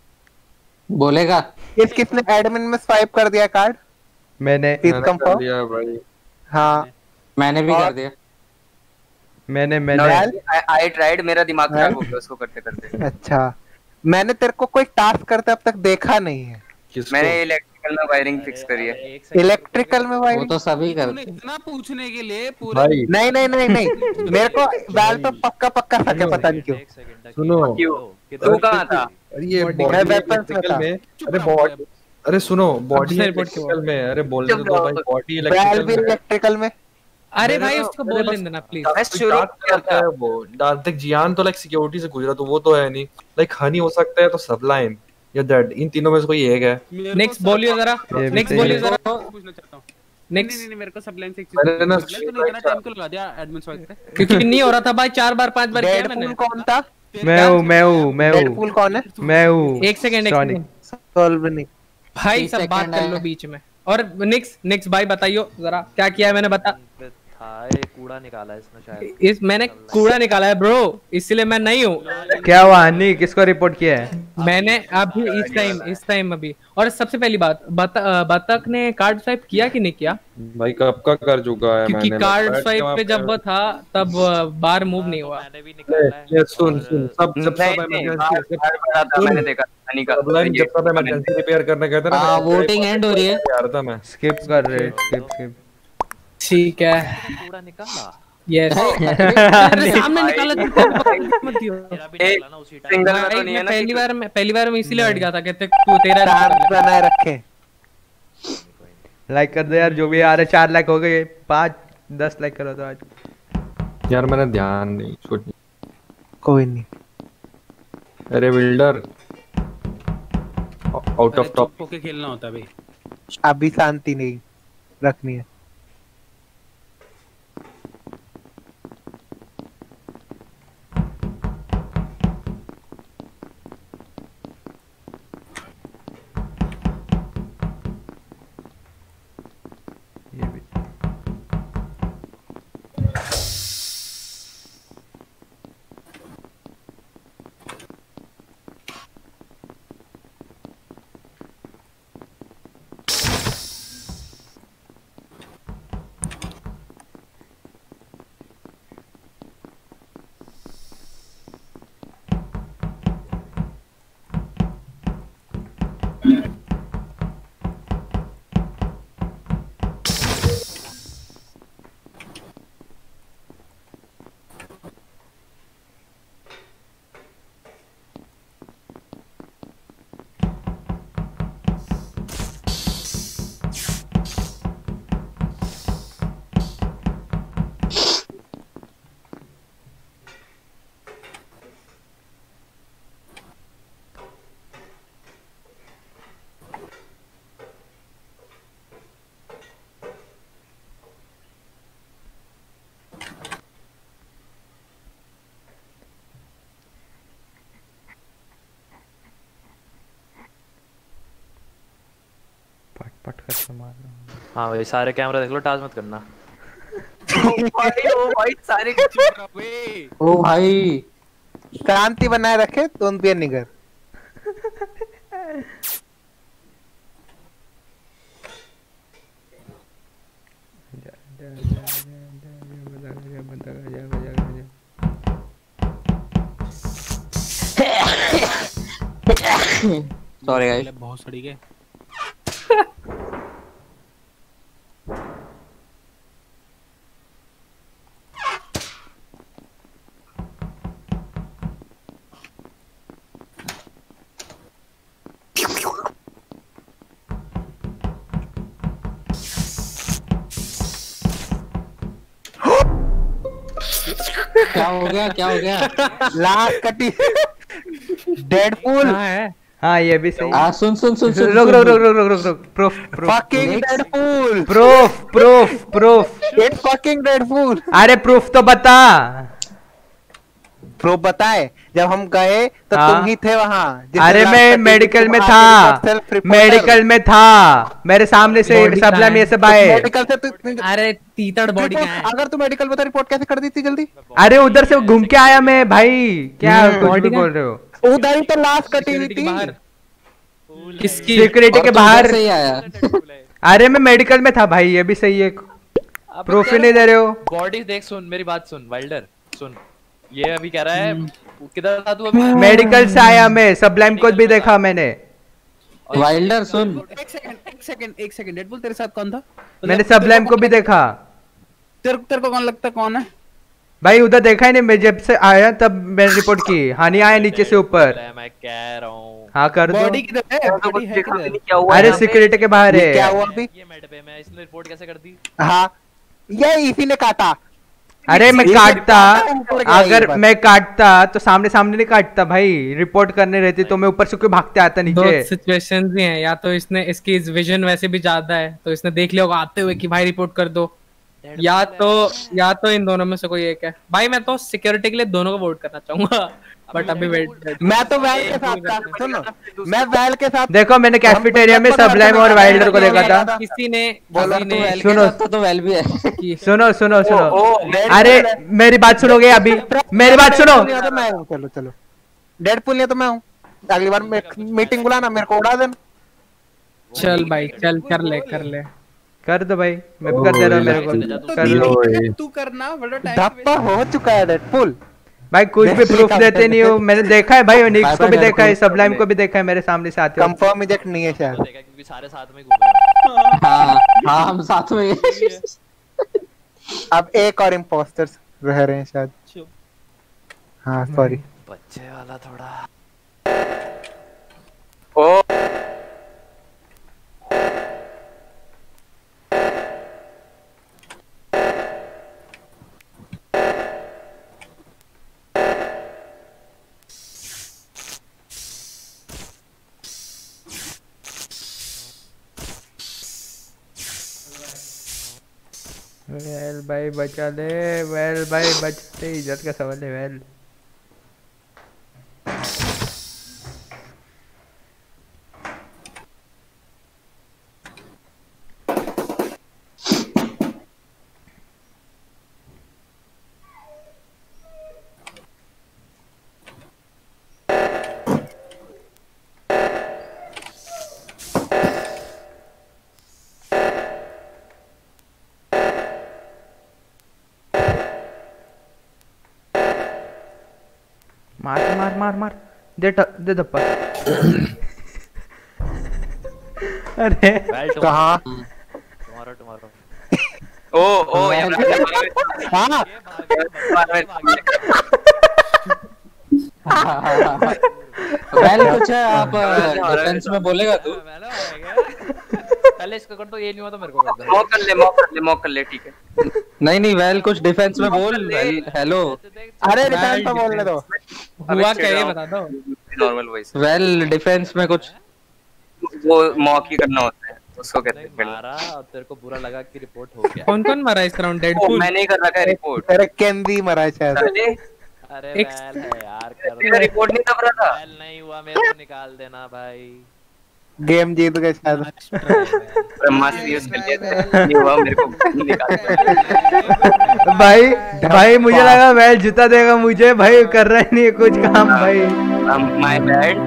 Speaker 3: बोलेगा
Speaker 12: किस किसने एडमिन में स्वाइप कर दिया कार्ड?
Speaker 5: मैंने
Speaker 12: Please
Speaker 14: मैंने
Speaker 12: confirm।
Speaker 14: कर दिया भाई।
Speaker 12: हाँ
Speaker 3: मैंने भी
Speaker 12: और-
Speaker 3: कर दिया।
Speaker 5: मैंने मैंने
Speaker 2: आई ट्राइड, मेरा दिमाग खराब हो गया उसको करते करते।
Speaker 12: अच्छा, मैंने तेरे को कोई टास्क करते अब तक देखा नहीं है।
Speaker 14: किसको?
Speaker 2: मैंने इलेक्ट्रिकल में वायरिंग फिक्स करी है।
Speaker 12: इलेक्ट्रिकल में
Speaker 3: वो
Speaker 12: वायरिंग?
Speaker 3: तो सभी
Speaker 6: तूने
Speaker 3: करते।
Speaker 6: इतना पूछने के लिए पूरे
Speaker 14: भाई
Speaker 12: नहीं नहीं नहीं नहीं मेरे को वैल तो पक्का पक्का सके, पता नहीं क्यों।
Speaker 14: सुनो
Speaker 2: तू कहाँ था?
Speaker 14: अरे ये
Speaker 12: मैं
Speaker 14: बॉडी
Speaker 12: weapons में
Speaker 14: इलेक्ट्रिकल
Speaker 12: था।
Speaker 14: में। अरे बॉडी अरे सुनो बॉडी
Speaker 8: किसने report किया?
Speaker 14: इलेक्ट्रिकल में। अरे बोलने तो दो भाई, बॉडी
Speaker 12: वैल
Speaker 14: इलेक्ट्रिकल
Speaker 12: भी
Speaker 14: में।
Speaker 12: इलेक्ट्रिकल में।
Speaker 8: अरे
Speaker 14: मेरे
Speaker 8: भाई
Speaker 14: तो-
Speaker 8: उसको
Speaker 14: मेरे
Speaker 8: बोल
Speaker 14: बस-
Speaker 8: देना प्लीज।
Speaker 2: मैं शुरू
Speaker 14: डार्क करता है वो। डार्क तक जियान तो लाइक सिक्योरिटी से गुजरा तो वो तो है नहीं। लाइक हनी हो सकता है तो सबलाइम या दैट, इन तीनों में से कोई एक है।
Speaker 8: नेक्स्ट बोलियो जरा,
Speaker 5: ये भी
Speaker 8: नेक्स्ट
Speaker 5: सही
Speaker 8: बोलियो
Speaker 5: है।
Speaker 8: जरा।
Speaker 6: पूछना चाहता हूँ। नहीं
Speaker 8: नेक्स्ट
Speaker 6: नहीं नहीं, मेरे को सब लाइन से एक
Speaker 14: मैंने ना
Speaker 6: चीज तूने इतना टाइम क्यों लगा दिया एडमिन स्वाइप पे?
Speaker 8: क्योंकि नहीं हो रहा था भाई, चार बार पांच बार किया मैंने।
Speaker 12: डेडपूल कौन था?
Speaker 5: मैं हूँ मैं हूँ मैं हूँ
Speaker 12: डेडपूल कौन है?
Speaker 5: मैं हूँ
Speaker 8: एक सेकंड एक
Speaker 5: Sonic।
Speaker 8: सेकंड
Speaker 12: सॉल्व नहीं।
Speaker 8: भाई
Speaker 3: तीस
Speaker 8: सब बात
Speaker 3: सेकंड
Speaker 8: कर
Speaker 3: है।
Speaker 8: लो बीच में। और नेक्स्ट नेक्स्ट भाई बताइयो जरा क्या किया है मैंने, बता।
Speaker 4: था ये कूड़ा निकाला है इसने शायद।
Speaker 8: इस मैंने कूड़ा निकाला है ब्रो, इसलिए मैं नहीं हूँ।
Speaker 5: क्या हुआ हनी, किसको रिपोर्ट किया है?
Speaker 8: मैंने अभी इस टाइम इस टाइम अभी। और सबसे पहली बात, बत, बतख ने कार्ड स्वाइप किया कि नहीं किया?
Speaker 14: भाई कब का कर चुका है
Speaker 8: क्योंकि
Speaker 14: मैंने।
Speaker 8: कार्ड
Speaker 14: बैठ के
Speaker 8: स्वाइप
Speaker 14: वहाँ
Speaker 8: पे जब वो था तब बार मूव नहीं हुआ।
Speaker 4: मैंने भी निकाला है।
Speaker 14: ये सुन सुन सब जब सब
Speaker 2: नहीं, नहीं,
Speaker 14: इमरजेंसी
Speaker 2: बाहर बड़ा था, मैंने देखा हनी का।
Speaker 14: सबलाइन जब सब इमरजेंसी रिपेयर करने गए थे ना,
Speaker 3: हाँ,
Speaker 14: मैं
Speaker 3: voting end हो रही है।
Speaker 14: यार था मैं।
Speaker 5: स्किप कर रहे स्किप स्किप।
Speaker 8: ठीक है
Speaker 4: कूड़ा निकाला।
Speaker 8: यस सामने निकाला तो मत दियो।
Speaker 2: सिंगल में तो नहीं है ना।
Speaker 8: पहली बार मैं पहली बार मैं इसीलिए हट गया था, कहते तू तेरा
Speaker 12: बनाए रखे।
Speaker 7: लाइक कर दो यार जो भी आ रहे। चार लाइक हो गए, पाँच दस लाइक करो तो आज।
Speaker 14: यार मैंने ध्यान नहीं छोड़।
Speaker 12: कोई नहीं।
Speaker 14: अरे बिल्डर आउट ऑफ टॉप
Speaker 6: होके खेलना होता भाई।
Speaker 12: अभी शांति नहीं रखनी है।
Speaker 7: पट कर मारना।
Speaker 4: हाँ भाई सारे कैमरा देख लो, टाज मत करना।
Speaker 2: भाई ओ भाई सारे
Speaker 12: ओ भाई शांति बनाए रखे, दोन पे निगर।
Speaker 3: Sorry guys.
Speaker 6: बहुत सड़ी गए।
Speaker 3: क्या हो गया क्या हो गया?
Speaker 12: लास्ट कटी डेडपूल
Speaker 8: है।
Speaker 7: हाँ ये भी सही।
Speaker 3: हाँ सुन सुन सुन सुन
Speaker 7: रुक रुक रुक रुक रुक रुक रुक proof proof
Speaker 12: fucking Deadpool
Speaker 7: proof proof proof
Speaker 12: it's fucking Deadpool.
Speaker 7: अरे प्रूफ तो बता।
Speaker 12: प्रूफ बताए जब हम गए तो तुम ही थे वहाँ।
Speaker 7: अरे मैं मेडिकल में था, मेडिकल में था, मेरे सामने से सबला में ये सब आए।
Speaker 12: मेडिकल से तू
Speaker 8: अरे तीतड़ बॉडी का है।
Speaker 12: अगर तू मेडिकल बता रिपोर्ट कैसे कर दी थी जल्दी?
Speaker 7: अरे उधर से घूम के आया मैं भाई। क्या कुछ भी बोल रहे हो?
Speaker 12: उधर ही तो लास्ट कटी हुई थी।
Speaker 8: किसकी?
Speaker 7: सिक्योरिटी के बाहर
Speaker 3: सही आया।
Speaker 7: अरे मैं मेडिकल में था भाई, ये भी सही है। प्रूफ ही नहीं दे रहे हो।
Speaker 4: बॉडी देख, सुन मेरी बात सुन वाइल्डर सुन। ये अभी कह रहा है किधर था तू अभी?
Speaker 7: मेडिकल से आया मैं, सबलाइम कोड भी देखा मैंने।
Speaker 3: वाइल्डर सुन।
Speaker 6: एक सेकंड एक सेकंड एक सेकंड डेडपूल तेरे साथ कौन था?
Speaker 7: मैंने सबलाइम को भी देखा।
Speaker 6: तेरे तेरे को कौन लगता है कौन है?
Speaker 7: भाई उधर देखा ही नहीं, मैं जब से आया तब मैंने रिपोर्ट की। हानि आया नीचे से ऊपर।
Speaker 4: मैं कह रहा हूँ
Speaker 7: हाँ कर दो।
Speaker 6: बॉडी किधर है? बॉडी है किधर?
Speaker 7: अरे सिक्योरिटी के बाहर है।
Speaker 12: क्या हुआ अभी?
Speaker 4: ये मेड पे मैं इसने रिपोर्ट कैसे कर दी?
Speaker 12: हाँ ये इसी ने काटा।
Speaker 7: अरे मैं काटता, अगर मैं काटता तो सामने सामने नहीं काटता भाई। रिपोर्ट करने रहती तो मैं ऊपर से क्यों भागते आता
Speaker 8: दो
Speaker 7: नीचे।
Speaker 8: सिचुएशंस भी हैं, या तो इसने इसकी विजन वैसे भी ज्यादा है तो इसने देख लिया होगा आते हुए कि भाई रिपोर्ट कर दो, या तो या तो इन दोनों में से कोई एक है। भाई मैं तो सिक्योरिटी के लिए दोनों को वोट करना चाहूंगा, बट अभी वेट।
Speaker 12: मैं तो वैल के साथ था। सुनो मैं वैल के साथ।
Speaker 7: देखो मैंने कैफेटेरिया में सबलाइम और वाइल्डर को देखा था।
Speaker 8: किसी ने
Speaker 3: बोला तो वेल
Speaker 7: सुनो
Speaker 3: तो वेल भी है।
Speaker 7: सुनो सुनो सुनो अरे मेरी बात सुनोगे अभी? मेरी बात सुनो।
Speaker 12: मैं हूँ, चलो चलो डेडपूल नहीं तो मैं हूँ। अगली बार मीटिंग बुलाना, मेरे को उड़ा देना।
Speaker 8: चल भाई चल कर ले कर ले
Speaker 7: कर दो भाई, मैं कर दे रहा हूँ मेरे को। कर लो
Speaker 6: तू करना, बड़ा टाइम
Speaker 12: धप्पा हो चुका है डेडपूल।
Speaker 7: भाई कुछ भी प्रूफ देते नहीं हो। मैंने देखा है भाई, निक्स को भी देखा है, सबलाइम को भी देखा है, मेरे सामने साथ।
Speaker 12: कंफर्म इजेक्ट नहीं है शायद,
Speaker 4: क्योंकि सारे साथ में घूम रहे हैं।
Speaker 3: हाँ हाँ हम साथ में।
Speaker 12: अब एक और इम्पोस्टर्स रह रहे हैं शायद। हाँ सॉरी।
Speaker 4: बच्चे वाला थोड़ा
Speaker 2: ओ
Speaker 7: वेल भाई बचा ले, वेल भाई बचा ले, इज्जत का सवाल है वेल। मार मार मार मार दे ट, दे धप्पा। अरे
Speaker 12: कहाँ?
Speaker 4: टुमारो टुमारो
Speaker 2: ओ ओ यार
Speaker 12: हाँ
Speaker 3: वेल कुछ है आप डिफेंस में बोलेगा तू?
Speaker 4: पहले इसको कर दो, ये नहीं हुआ तो मेरे को कर दो।
Speaker 2: मॉक कर ले मॉक कर ले मॉक कर ले ठीक है।
Speaker 3: नहीं नहीं वेल कुछ डिफेंस में बोल। हेलो
Speaker 12: अरे डिफेंस पे बोलने दो।
Speaker 8: हुआ क्या ये बता दो।
Speaker 2: नॉर्मल वॉइस
Speaker 3: वेल डिफेंस में कुछ
Speaker 2: वो मॉक ही करना होता है, उसको कहते हैं
Speaker 4: मारा और तेरे को बुरा लगा कि रिपोर्ट हो गया।
Speaker 8: कौन कौन मरा इस राउंड? डेडपूल
Speaker 2: मैंने ही कर रखा है रिपोर्ट।
Speaker 12: तेरे केंद्री मरा है शायद।
Speaker 4: अरे
Speaker 8: एक
Speaker 4: वेल है यार, कर
Speaker 2: तेरा रिपोर्ट नहीं दब रहा था।
Speaker 4: वेल नहीं हुआ, मेरे को निकाल देना भाई।
Speaker 12: गेम जीत गए शायद।
Speaker 2: ब्रह्मास्त्र यूज कर लिया, नहीं हुआ मेरे को निकाल।
Speaker 7: भाई भाई मुझे लगा वेल जूता देगा मुझे, भाई कर रहा नहीं है कुछ काम भाई।
Speaker 2: My bad.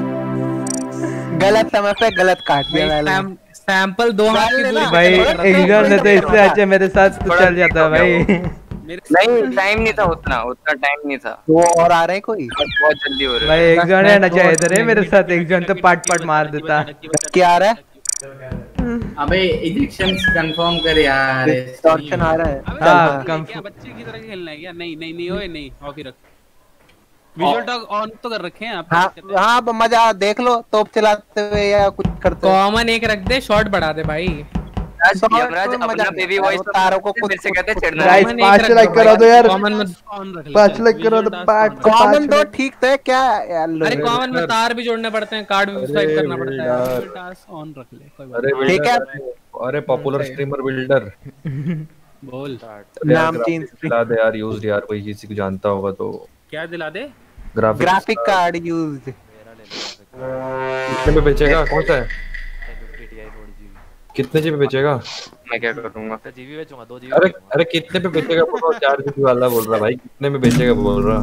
Speaker 12: गलत समय पे गलत काट दिया वेल।
Speaker 8: सैंपल दो हाथ की दूरी
Speaker 7: भाई एग्जाम ने तो इससे अच्छा मेरे साथ तो चल जाता है भाई।
Speaker 2: नहीं टाइम नहीं था उतना, उतना टाइम नहीं था।
Speaker 12: वो और आ रहे हैं कोई?
Speaker 2: बहुत जल्दी हो रहा
Speaker 7: भाई
Speaker 2: है।
Speaker 7: एग्जाम ने ना चाहिए था रे मेरे साथ, एग्जाम तो पाट पाट मार देता।
Speaker 12: क्या आ रहा है?
Speaker 1: अबे इजेक्शंस कंफर्म कर यार।
Speaker 12: टॉर्चन आ रहा है।
Speaker 7: हां
Speaker 6: क्या बच्चे की तरह खेलना है क्या? नहीं नहीं नहीं ओए नहीं, ऑफ ही रख। विजुअल टॉक ऑन तो कर रखे हैं आप।
Speaker 12: हाँ हाँ मजा देख लो, तोप चलाते हुए या कुछ करते हुए।
Speaker 8: कॉमन एक रख दे, शॉट बढ़ा दे भाई।
Speaker 2: यमराज अपना बेबी वॉइस
Speaker 12: तारों को
Speaker 2: खुद से कहते चढ़ना।
Speaker 7: गाइस पांच लाइक करा दो यार,
Speaker 8: कॉमन में
Speaker 7: पांच लाइक करा दो। पांच
Speaker 12: कॉमन तो ठीक है क्या यार?
Speaker 8: अरे कॉमन में तार भी जोड़ने पड़ते हैं, कार्ड भी स्वाइप करना पड़ता है। टास्क ऑन रख ले कोई बात
Speaker 14: अरे
Speaker 12: ठीक है।
Speaker 14: अरे पॉपुलर स्ट्रीमर बिल्डर
Speaker 6: बोल
Speaker 12: नाम चेंज
Speaker 14: दिला दे यार, यूज्ड यार, कोई किसी को जानता होगा तो।
Speaker 6: क्या दिला दे?
Speaker 12: Graphic card used.
Speaker 14: कितने में बेचेगा? कौन सा है? कितने जीबी बेचेगा?
Speaker 2: मैं क्या करूंगा?
Speaker 4: जीबी बेचूंगा, दो जीबी।
Speaker 14: अरे अरे कितने पे बेचेगा? बोलो चार जीबी वाला बोल रहा भाई, कितने में बेचेगा बोल रहा।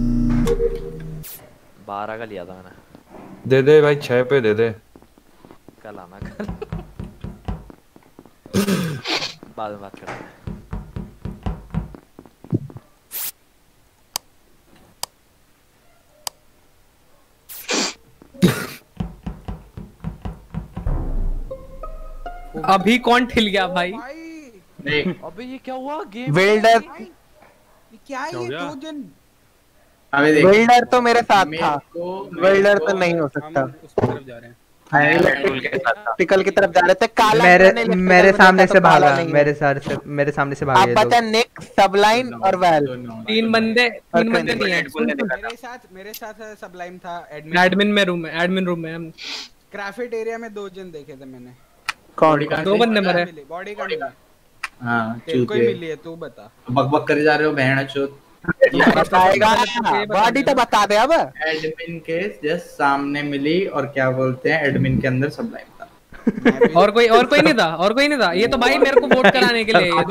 Speaker 4: बारह का लिया था मैंने।
Speaker 14: दे दे भाई, छह पे दे दे।
Speaker 4: कल आना कल। बाद में बात करते हैं।
Speaker 8: अभी कौन ठिल गया भाई?
Speaker 4: अबे ये क्या हुआ? गेम
Speaker 12: बिल्डर
Speaker 13: क्या है ये? दो जन
Speaker 12: बिल्डर तो मेरे साथ था, बिल्डर तो नहीं हो सकता। इलेक्ट्रिकल की तरफ जा रहे थे, काला
Speaker 7: मेरे मेरे सामने से भागा, मेरे साथ से मेरे सामने से भागे।
Speaker 12: आप बचा निक, सबलाइन और वेल।
Speaker 8: तीन बंदे तीन बंदे नहीं है।
Speaker 13: मेरे साथ मेरे साथ सबलाइन था एडमिन।
Speaker 8: एडमिन में रूम में, एडमिन रूम में हम
Speaker 13: क्राफ्ट एरिया में दो जन देखे थे मैंने।
Speaker 12: कौन?
Speaker 8: दो बंदे मरे।
Speaker 13: बॉडी का मिला।
Speaker 1: हां
Speaker 13: तेरे को ही मिली है, तू बता।
Speaker 1: बकबक करे जा रहे हो बहन चोद।
Speaker 12: बताएगा बॉडी तो बता दे। अब
Speaker 1: एडमिन के जस्ट सामने मिली और क्या बोलते हैं एडमिन के अंदर सबलाइन था।
Speaker 8: और कोई और कोई नहीं था, और कोई नहीं था। ये तो भाई मेरे को वोट कराने के लिए।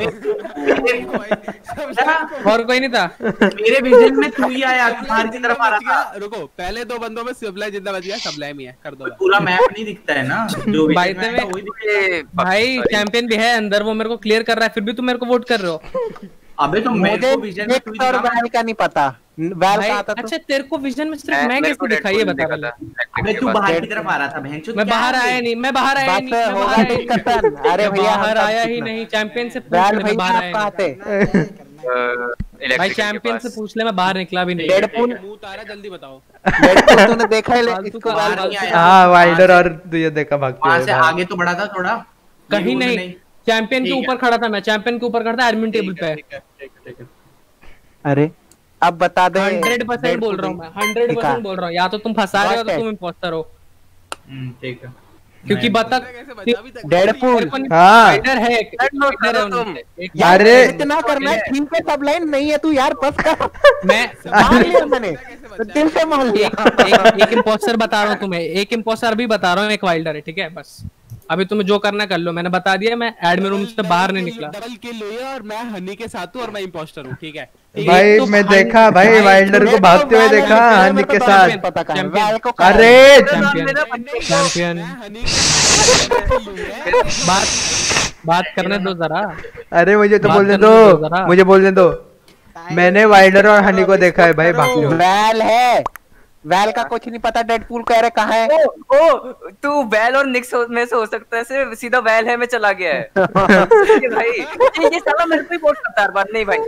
Speaker 8: और कोई नहीं था।
Speaker 1: मेरे विजन में तू ही आया, तुम्हारी की तरफ आ रहा था।
Speaker 6: रुको, पहले दो बंदों में सप्लाई जिंदा बच गया, सप्लाई में है, कर दो।
Speaker 1: पूरा मैप नहीं दिखता है ना जो
Speaker 8: भाई में भाई चैंपियन भी है अंदर, वो मेरे को क्लियर कर रहा है, फिर भी तुम मेरे को वोट कर रहे हो।
Speaker 1: अबे तो मेरे को विजन में तू ही
Speaker 12: का नहीं पता। वैल कहाँ था?
Speaker 8: अच्छा तेरे को विजन में सिर्फ मैं कैसे दिखाई है बता रहा।
Speaker 1: अबे तू बाहर की तरफ आ रहा था बहनचोद।
Speaker 8: मैं बाहर आया नहीं, मैं बाहर आया नहीं, मैं बाहर आया नहीं। अरे भैया बाहर आया ही नहीं, चैंपियन से पूछ ले मैं बाहर आया नहीं। भाई चैंपियन से पूछ ले मैं बाहर निकला भी नहीं।
Speaker 12: डेडपूल
Speaker 6: मुंह तारा जल्दी बताओ।
Speaker 12: डेडपूल तूने देखा है इसको बाहर नहीं आया।
Speaker 5: हाँ वाइल्डर और तुझे देखा भागते
Speaker 1: वहां
Speaker 5: हुए
Speaker 1: से
Speaker 5: बाहर।
Speaker 1: आगे तो बढ़ा था थोड़ा।
Speaker 8: कहीं नहीं, चैंपियन के ऊपर खड़ा था मैं, चैंपियन के ऊपर खड़ा था एडमिन टेबल पे।
Speaker 12: अरे अब बता दे।
Speaker 8: हंड्रेड परसेंट बोल रहा हूँ मैं, हंड्रेड परसेंट बोल रहा हूँ। या तो तुम फंसा रहे हो तो तुम इम्पोस्टर हो।
Speaker 1: ठीक है
Speaker 8: क्योंकि बता
Speaker 12: डेडपूल
Speaker 5: हाँ
Speaker 8: है
Speaker 2: तुम।
Speaker 5: अरे
Speaker 12: इतना करना है ठीक है, सब लाइन नहीं है तू यार बस कर।
Speaker 8: मैं
Speaker 12: मान लिया मैंने, दिल से मान लिया।
Speaker 8: एक एक इम्पोस्टर बता रहा हूँ तुम्हें, एक इम्पोस्टर भी बता रहा हूँ, एक वाइल्डर है, ठीक है बस। अभी तुम्हें जो करना कर लो, मैंने बता दिया। मैं एडमिन रूम से बाहर नहीं निकला।
Speaker 6: डबल किल हुई है और मैं हनी के साथ हूँ और मैं इंपोस्टर हूँ, ठीक है।
Speaker 5: भाई
Speaker 8: तो
Speaker 5: मैं देखा भाई वाइल्डर को भागते हुए देखा हनी के साथ। अरे
Speaker 8: चैंपियन बात बात करने दो जरा।
Speaker 5: अरे मुझे तो
Speaker 8: बात
Speaker 5: बोलने
Speaker 8: करने
Speaker 5: दो,
Speaker 8: दो जरा।
Speaker 5: मुझे बोलने दो। मैंने वाइल्डर और हनी को देखा है भाई भागते हुए।
Speaker 12: वैल है, वैल का कुछ नहीं पता। डेडपूल कह रहे कहाँ है।
Speaker 2: ओ, ओ तू वैल और निक्स में से हो सकता है, सिर्फ सीधा वैल है में चला गया है। ये भाई ये, ये साला मेरे को ही वोट करता है बात नहीं भाई।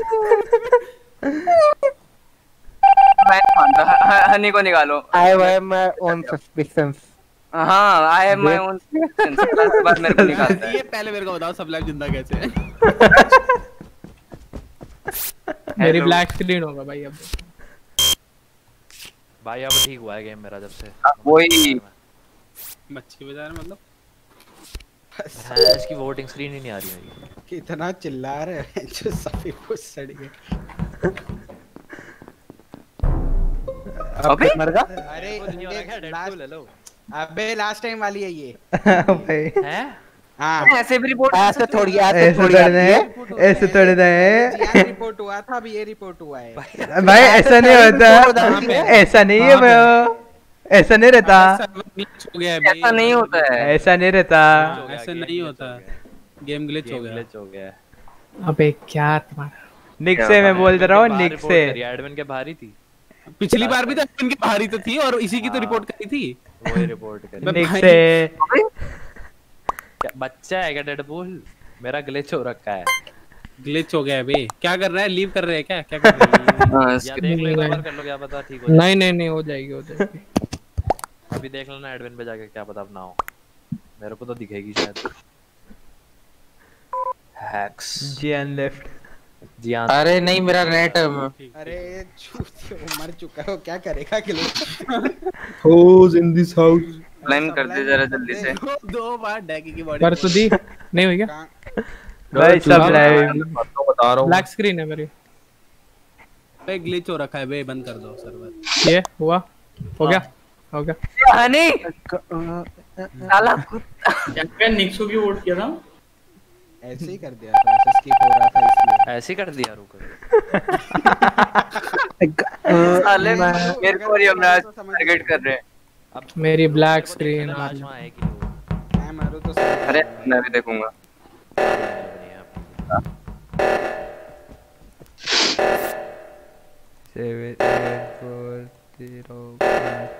Speaker 2: मैं मानता ह- हनी को निकालो।
Speaker 12: I have my own suspicions.
Speaker 2: हाँ I have my own suspicions. बात मेरे को निकालता है।
Speaker 6: ये पहले मेरे को बताओ सब लाइव जिंदा कैसे है।
Speaker 8: मेरी ब्लैक स्क्रीन होगा भाई अब।
Speaker 4: भाई अब ठीक हुआ है गेम मेरा जब से।
Speaker 2: वही
Speaker 6: मच्छी बाजार मतलब
Speaker 4: है, इसकी वोटिंग स्क्रीन ही नहीं आ रही है।
Speaker 13: कितना चिल्ला रहे हैं जो सभी कुछ सड़ गए।
Speaker 2: अबे
Speaker 12: मर गया।
Speaker 13: अरे अबे लास्ट टाइम वाली है ये।
Speaker 5: भाई
Speaker 4: हैं?
Speaker 13: हाँ
Speaker 2: ऐसे भी रिपोर्ट
Speaker 12: ऐसे थोड़ी ऐसे
Speaker 5: ऐसे
Speaker 12: थोड़ी
Speaker 5: थोड़ी
Speaker 12: आती
Speaker 5: नहीं,
Speaker 12: है।
Speaker 5: ऐसे थोड़ी नहीं
Speaker 13: जियान रिपोर्ट हुआ था, अभी ये रिपोर्ट हुआ है।
Speaker 5: भाई, ऐसा नहीं होता, ऐसा नहीं है भाई, ऐसा नहीं रहता,
Speaker 6: हो गया है
Speaker 2: ऐसा नहीं होता है,
Speaker 5: ऐसा नहीं रहता,
Speaker 6: ऐसा नहीं होता। गेम ग्लिच हो गया,
Speaker 4: ग्लिच हो गया।
Speaker 8: अबे क्या तुम्हारा
Speaker 5: निक से मैं बोल रहा हूँ, निक से
Speaker 4: एडमिन के बाहर ही थी
Speaker 6: पिछली बार भी तो एडमिन के बाहर ही तो थी और इसी की तो रिपोर्ट करी थी।
Speaker 4: वही रिपोर्ट करी
Speaker 5: निक से।
Speaker 4: क्या बच्चा है क्या डेडपूल? मेरा ग्लिच हो रखा है।
Speaker 6: ग्लिच हो गया है बे। क्या कर रहा है? लीव कर रहे हैं क्या? क्या कर रहे हैं?
Speaker 2: हां
Speaker 4: या देख लो, एक बार कर लो, क्या पता ठीक हो जाए।
Speaker 8: नहीं नहीं नहीं हो जाएगी, हो जाएगी।
Speaker 4: अभी देख लेना एडमिन पे जाके, क्या पता ना हो। मेरे को तो दिखेगी शायद। हैक्स
Speaker 5: जियान लेफ्ट।
Speaker 4: जियान
Speaker 3: अरे नहीं, मेरा नेट।
Speaker 13: अरे चूतिया मर चुका है, क्या करेगा किलो।
Speaker 14: Who's in this house?
Speaker 2: Claim कर दे जरा जल्दी से।
Speaker 6: दो बार डैगी की बॉडी
Speaker 8: पर तो दी नहीं हुई क्या
Speaker 5: भाई? सब लाइव
Speaker 14: बता रहा हूँ।
Speaker 8: ब्लैक स्क्रीन है मेरी।
Speaker 6: बे ग्लिच हो रखा है बे, बंद कर दो सर्वर।
Speaker 8: ये हुआ, हो गया हो गया।
Speaker 2: हनी साला कुत्ता।
Speaker 1: चैंपियन निक्सो की वोट किया था।
Speaker 13: ऐसे ही कर दिया था, ऐसे स्किप हो रहा था इसलिए।
Speaker 4: ऐसे ही कर दिया, रुको।
Speaker 2: साले मेरे को और यमराज टारगेट कर रहे हैं।
Speaker 4: अब
Speaker 8: मेरी ब्लैक स्क्रीन।
Speaker 4: आजमा है कि वो
Speaker 13: मैं मारू तो
Speaker 2: अरे मैं भी देखूंगा।
Speaker 5: सेवन एट फोर जीरो पाँच।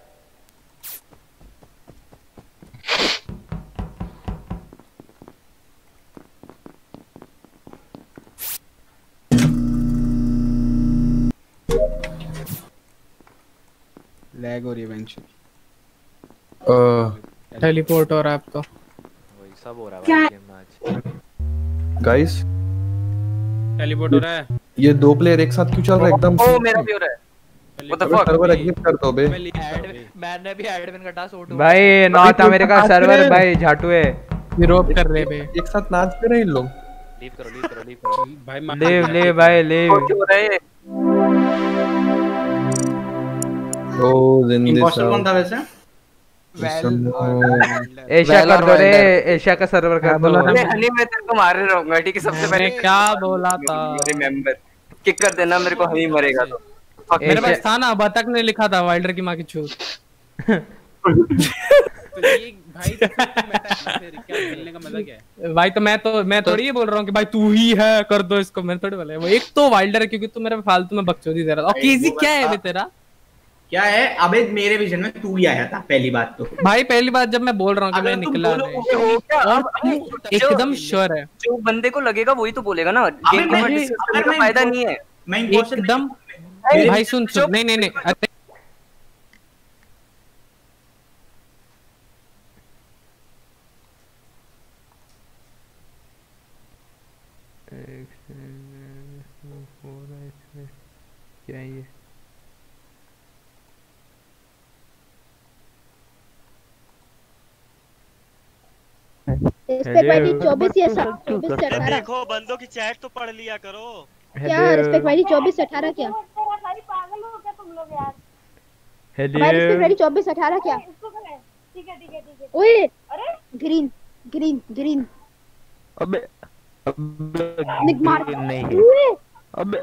Speaker 13: लैग हो रही है बेंच।
Speaker 8: टेलीपोर्ट हो रहा है अब तो।
Speaker 4: वही सब हो रहा है भाई गेम में आज।
Speaker 14: गाइस
Speaker 6: टेलीपोर्ट हो रहा है।
Speaker 14: ये दो प्लेयर एक साथ क्यों चल रहे हैं एकदम?
Speaker 2: ओ मेरा भी हो रहा है। What the fuck?
Speaker 14: Server exit कर दो बे।
Speaker 3: मैंने भी एडमिन का टास्क उठा।
Speaker 5: भाई नॉर्थ अमेरिका सर्वर भाई झाटुए
Speaker 8: यूरोप कर रहे बे।
Speaker 14: एक साथ नाच रहे हैं इन लोग।
Speaker 4: लीव करो, लीव करो, लीव करो
Speaker 6: भाई
Speaker 5: लीव लीव भाई लीव।
Speaker 2: हो रहा है।
Speaker 14: Who's in this
Speaker 1: इंपोस्टर कौन था
Speaker 14: house?
Speaker 1: वैसे?
Speaker 5: एशिया कर दो रे, एशिया का सर्वर कर दो।
Speaker 2: अरे हनी मैं तेरे को मार रहा हूँ ठीक है। सबसे पहले
Speaker 8: क्या बोला था?
Speaker 2: रिमेंबर किक कर देना मेरे को, हनी मरेगा तो।
Speaker 8: मेरे पास था ना, बतख ने लिखा था वाइल्डर की माँ की छूत।
Speaker 6: तो ये भाई तो फिर तो मेटा है ना, फिर क्या खेलने का मजा क्या है?
Speaker 8: भाई तो मैं तो मैं थोड़ी ये बोल रहा हूँ कि भाई तू ही है कर दो इसको, मैं थोड़ी बोला वो एक तो वाइल्डर है क्योंकि तू मेरे फालतू में बकचोदी दे रहा था। और केजी क्या है बे तेरा?
Speaker 1: क्या है अबे मेरे विजन में तू ही आया था पहली बात तो।
Speaker 8: भाई पहली बात जब मैं बोल रहा हूँ कि मैं निकला नहीं, एकदम श्योर है।
Speaker 2: जो बंदे को लगेगा वही तो बोलेगा ना, गेम को डिस्कस करने का फायदा नहीं है।
Speaker 8: एकदम भाई सुन सुन नहीं नहीं नहीं
Speaker 7: क्या ये
Speaker 15: रिस्पेक्ट वाली चौबीस या चौबीस से अठारह।
Speaker 16: देखो बंदों की चैट तो पढ़ लिया करो।
Speaker 15: क्या रिस्पेक्ट वाली चौबीस से अठारह क्या?
Speaker 17: पागल हो क्या तुम लोग यार?
Speaker 15: भाई रिस्पेक्ट वाली चौबीस से अठारह क्या?
Speaker 17: ठीक है ठीक है ठीक है।
Speaker 15: ओए
Speaker 17: अरे
Speaker 15: ग्रीन ग्रीन ग्रीन
Speaker 3: अबे अबे
Speaker 15: निक मार
Speaker 3: नहीं अबे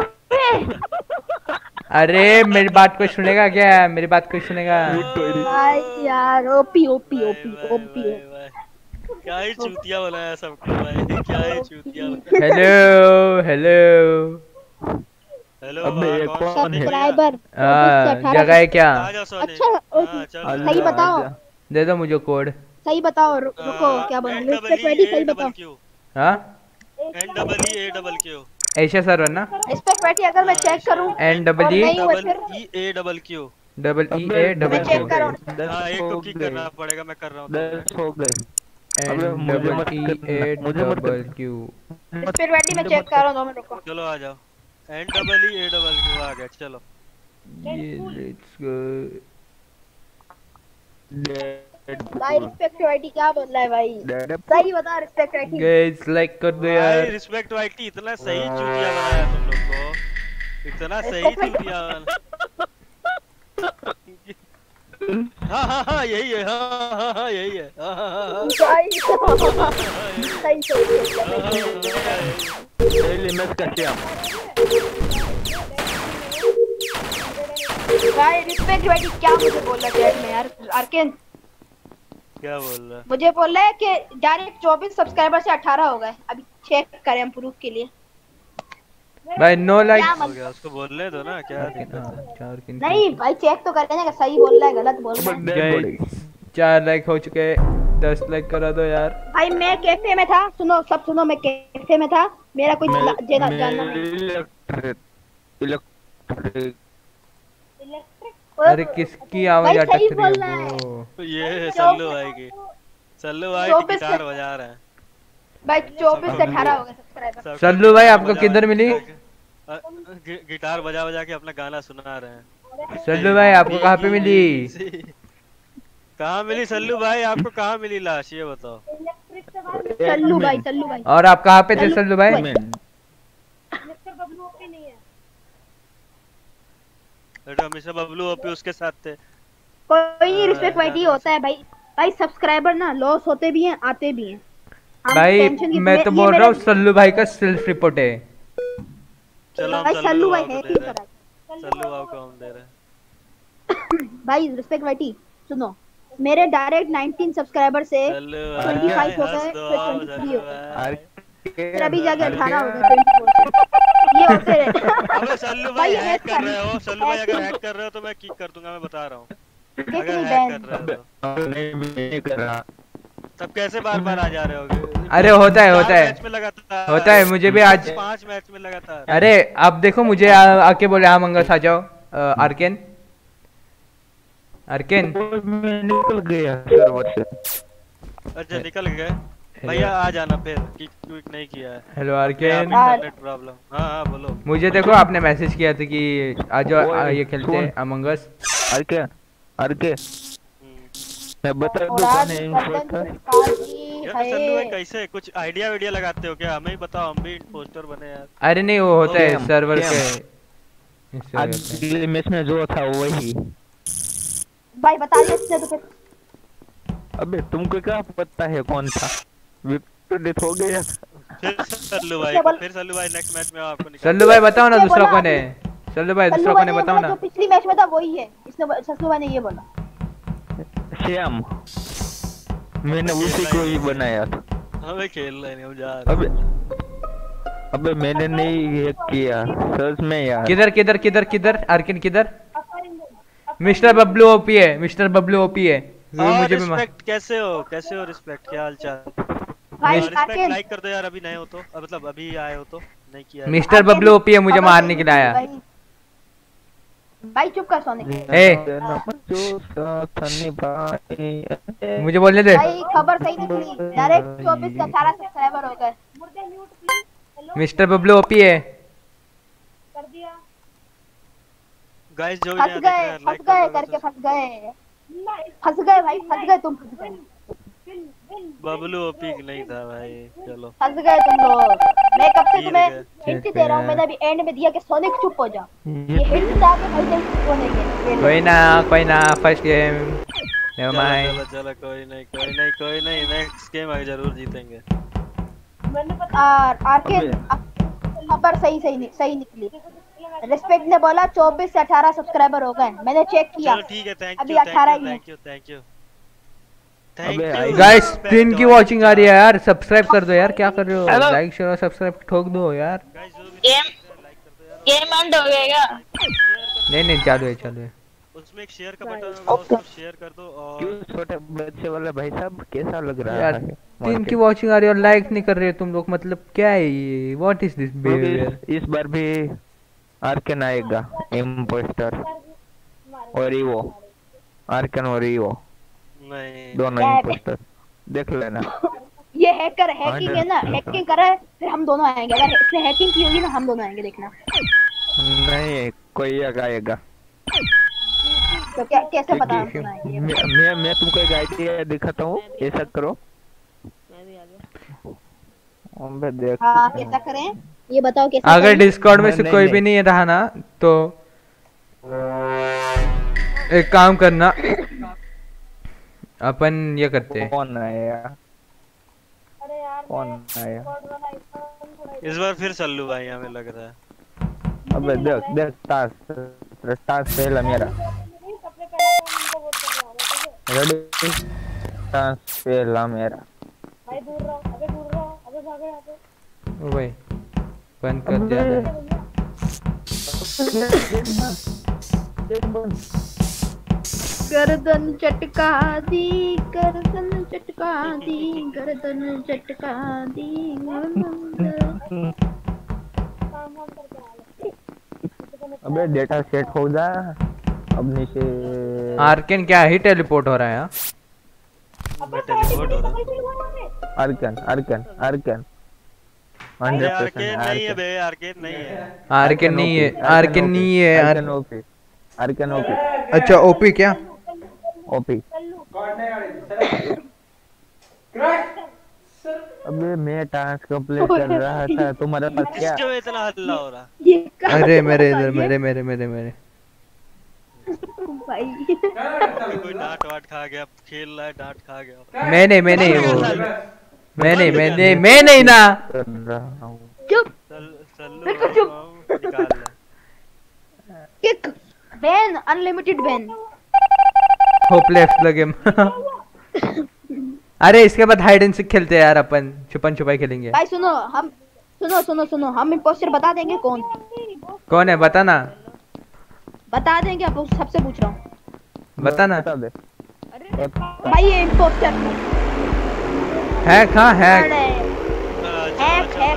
Speaker 7: अरे मेरी बात कोई सुनेगा क्या? मेरी बात कोई सुनेगा?
Speaker 15: भाई यार ओपी ओपी ओपी ओपी
Speaker 16: क्या ही चूतिया बनाया सबको भाई, क्या ही चूतिया बनाया।
Speaker 7: हेलो हेलो
Speaker 16: हेलो
Speaker 3: अबे ये कौन है?
Speaker 15: सब्सक्राइबर
Speaker 7: जगह है क्या?
Speaker 15: अच्छा सही बताओ,
Speaker 7: दे दो मुझे कोड।
Speaker 15: सही बताओ रुको क्या बोल रहे हो? सही बताओ।
Speaker 7: हाँ
Speaker 16: N double E A double Q
Speaker 7: ऐसा सर्वर ना?
Speaker 15: रिस्पेक्ट वाली अगर मैं चेक करूं
Speaker 7: N double E
Speaker 16: E A double Q
Speaker 7: double E A double Q.
Speaker 16: हां एक को की करना पड़ेगा, मैं कर रहा हूं।
Speaker 3: दस हो गए।
Speaker 7: N double E A double Q.
Speaker 15: Respect वाली मैं चेक कर रहा हूं, दो मिनट रुको।
Speaker 16: चलो आ जाओ। N double E A double Q आ गया, चलो
Speaker 7: ये लेट्स गो।
Speaker 15: भाई रिस्पेक्ट वाइटी क्या बोल रहा है भाई? सही बता रिस्पेक्ट वाइटी।
Speaker 7: गाइस लाइक कर दो यार।
Speaker 16: भाई रिस्पेक्ट वाइटी इतना सही चूतिया बनाया तुम लोग को, इतना सही चूतिया। हां हां हां यही है, हां हां हां यही है।
Speaker 15: भाई सही सही
Speaker 3: लिमिट करके आप
Speaker 15: भाई रिस्पेक्ट वाइटी क्या मुझे बोल रहा है चैट में यार? आर्केन
Speaker 16: क्या बोल रहा है?
Speaker 15: मुझे बोल रहा है कि डायरेक्ट चौबीस सब्सक्राइबर से अठारह हो गए। अभी चेक करें हम प्रूफ के लिए।
Speaker 7: भाई नो लाइक
Speaker 16: हो गया, उसको बोलने दो ना, क्या दिक्कत है?
Speaker 15: नहीं भाई चेक तो कर लेना कि सही बोल रहा है गलत बोल रहा है।
Speaker 7: चार लाइक हो चुके, दस लाइक करा दो यार।
Speaker 15: भाई मैं कैफे में था, सुनो सब सुनो, मैं कैफे में था, मेरा कोई जेना जानना नहीं।
Speaker 7: अरे किसकी आवाज अटक रही है वो?
Speaker 16: ये सल्लू भाई की, सल्लू भाई गिटार बजा रहे हैं
Speaker 15: भाई। चौबीस से अठारह हो गए सब्सक्राइबर।
Speaker 7: सल्लू भाई आपको किधर मिली?
Speaker 16: गिटार बजा बजा के अपना गाना सुना रहे हैं।
Speaker 7: सल्लू भाई आपको कहाँ पे मिली?
Speaker 16: कहाँ मिली सल्लू भाई? आपको कहाँ मिली लाश, ये बताओ।
Speaker 15: सल्लू भाई सल्लू भाई।
Speaker 7: और आप कहाँ पे थे सल्लू भाई?
Speaker 16: बेटा हमेशा बबलू ओपी उसके साथ थे।
Speaker 15: कोई नहीं, रिस्पेक्ट वाइटी होता है भाई। भाई सब्सक्राइबर ना लॉस होते भी हैं आते भी हैं।
Speaker 7: भाई मैं तो बोल रहा हूँ सल्लू भाई का सेल्फ रिपोर्ट है।
Speaker 16: चलो
Speaker 15: भाई सल्लू भाई है
Speaker 16: ही करा। सल्लू आपको हम दे रहे हैं।
Speaker 15: भाई रिस्पेक्ट वाइटी सुनो, मेरे डायरेक्ट उन्नीस सब्सक्राइबर से पच्चीस हो गए, फिर तेईस हो गए, फिर अभी जाके अठारह हो गए, चौबीस। ये होते रहे।
Speaker 16: अबे सल्लू भाई हैक कर रहे हो, सल्लू भाई अगर हैक कर रहे हो तो मैं किक कर दूंगा, मैं बता रहा हूँ। अगर हैक कर रहे हो
Speaker 3: नहीं नहीं कर रहा,
Speaker 16: तब कैसे बार बार आ जा रहे हो?
Speaker 7: अरे होता है होता है होता है, मुझे भी आज
Speaker 16: पांच मैच में लगातार।
Speaker 7: अरे अब देखो मुझे आके बोले हाँ मंगस आ जाओ। आर्केन आर्केन
Speaker 3: निकल गया सर्वर से।
Speaker 16: अच्छा निकल गए भैया, आ जाना फिर, किक क्विक नहीं किया है।
Speaker 7: Hello Arcane.
Speaker 16: Internet problem. हां हां बोलो।
Speaker 7: मुझे देखो आपने मैसेज किया था कि आ जाओ ये खेलते हैं अमंग अस।
Speaker 3: आर्के आर्के मैं बता दूं कौन है इन्फोस्टर?
Speaker 16: यार सल्लू भाई कैसे कुछ आइडिया वीडियो लगाते हो क्या? हमें ही बताओ, हम भी इम्पोस्टर बने यार।
Speaker 7: अरे नहीं वो होता है सर्वर पे।
Speaker 3: अगले मैच में जो था वही
Speaker 15: भाई बता दिया इसने तो फिर।
Speaker 3: अबे तुमको क्या पता है कौन था? विक्टर हो गया।
Speaker 16: फिर सल्लू भाई फिर सल्लू भाई नेक्स्ट मैच में आपको निकाल।
Speaker 7: सल्लू भाई बताओ ना दूसरा कौन है? सल्लू भाई दूसरा कौन है बताओ ना।
Speaker 15: जो पिछली मैच में था वही है, इसने सल्लू भाई ने ये बोला।
Speaker 18: श्याम मैंने उसी को ही बनाया था।
Speaker 16: हमें खेल रहे नहीं हम जा रहे।
Speaker 18: अबे अबे मैंने नहीं हैक किया सच में यार।
Speaker 7: किधर किधर किधर किधर आर्किन किधर? मिस्टर बबलू ओपी है, मिस्टर बबलू ओपी है। वो
Speaker 16: हाँ,
Speaker 7: मुझे भी मा-
Speaker 16: रिस्पेक्ट कैसे हो कैसे हो रिस्पेक्ट क्या हाल चाल?
Speaker 15: भाई,
Speaker 16: रिस्पेक्ट
Speaker 15: आर्किन।
Speaker 16: लाइक कर दो यार अभी नए हो तो अ, मतलब अभी आए हो तो नहीं किया है।
Speaker 7: मिस्टर बबलू ओपी है, मुझे मारने के लिए आया।
Speaker 15: भाई, भाई चुप कर सोने।
Speaker 7: ए मुझे बोलने दे।
Speaker 15: भाई खबर सही निकली, डायरेक्ट चौबीस से अठारह सब्सक्राइबर हो गए।
Speaker 7: मिस्टर बबलू ओपी है।
Speaker 16: गाइस जो भी
Speaker 15: फंस
Speaker 16: नया देख रहे
Speaker 15: गए
Speaker 16: हैं
Speaker 15: फंस
Speaker 16: लाइक
Speaker 15: गए करके फंस गए फंस गए भाई फंस गए तुम फंस गए
Speaker 16: बबलू ओपी नहीं था भाई चलो
Speaker 15: फंस गए तुम लोग। मैं कब से
Speaker 16: ठीक
Speaker 15: तुम्हें
Speaker 16: है।
Speaker 15: हिंट दे रहा हूँ, मैंने अभी एंड में दिया कि सोनिक चुप हो जा। ये हिंट था कि भाई जल्दी चुप होने के।
Speaker 7: कोई ना कोई ना फर्स्ट गेम नेवर
Speaker 16: चलो
Speaker 7: माइंड।
Speaker 16: चलो चलो कोई नहीं कोई नहीं कोई नहीं नेक्स्ट गेम आगे जरूर जीतेंगे।
Speaker 15: और आर्किन खबर सही सही नि- सही निकली। रिस्पेक्ट ने बोला चौबीस से अठारह सब्सक्राइबर हो गए, मैंने चेक किया।
Speaker 16: चलो ठीक है थैंक
Speaker 15: अभी
Speaker 16: यू
Speaker 15: अठारह
Speaker 16: थैंक
Speaker 15: ही
Speaker 16: यू
Speaker 15: है।
Speaker 16: Thank you thank you thank you
Speaker 7: guys तीन की वाचिंग आ रही है यार, सब्सक्राइब कर दो यार, क्या कर रहे हो?
Speaker 19: Hello?
Speaker 7: लाइक शेयर और सब्सक्राइब ठोक दो यार।
Speaker 19: गेम गेम एंड हो गया क्या?
Speaker 7: नहीं नहीं चालू है चालू है।
Speaker 16: उसमें एक शेयर का बटन होगा उसको शेयर कर दो और
Speaker 18: क्यों छोटे बच्चे वाले भाई साहब कैसा लग रहा
Speaker 7: यार
Speaker 18: है?
Speaker 7: तीन की वाचिंग आ रही है और लाइक नहीं कर रहे हो तुम लोग, मतलब क्या है ये? What is this behaviour?
Speaker 18: इस बार भी आर्कन आएगा इम्पोस्टर और ईवो। आर्कन और ईवो
Speaker 16: नहीं
Speaker 18: दोनों इम्पोस्टर देख लेना।
Speaker 15: ये हैकर हैकिंग है ना, हैकिंग कर रहा है फिर हम दोनों आएंगे। अगर इसने हैकिंग की होगी ना हम दोनों आएंगे, देखना।
Speaker 18: नहीं कोई एक आएगा।
Speaker 15: तो क्या कैसे पता हम
Speaker 18: ठीक है।
Speaker 15: दोनों आएंगे?
Speaker 18: मैं मैं मैं तुमको एक आइडिया दिखाता हूँ, ऐसा करो। अबे देख
Speaker 15: हाँ कैसा करें ये बताओ कैसे
Speaker 7: अगर
Speaker 15: करें?
Speaker 7: डिस्कॉर्ड में से
Speaker 18: नहीं,
Speaker 7: कोई
Speaker 18: नहीं।
Speaker 7: भी नहीं रहा ना तो एक काम करना, अपन ये करते हैं।
Speaker 18: कौन आया कौन आया?
Speaker 16: इस बार फिर सल्लू भाई हमें लग रहा है।
Speaker 18: अबे देख देख टास्क टास्क पहला मेरा रेडी। टास्क पहला मेरा
Speaker 17: भाई दूर रहो, अबे दूर रहो, अबे भागो यहाँ से।
Speaker 7: ओ भाई बंद कर दिया है।
Speaker 15: गर्दन चटका दी गर्दन चटका दी गर्दन चटका दी
Speaker 18: अबे डेटा सेट हो जा अब नीचे।
Speaker 7: आर्कन क्या ही टेलीपोर्ट हो रहा है?
Speaker 16: मैं टेलीपोर्ट हो रहा हूँ।
Speaker 18: आर्कन आर्कन आर्कन
Speaker 16: अरे
Speaker 18: हंड्रेड
Speaker 16: आर्केड नहीं है बे आर्केड नहीं है।
Speaker 7: आर्कन नहीं है आर्कन नहीं है
Speaker 18: आर्कन ओपी आर्कन ओपी।
Speaker 7: अच्छा ओपी क्या?
Speaker 18: ओपी। अबे मैं टास्क कंप्लीट कर रहा था, तुम्हारे पास क्या?
Speaker 16: क्यों इतना हल्ला हो रहा?
Speaker 7: अरे मेरे इधर मेरे मेरे मेरे मेरे
Speaker 15: भाई
Speaker 16: कोई डांट वाट खा गया खेल रहा है डांट खा गया।
Speaker 7: मैं नहीं मैं नहीं वो मैं नहीं मैं नहीं मैं नहीं ना।
Speaker 15: चुप
Speaker 16: सल्लू
Speaker 15: चुप
Speaker 16: निकाल ले।
Speaker 15: Kick ban unlimited ban.
Speaker 7: Hopeless लगे। अरे इसके बाद हाइड एंड सीक खेलते हैं यार, अपन छुपन छुपाई खेलेंगे।
Speaker 15: भाई सुनो हम सुनो सुनो सुनो हम इंपोस्टर बता देंगे कौन
Speaker 7: कौन है बता ना
Speaker 15: बता देंगे। अब सबसे पूछ रहा हूँ
Speaker 7: बता ना।
Speaker 18: बता दे
Speaker 15: भाई ये इंपोस्टर
Speaker 7: है कहाँ है?
Speaker 15: हैक हैक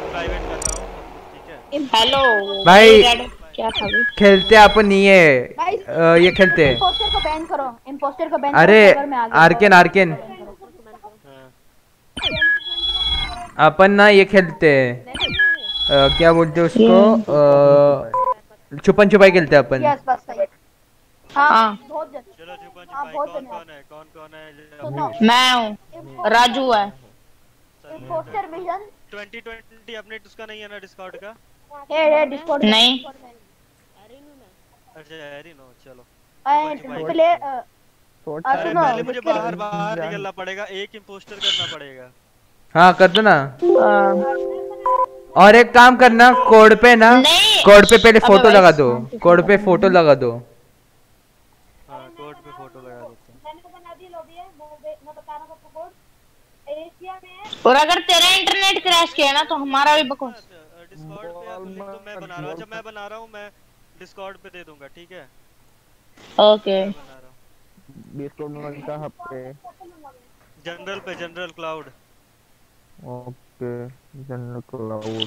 Speaker 19: हेलो
Speaker 7: भाई
Speaker 19: क्या था भाई?
Speaker 7: खेलते अपन नहीं है
Speaker 15: भाई
Speaker 7: अ, ये खेलते हैं।
Speaker 15: इंपोस्टर को बैन करो इंपोस्टर को बैन
Speaker 7: अरे
Speaker 15: करो, server में आ गया।
Speaker 7: आर्कन आर्कन अपन ना ये खेलते हैं अ, क्या बोलते हैं उसको अ, छुपन छुपाई खेलते हैं अपन।
Speaker 15: यस बस सही। हाँ
Speaker 19: हाँ।
Speaker 15: बहुत जल्द
Speaker 16: चलो छुपन
Speaker 15: हाँ
Speaker 16: छुपाई
Speaker 15: बहुत
Speaker 16: कौन
Speaker 15: जल्द
Speaker 16: कौन है कौन कौन है?
Speaker 15: सुनो
Speaker 19: मैं हूँ राजू है।
Speaker 15: Impostor mission
Speaker 16: twenty twenty update उसका नहीं है ना डिस्कॉर्ड का?
Speaker 15: है है डिस्कॉर्ड
Speaker 19: नहीं।
Speaker 16: अच्छा हैरी नो चलो।
Speaker 15: पहले अ,
Speaker 16: अरे
Speaker 15: सुनो,
Speaker 16: पहले मुझे
Speaker 15: इसके-
Speaker 16: बाहर बाहर निकलना पड़ेगा, एक इंपोस्टर करना पड़ेगा।
Speaker 7: हाँ कर दो ना। और एक काम करना कोड पे ना कोड पे पहले फोटो लगा दो, कोड पे फोटो लगा दो।
Speaker 16: कोड पे फोटो लगा देता हूँ।
Speaker 17: मैंने तो बना दी लॉबी है, मैं मैं बता रहा हूँ आपको कोड। एशिया में
Speaker 19: और अगर तेरा इंटरनेट क्रैश किया ना तो हमारा भी बकवास।
Speaker 16: डिस्कॉर्ड पे या तो लिख दो मैं बना रहा हूँ। जब मैं बना रहा हूँ मैं डिस्कॉर्ड पे दे दूंगा, ठीक है?
Speaker 19: ओके।
Speaker 18: डिस्कॉर्ड में कहाँ पे?
Speaker 16: जनरल पे, general cloud.
Speaker 18: Okay general cloud.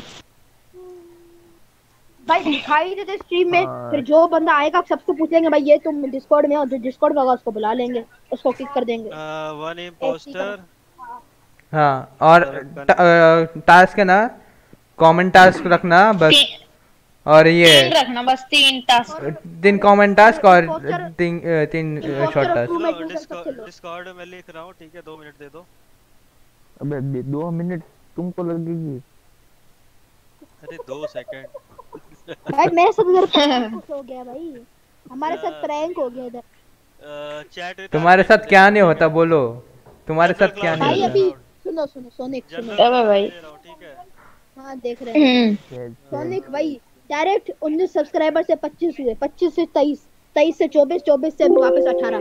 Speaker 15: भाई दिखाई देते स्ट्रीम में, फिर जो बंदा आएगा सबसे पूछेंगे भाई ये तुम डिस्कॉर्ड में हो, जो डिस्कॉर्ड में होगा उसको बुला लेंगे, उसको किक कर देंगे।
Speaker 16: One impostor.
Speaker 5: हाँ और टास्क है ना, कॉमन टास्क रखना बस। और ये
Speaker 19: तीन रखना बस, तीन टास्क,
Speaker 5: तीन कॉमन टास्क और तीन तीन शॉर्ट टास्क।
Speaker 16: डिस्कॉर्ड में लिख रहा हूँ, ठीक है? दो मिनट दे दो।
Speaker 18: अबे दो मिनट तुमको लगेगी?
Speaker 16: अरे दो सेकंड।
Speaker 15: भाई मेरे साथ इधर प्रैंक हो गया भाई, हमारे साथ प्रैंक हो गया इधर।
Speaker 16: चैट
Speaker 5: तुम्हारे साथ क्या नहीं होता बोलो, तुम्हारे साथ क्या नहीं होता?
Speaker 15: भाई अभी सुनो सुनो सोनिक सुनो।
Speaker 19: अबे भाई
Speaker 15: हाँ देख रहे हैं सोनिक भाई, डायरेक्ट उन्नीस सब्सक्राइबर से पच्चीस हुए, पच्चीस से तेईस, तेईस से चौबीस, चौबीस से वापस अठारह।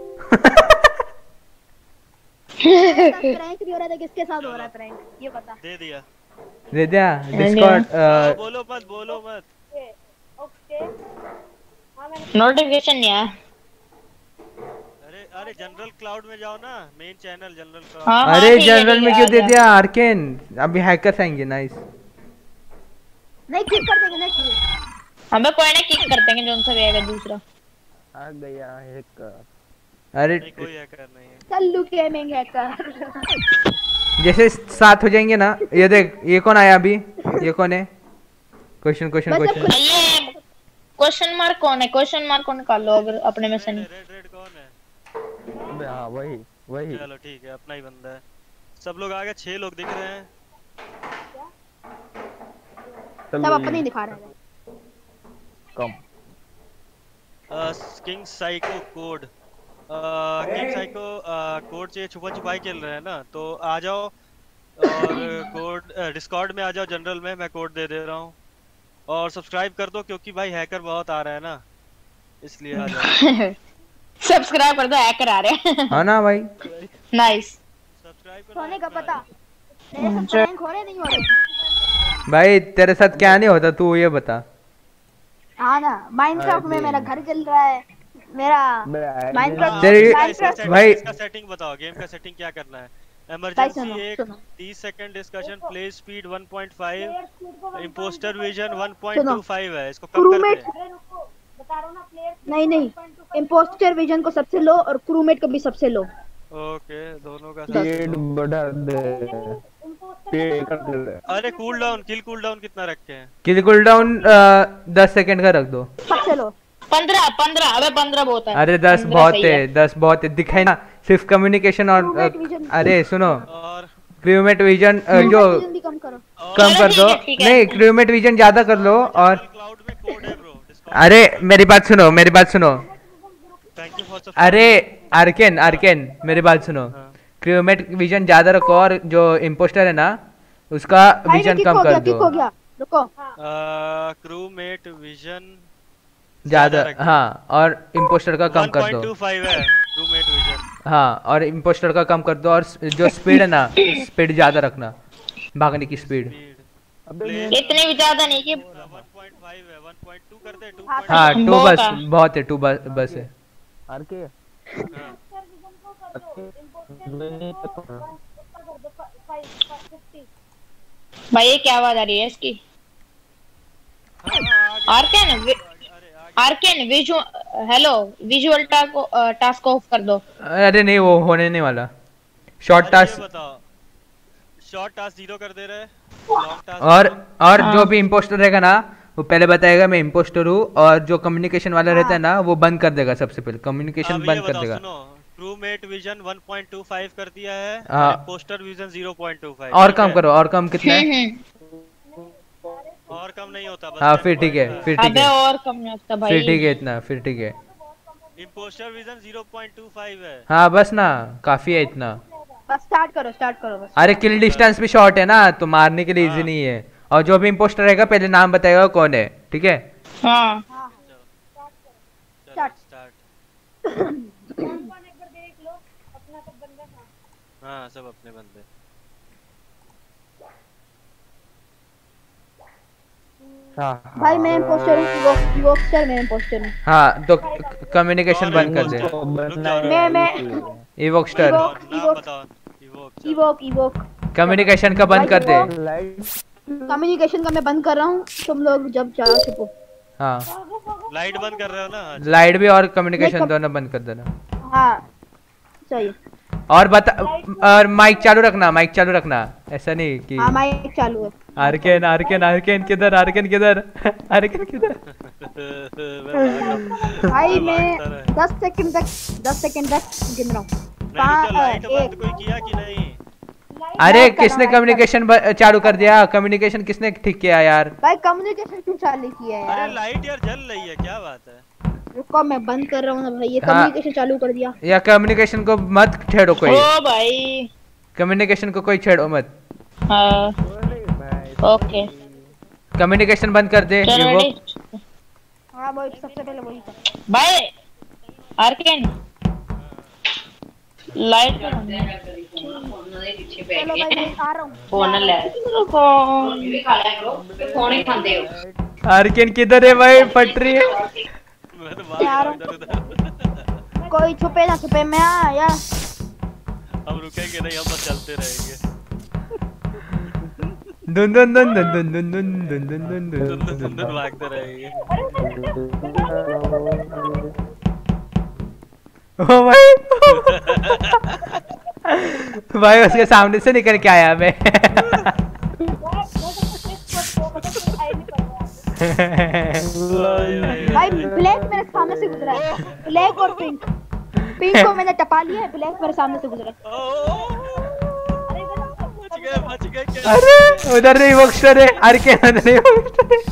Speaker 15: प्रैंक नहीं हो रहा था, किसके साथ हो रहा है प्रैंक ये बता।
Speaker 16: दे दिया
Speaker 5: दे दिया डिस्कॉर्ड।
Speaker 16: बोलो मत बोलो मत।
Speaker 17: ओके
Speaker 19: नोटिफिकेशन नहीं आया।
Speaker 16: अरे अरे जनरल क्लाउड में जाओ ना, मेन चैनल जनरल क्लाउड।
Speaker 5: अरे जनरल में क्यों दे दिया आर्केन? अभी हैकर्स आएंगे। नाइस।
Speaker 15: नहीं किक कर देंगे ना किक।
Speaker 19: हमें कोई ना किक कर देंगे, जोन सा भी आएगा दूसरा।
Speaker 18: आ गया हैकर।
Speaker 5: अरे
Speaker 16: कोई हैकर नहीं है।
Speaker 15: Kallu gaming hacker.
Speaker 5: जैसे सात हो जाएंगे ना, ये देख ये कौन आया अभी, ये कौन है? Question question question.
Speaker 19: ये क्वेश्चन मार्क कौन है? क्वेश्चन मार्क कौन निकाल लो अगर अपने में से नहीं।
Speaker 16: रेड रेड कौन है?
Speaker 18: अबे हां वही वही।
Speaker 16: चलो ठीक है, अपना ही बंदा है। सब लोग आ गए, छह लोग दिख रहे हैं।
Speaker 15: सब अपने ही दिखा रहे हैं।
Speaker 18: कम
Speaker 16: king psycho code, king psycho code से छुपा छुपाई खेल रहे हैं ना, तो आ जाओ और कोड डिस्कॉर्ड में आ जाओ जनरल में, मैं कोड दे दे रहा हूँ। और सब्सक्राइब कर दो क्योंकि भाई हैकर बहुत आ रहा है ना, इसलिए आ जाओ।
Speaker 19: सब्सक्राइब कर दो, हैकर आ रहे हैं।
Speaker 5: हाँ ना भाई।
Speaker 19: नाइस।
Speaker 16: सब्सक्राइब
Speaker 15: सोने का पता मेरे साथ प्रैंक हो रहे नहीं हो रहे?
Speaker 5: भाई तेरे साथ क्या नहीं होता तू ये बता।
Speaker 15: हाँ ना, माइनक्राफ्ट में मेरा घर चल रहा है, मेरा
Speaker 16: माइनक्राफ्ट भाई इसका सेटिंग बताओ, गेम का सेटिंग क्या करना है? इमरजेंसी एक, तीस second discussion, play speed one point five, impostor vision one point two five है, इसको कम कर दे।
Speaker 15: नहीं नहीं, इंपोस्टर विजन को सबसे लो और क्रूमेट को भी सबसे लो।
Speaker 16: ओके दोनों का
Speaker 18: स्पीड बढ़ा दे।
Speaker 16: अरे cool down, kill cool down कितना रखे हैं?
Speaker 5: किल कूल डाउन दस सेकंड का रख दो।
Speaker 15: सबसे लो।
Speaker 19: पंद्रह पंद्रह अबे पंद्रह बहुत है।
Speaker 5: अरे दस बहुत है, दस बहुत है, दिखाई ना सिर्फ कम्युनिकेशन और अरे सुनो क्रूमेट विजन जो
Speaker 15: कम करो,
Speaker 5: कम कर दो। नहीं क्रूमेट विजन ज्यादा कर लो। और अरे मेरी बात सुनो, मेरी बात सुनो। अरे आर्केन आर्केन मेरी बात सुनो, क्रूमेट विजन ज्यादा रखो और जो इम्पोस्टर है ना उसका विजन कम कर दो।
Speaker 15: हो गया रुको।
Speaker 16: क्रूमेट विजन
Speaker 5: ज्यादा, हाँ, और इम्पोस्टर का कम कर दो।
Speaker 16: वन पॉइंट टू फाइव है क्रूमेट विजन।
Speaker 5: हाँ और इम्पोस्टर का कम कर दो, और जो स्पीड है ना स्पीड ज्यादा रखना, भागने की स्पीड।
Speaker 19: इतनी भी ज्यादा नहीं कि
Speaker 16: वन पॉइंट फाइव है, वन पॉइंट टू कर दे। टू
Speaker 5: हाँ टू बस बहुत है, टू बस है।
Speaker 18: आरके
Speaker 19: भाई ये क्या आवाज आ रही है इसकी? Arcane Arcane visual, hello visual task off कर दो।
Speaker 5: अरे नहीं वो होने नहीं वाला। Short task,
Speaker 16: short task zero कर दे रहे।
Speaker 5: और और जो भी इम्पोस्टर रहेगा ना वो पहले बताएगा मैं इम्पोस्टर हूँ, और जो कम्युनिकेशन वाला रहता है ना वो बंद कर देगा, सबसे पहले कम्युनिकेशन बंद कर देगा।
Speaker 16: Crewmate vision one point two five कर दिया है, impostor vision zero point two five.
Speaker 5: और कम करो, और कम कितना है?
Speaker 16: और कम नहीं होता बस।
Speaker 5: हाँ फिर ठीक है, फिर ठीक है,
Speaker 19: और कम नहीं होता भाई।
Speaker 5: फिर ठीक है इतना, फिर ठीक है।
Speaker 16: Impostor vision zero point two five है।
Speaker 5: हाँ बस ना काफी है इतना।
Speaker 15: बस स्टार्ट करो, स्टार्ट करो बस।
Speaker 5: अरे किल डिस्टेंस भी शॉर्ट है ना तो मारने के लिए इजी नहीं है। और जो भी इम्पोस्टर रहेगा पहले नाम बताएगा कौन है, ठीक है?
Speaker 19: हाँ
Speaker 15: स्टार्ट।
Speaker 16: हाँ सब अपने बंदे।
Speaker 15: भाई मैं इम्पोस्टर हूँ, इवोक इवोक्स्टर मैं इम्पोस्टर हूँ।
Speaker 5: हाँ तो कम्युनिकेशन बंद कर दे।
Speaker 15: मैं मैं
Speaker 5: इवोक्स्टर
Speaker 15: इवोक इवोक
Speaker 5: कम्युनिकेशन का बंद कर दे।
Speaker 15: कम्युनिकेशन का मैं बंद कर रहा हूँ, तुम लोग जब चाहो छुपो।
Speaker 5: हाँ
Speaker 16: लाइट बंद कर रहे हो ना?
Speaker 5: लाइट भी और कम्युनिकेशन दोनों बंद कर देना।
Speaker 15: हाँ सही।
Speaker 5: और बता, और माइक चालू रखना, माइक चालू रखना, ऐसा नहीं कि
Speaker 15: हाँ माइक चालू है।
Speaker 5: आर्केन आर्केन आर्केन किधर, आर्केन किधर, आर्केन किधर।
Speaker 15: भाई मैं दस सेकंड तक दस सेकंड तक गिन रहा हूँ।
Speaker 16: लाइट बंद कोई किया कि नहीं?
Speaker 5: अरे किसने कम्युनिकेशन चालू कर दिया? कम्युनिकेशन किसने ठीक किया यार?
Speaker 15: भाई कम्युनिकेशन क्यों चालू किया है यार?
Speaker 16: अरे लाइट यार जल रही है, क्या बात है?
Speaker 15: रुको मैं बंद कर रहा हूँ ना भाई, ये
Speaker 5: हाँ।
Speaker 15: कम्युनिकेशन चालू कर दिया।
Speaker 5: या कम्युनिकेशन को मत छेड़ो कोई।
Speaker 19: ओ भाई
Speaker 5: कम्युनिकेशन को कोई छेड़ो मत।
Speaker 19: हाँ ओके
Speaker 5: कम्युनिकेशन बंद कर दे।
Speaker 19: चलो
Speaker 15: हाँ भाई सबसे पहले वही था।
Speaker 19: बाय आर्केन लाइट का
Speaker 15: चलो भाई मैं आ रहा हूँ।
Speaker 19: फोन ले फोन ही खाते हो।
Speaker 5: आर्केन किधर है भाई? फट रही है।
Speaker 16: मैं तो बाहर इधर उधर।
Speaker 15: कोई छुपे ना छुपे, मैं आया।
Speaker 16: हम रुकेंगे नहीं, हम बस चलते रहेंगे।
Speaker 5: दुन दुन दुन दुन दुन दुन दुन दुन दुन दुन
Speaker 16: दुन दुन दुन भागते रहेंगे।
Speaker 5: ओ भाई भाई उसके सामने से निकल के आया मैं।
Speaker 15: भाई ब्लैक मेरे सामने से गुजरा है, ब्लैक और पिंक। पिंक को मैंने टपा लिया है, ब्लैक मेरे सामने से गुजरा है।
Speaker 16: बच गए क्या?
Speaker 5: अरे उधर नहीं वॉक्स्टर है, आर्केन उधर नहीं वॉक्स्टर है।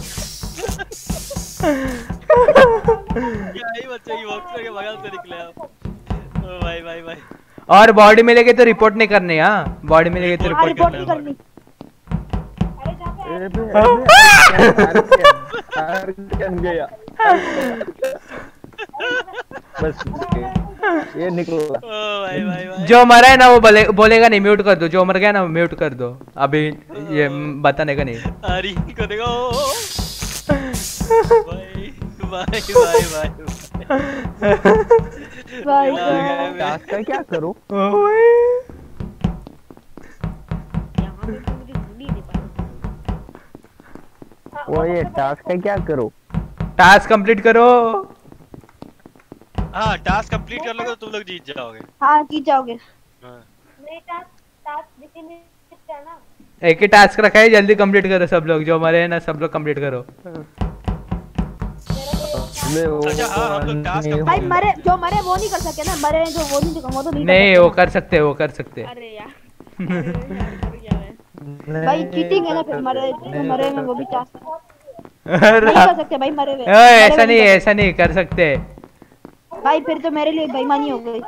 Speaker 16: यही बच्चे की वॉक्स्टर के बगल से निकले आप। ओ भाई भाई भाई।
Speaker 5: और बॉडी मिलेगी तो रिपोर्ट नहीं करनी। हाँ बॉडी मिलेगी तो रिपोर्ट
Speaker 15: नहीं करनी।
Speaker 18: गया बस ये निकला।
Speaker 16: भाई भाई भाई।
Speaker 5: जो मरा है ना वो बोले, बोलेगा नहीं, म्यूट कर दो। जो मर गया ना म्यूट कर दो, अभी ये बताने का नहीं।
Speaker 16: अरे को देखो भाई भाई भाई भाई
Speaker 18: भाई टास्क का क्या करूं? वो ये टास्क का क्या करो?
Speaker 5: टास्क कंप्लीट करो।
Speaker 16: हाँ टास्क कंप्लीट कर लोगे तो तुम लोग जीत जाओगे।
Speaker 15: हाँ जीत जाओगे।
Speaker 17: नहीं टास्क टास्क दिखने ना।
Speaker 5: एक ही टास्क रखा है, जल्दी कंप्लीट करो सब लोग। जो मरे हैं ना सब लोग कंप्लीट करो।
Speaker 16: अच्छा हाँ हम लोग टास्क
Speaker 15: भाई मरे जो मरे वो नहीं कर सकते ना, मरे जो वो नहीं वो तो नहीं
Speaker 5: नहीं वो कर सकते, वो कर सकते।
Speaker 15: अरे यार भाई चीटिंग है ना, फिर मरे मरे में वो भी टास्क नहीं कर सकते भाई। मरे हुए
Speaker 5: ऐसा नहीं, ऐसा नहीं कर सकते
Speaker 15: भाई, फिर तो मेरे लिए बेईमानी हो गई।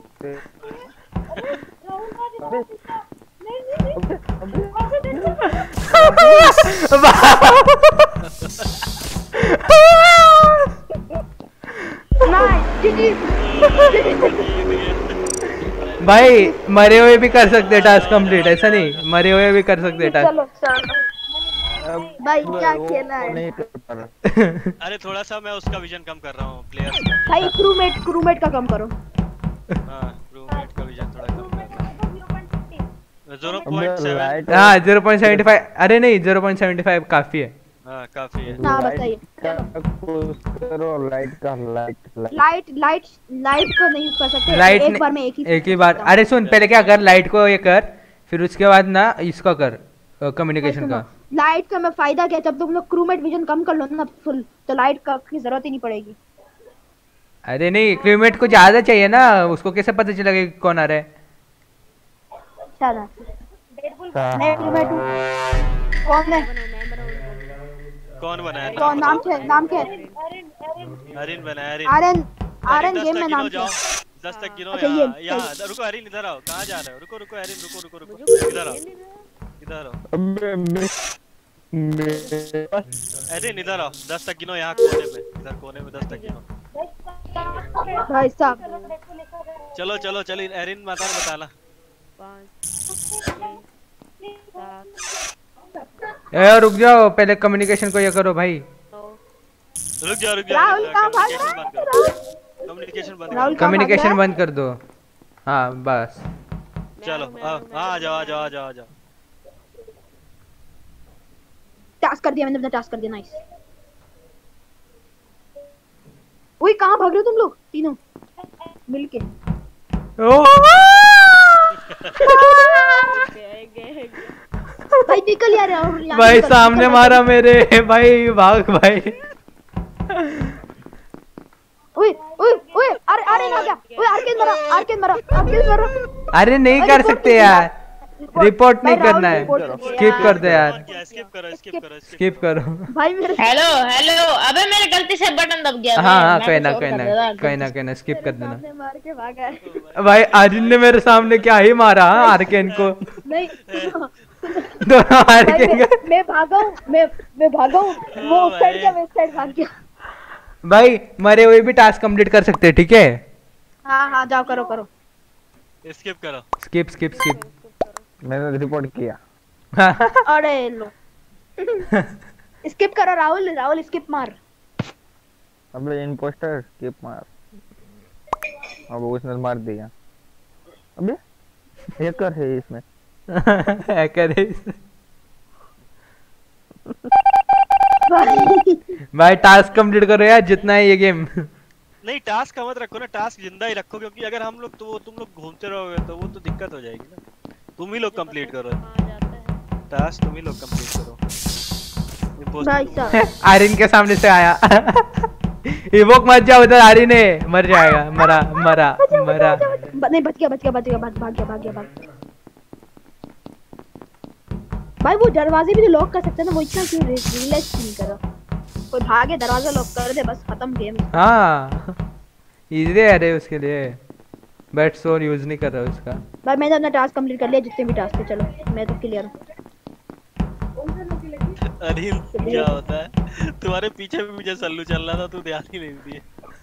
Speaker 5: भाई मरे हुए भी कर सकते टास्क कंप्लीट, ऐसा नहीं, मरे हुए भी कर सकते टास्क।
Speaker 15: चलो चलो भाई क्या खेला है?
Speaker 16: अरे थोड़ा सा मैं उसका विजन कम कर रहा हूँ प्लेयर्स।
Speaker 15: भाई क्रूमेट क्रूमेट का कम करो।
Speaker 16: हाँ क्रूमेट का विजन थोड़ा कम कर ज़ीरो पॉइंट सेवन।
Speaker 5: हाँ ज़ीरो पॉइंट सेवन फाइव। अरे नहीं ज़ीरो पॉइंट सेवन फाइव काफी है।
Speaker 16: हाँ काफी है।
Speaker 15: हाँ बताइए।
Speaker 18: करो लाइट का लाइट
Speaker 15: लाइट लाइट लाइट को नहीं कर सकते।
Speaker 5: लाइट
Speaker 15: एक बार में एक ही
Speaker 5: एक ही बार। अरे सुन पहले क्या कर, लाइट को ये कर, फिर उसके बाद ना इसका कर कम्युनिकेशन का।
Speaker 15: लाइट का मैं फायदा क्या, जब तुम लोग क्रूमेट विजन कम कर लो ना फुल, तो लाइट का की जरूरत ही नहीं पड़ेगी।
Speaker 5: अरे नहीं क्रूमेट को ज्यादा चाहिए ना, उसको कैसे पता चलेगा कौन आ रहा है?
Speaker 15: चलो मैं क्रूमेट हूं। कौन है?
Speaker 16: कौन बनाया?
Speaker 15: कौन नाम क्या नाम क्या है?
Speaker 16: अरिन बनाया। अरिन
Speaker 15: आरन आरन गेम में नाम क्या?
Speaker 16: दस तक गिनो। यहाँ यहाँ रुको अरिन, इधर आओ। कहाँ जा रहे हो? रुको रुको अरिन, रुको रुको रुको इधर आओ, इधर आओ अरिन, इधर आओ। दस तक गिनो यहाँ कोने में, इधर कोने में दस तक गिनो।
Speaker 15: भाई साहब
Speaker 16: चलो चलो चलो एरिन माता ने बताना।
Speaker 5: ए रुक जाओ, पहले कम्युनिकेशन को ये करो भाई।
Speaker 16: रुक जाओ रुक जाओ,
Speaker 15: राहुल कहाँ भाग रहा है?
Speaker 16: कम्युनिकेशन बंद
Speaker 15: राहुल
Speaker 16: करो।
Speaker 15: कहाँ भाग रहा
Speaker 5: कम्युनिकेशन
Speaker 15: है?
Speaker 5: बंद कर दो। हाँ बस
Speaker 16: चलो हाँ आ जाओ आ जाओ आ जाओ आ जाओ।
Speaker 15: टास्क कर दिया मैंने, अपना टास्क कर दिया। नाइस। ओए कहाँ भाग रहे हो तुम लोग तीनों मिलके? भाई निकल यार और यहाँ
Speaker 5: भाई
Speaker 15: निकल,
Speaker 5: सामने
Speaker 15: निकल,
Speaker 5: मारा मेरे भाई, भाग भाई।
Speaker 15: ओए ओए ओए अरे अरे ना क्या? ओए आर्केन मरा, आर्केन मरा, आर्केन मरा।
Speaker 5: अरे नहीं कर सकते यार, रिपोर्ट नहीं करना है, स्किप कर दो यार,
Speaker 16: स्किप करो स्किप करो
Speaker 5: स्किप करो।
Speaker 15: भाई मेरे
Speaker 19: हेलो हेलो, अबे मेरे गलती से बटन दब गया।
Speaker 5: हाँ हाँ
Speaker 19: मैं
Speaker 5: कोई
Speaker 19: कुछ
Speaker 5: ना
Speaker 19: और
Speaker 5: कोई
Speaker 19: कर
Speaker 5: ना
Speaker 19: रहा था।
Speaker 5: कोई ना कोई ना, स्किप कर देना।
Speaker 15: सामने मार के भागा है।
Speaker 5: भाई अर्जुन ने मेरे सामने क्या ही मारा आर्केन को।
Speaker 15: नहीं
Speaker 5: दोनों
Speaker 15: भाई
Speaker 5: आर्केन
Speaker 15: मैं, मैं भागा हूँ, मैं मैं भागा हूँ, वो उस साइड गया, मैं इस साइड भाग गया।
Speaker 5: भाई मरे हुए भी टास्क कंप्लीट कर सकते हैं, ठीक है?
Speaker 15: हाँ हाँ जाओ करो करो।
Speaker 16: स्किप करो।
Speaker 5: Skip skip skip.
Speaker 18: मैंने रिपोर्ट किया।
Speaker 15: अरे लो स्किप करो राहुल, राहुल स्किप मार।
Speaker 18: अबे इम्पोस्टर स्किप मार। अब उसने मार दिया। अबे हैकर है इसमें।
Speaker 5: हैकर है इसमें। भाई टास्क कंप्लीट करो यार, जितना है ये गेम।
Speaker 16: नहीं टास्क का मत रखो ना, टास्क जिंदा ही रखो, क्योंकि अगर हम लोग तो वो तुम लोग घूमते रहोगे तो वो तो दिक्कत हो जाएगी ना। तुम ही लोग कंप्लीट करो टास्क, तुम ही लोग कंप्लीट करो।
Speaker 15: भाई साहब
Speaker 5: आर्यन के सामने से आया। इवोक मत जाओ उधर, आर्यन है मर जाएगा। मरा मरा मरा।
Speaker 15: नहीं बच गया बच गया बच गया, भाग भाग गया भाग गया भाग। भाई वो दरवाजे भी तो लॉक कर सकते हैं ना, वो इतना क्यों रिलैक्स नहीं कर रहा? कोई भागे दरवाजा लॉक कर दे, बस खत्म गेम।
Speaker 5: हाँ इजी है अरे उसके लिए, बट सोर यूज नहीं कर रहा उसका।
Speaker 15: भाई मैंने अपना टास्क कंप्लीट कर लिया, जितने भी टास्क थे। चलो मैं तो क्लियर हूं।
Speaker 16: अरे क्या होता है तुम्हारे पीछे भी मुझे सल्लू चल रहा था, तू ध्यान ही नहीं दिए।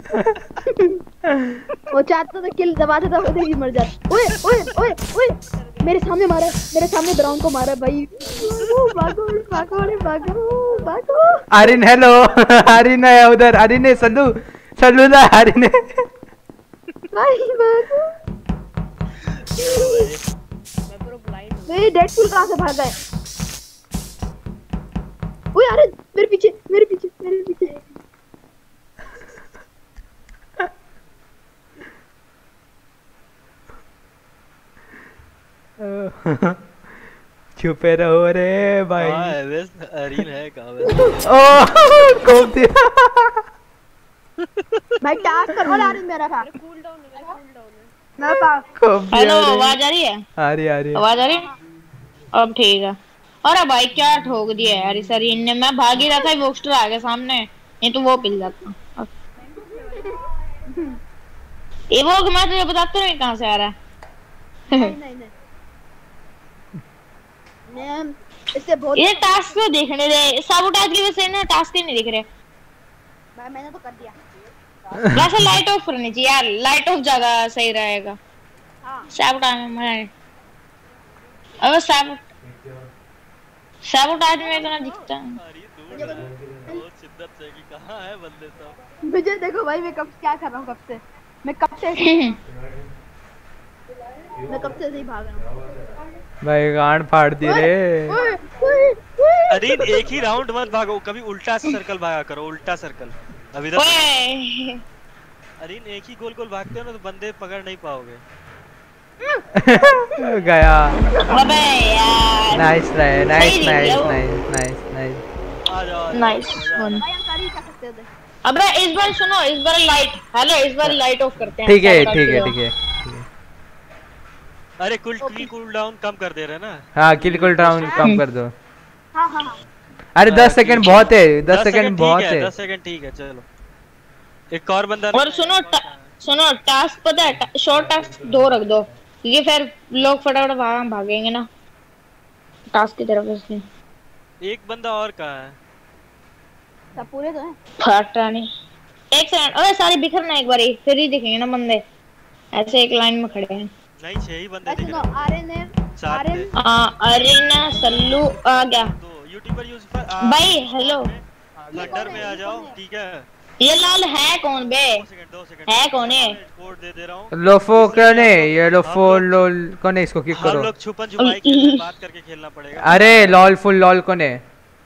Speaker 15: वो चाहता था किल दबा देता, वो ही मर जाता। ओए ओए ओए ओए मेरे सामने मारा, मेरे सामने ब्राउन को मारा भाई। भागो भागो अरे भागो भागो।
Speaker 5: आर्यन हेलो। आर्यन है उधर, आर्यन है सल्लू, सल्लू ना आर्यन है।
Speaker 15: भाई भागो। मेरी डेडपूल कहां से भागा है? ओए अरे मेरे पीछे मेरे पीछे मेरे पीछे।
Speaker 5: छुपे रहो रे भाई।
Speaker 16: कहां है बस अरीन है कहां बस?
Speaker 5: ओह कौन दिया?
Speaker 15: भाई टास्क करो यार मेरा था। कूल डाउन है, कूल डाउन है। ना पास।
Speaker 19: हेलो आवाज आ रही है?
Speaker 5: आ रही आ रही है।
Speaker 19: आवाज आ रही है? अब ठीक है। अरे भाई क्या ठोक दिया यार इस अरीन ने, मैं भाग ही रहा था, वोक्स्टर आ गया सामने, नहीं तो वो पिल जाता। ये वो मैं तुझे बताता हूं कहां से आ रहा है।
Speaker 15: नहीं नहीं नहीं मैं इससे बहुत
Speaker 19: ये टास्क तो देखने दे, साबोटाज की वजह से ना टास्क ही नहीं दिख रहे।
Speaker 15: भाई मैंने तो कर दिया।
Speaker 19: वैसे लाइट ऑफ करनी चाहिए यार, लाइट ऑफ ज्यादा सही रहेगा।
Speaker 15: हां
Speaker 19: साबोटाज में मैं अब साबोट साबोटाज में इतना दिखता है।
Speaker 16: बहुत शिद्दत से कि कहां है बंदे सब।
Speaker 15: मुझे देखो भाई मैं कब क्या कर रहा हूं, कब से मैं कब से मैं कब से ऐसे ही भाग रहा हूं।
Speaker 5: भाई गांड फाड़ दी रे।
Speaker 16: अरे एक ही राउंड मत भागो, कभी उल्टा सर्कल भागा करो, उल्टा सर्कल। अभी तो अरे एक ही गोल गोल भागते हो ना तो बंदे पकड़ नहीं पाओगे।
Speaker 5: गया।
Speaker 19: अबे यार
Speaker 5: nice try, nice nice nice nice nice
Speaker 16: आ जाओ
Speaker 19: नाइस वन। अबे इस बार सुनो, इस बार लाइट हेलो इस बार लाइट ऑफ करते हैं।
Speaker 5: ठीक है ठीक है ठीक है।
Speaker 16: अरे कुल किल कूल डाउन कम कर दे रहे ना।
Speaker 5: हाँ किल कूल डाउन कम कर दो।
Speaker 15: हां हां हां
Speaker 5: अरे दस सेकंड बहुत है, दस सेकंड बहुत है।
Speaker 16: दस सेकंड ठीक है चलो। एक और बंदा
Speaker 19: और सुनो सुनो टास्क पता है, शॉर्ट टास्क दो रख दो, क्योंकि फिर लोग फटाफट भाग भागेंगे ना टास्क की तरफ। इसलिए
Speaker 16: एक बंदा और कहां है?
Speaker 15: सब पूरे तो हैं।
Speaker 19: फटा नहीं एक सेकंड, अरे सारे बिखरना एक बारी, फिर ही दिखेंगे ना बंदे। ऐसे एक लाइन में खड़े हैं।
Speaker 16: नहीं छह ही बंदे दिख रहे हैं।
Speaker 15: आर्यन है,
Speaker 16: आर्यन
Speaker 19: आर्यन सल्लू आ गया।
Speaker 16: यूट्यूबर यूसुफ
Speaker 19: भाई हेलो,
Speaker 16: थंडर में आ जाओ, ठीक है।
Speaker 19: ये लाल है कौन बे? है कौन है?
Speaker 16: कोड दे दे रहा हूं।
Speaker 5: लोफो कौन है ये? लोफो लोल कौन है? इसको किक करो।
Speaker 16: हम लोग छुपन छुपाई खेलने बात करके खेलना पड़ेगा।
Speaker 5: अरे लॉल फुल लॉल कौन है?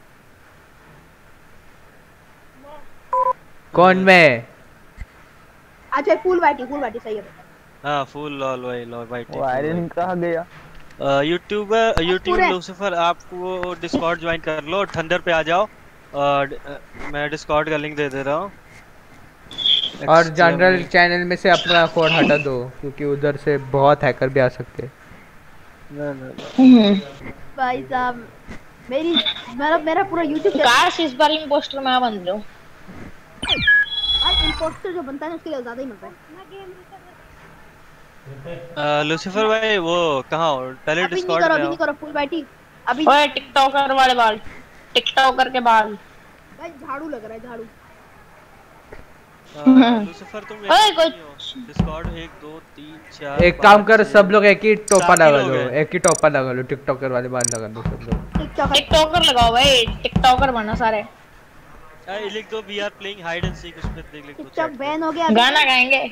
Speaker 5: कौन में?
Speaker 15: अच्छा फुल वाइटी, फुल वाइटी सही है।
Speaker 16: हां फुल लॉल भाई लॉल वाइटी।
Speaker 18: वो आयरन कहां गया?
Speaker 16: यूट्यूबर यूट्यूब लूसीफर आप वो डिस्कॉर्ड ज्वाइन कर लो, थंडर पे आ जाओ। और मैं डिस्कॉर्ड का लिंक दे दे रहा हूँ।
Speaker 5: और जनरल चैनल में से अपना कोड हटा दो क्योंकि उधर से बहुत हैकर भी आ सकते हैं।
Speaker 16: ना ना
Speaker 15: भाई साहब मेरी मेरा मेरा पूरा YouTube
Speaker 19: काश इस बार इंपोस्टर मैं बन जाऊं।
Speaker 15: भाई इंपोस्टर जो बनता है उसके लिए ज्यादा ही मिलता है।
Speaker 16: लूसीफर भाई वो कहाँ हो? पहले डिस्कॉर्ड में
Speaker 15: अभी नहीं करो फुल बैठी अभी।
Speaker 19: ओए टिकटॉकर वाले बाल, टिकटॉकर के बाल।
Speaker 15: भाई झाड़ू लग रहा है झाड़ू।
Speaker 16: लूसीफर तुम डिस्कॉर्ड एक दो तीन चार।
Speaker 5: एक काम कर सब लोग एक ही टोपा लगा लो, एक ही टोपा लगा लो, टिकटॉकर वाले बाल लगा दो सब लोग।
Speaker 19: टिकटॉकर लगाओ भाई, टिकटॉकर बनो सारे।
Speaker 16: अरे लिख दो we are playing hide and seek, उस पे देख लिख दो।
Speaker 15: टिकटॉक बैन हो गया,
Speaker 19: गाना गाएंगे।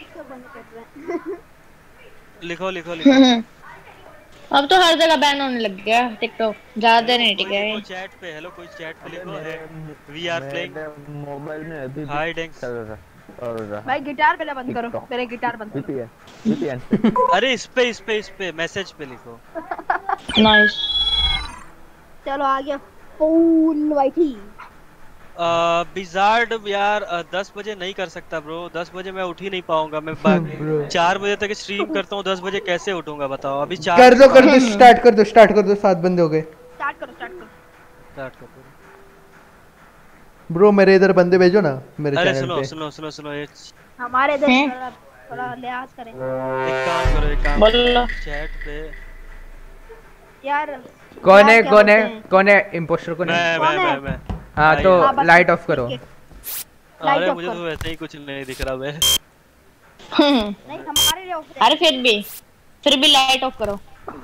Speaker 16: लिखो लिखो लिखो।
Speaker 19: अब तो हर जगह बैन होने लग गया टिकटॉक, ज्यादा देर नहीं टिका है।
Speaker 16: चैट पे हेलो कोई चैट पे लिखो वी आर प्लेइंग
Speaker 18: मोबाइल में अभी
Speaker 16: हाइड एंड
Speaker 18: चल रहा और
Speaker 15: भाई गिटार पहले बंद करो, पहले गिटार बंद करो।
Speaker 18: वीपीएन वीपीएन
Speaker 16: अरे इस पे इस पे इस पे मैसेज पे लिखो।
Speaker 19: नाइस
Speaker 15: चलो आ गया फुल वाइटी।
Speaker 16: बिजार्ड यार दस बजे नहीं कर सकता ब्रो, दस बजे मैं उठ ही नहीं पाऊंगा। मैं चार बजे तक स्ट्रीम करता हूँ, दस बजे कैसे उठूंगा बताओ? अभी चार
Speaker 5: कर दो कर दो स्टार्ट कर दो स्टार्ट कर दो सात बंदे हो गए।
Speaker 15: स्टार्ट करो स्टार्ट करो
Speaker 16: स्टार्ट करो
Speaker 5: ब्रो। मेरे इधर बंदे भेजो ना मेरे चैनल पे।
Speaker 16: सुनो सुनो सुनो सुनो ये
Speaker 15: हमारे इधर थोड़ा थोड़ा लिहाज करें।
Speaker 16: एक काम करो एक काम
Speaker 19: बोलो
Speaker 16: चैट पे
Speaker 15: यार।
Speaker 5: कौन है कौन है कौन है इंपोस्टर कौन है?
Speaker 16: मैं मैं मैं मैं
Speaker 5: हाँ तो लाइट ऑफ करो।
Speaker 16: अरे मुझे तो वैसे ही कुछ नहीं दिख रहा है।
Speaker 15: नहीं हमारे लिए ऑफ।
Speaker 19: अरे फिर भी फिर भी लाइट ऑफ करो।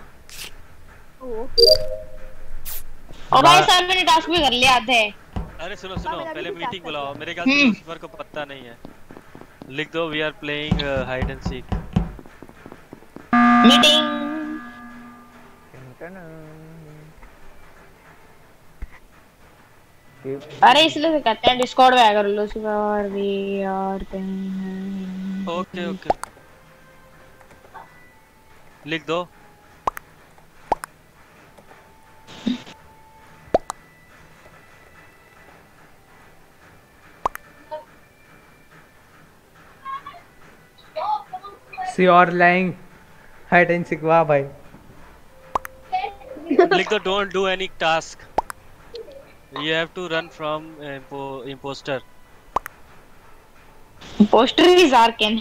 Speaker 19: ओ भाई साहब मैंने टास्क भी कर लिया थे।
Speaker 16: अरे सुनो सुनो पहले मीटिंग बुलाओ, मेरे ख्याल से लूसीफर को पता नहीं है। लिख दो we are playing hide and seek
Speaker 19: meeting. अरे इसलिए तो कहते हैं डिस्कॉर्ड में आया करो Lucifer we are playing.
Speaker 16: Okay okay लिख दो।
Speaker 5: सी और लाइंग हाइड एंड सीक। वाह भाई।
Speaker 16: लिख दो don't do any task, you have to run from uh, impo imposter.
Speaker 19: Imposter is Arcane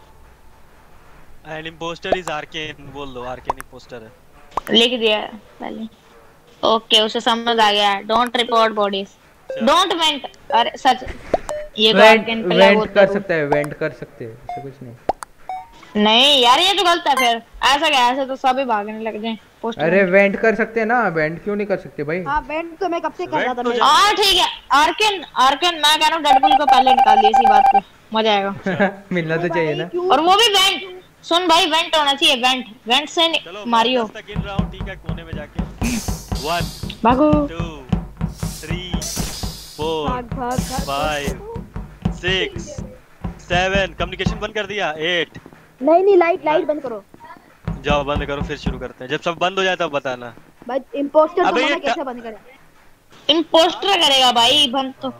Speaker 16: and imposter is Arcane बोल दो। Arcane imposter है।
Speaker 19: लिख दिया पहले। ओके उसे समझ आ गया। Don't report bodies, don't vent. अरे सच ये तो Arcane पे लागू
Speaker 5: वेंट कर सकते हैं, वेंट कर सकते हैं, ऐसा कुछ नहीं।
Speaker 19: नहीं यार ये तो गलत है। फिर ऐसा क्या, ऐसे तो सभी भागने लग जाएं।
Speaker 5: अरे वेंट कर सकते हैं ना, वेंट क्यों नहीं कर सकते भाई?
Speaker 15: हां वेंट तो मैं कब से कर रहा था।
Speaker 19: हां ठीक है आर्केन आर्केन मैं कह रहा हूं डेडपूल को पहले निकाल दिया, इसी बात पे मजा आएगा।
Speaker 5: मिलना तो चाहिए ना।
Speaker 19: और वो भी वेंट। सुन भाई वेंट होना चाहिए, वेंट वेंट से मारियो।
Speaker 16: तक गिन रहा हूं ठीक है, कोने में जाके वन
Speaker 19: भागो
Speaker 16: two three four five six seven. Communication बंद कर दिया। एट।
Speaker 15: नहीं नहीं लाइट लाइट बंद करो।
Speaker 16: जाओ बंद करो, फिर शुरू करते हैं। जब सब बंद हो जाए तब बताना।
Speaker 15: भाई इंपोस्टर तो मना कैसे बंद करें?
Speaker 19: इंपोस्टर करेगा भाई बंद तो।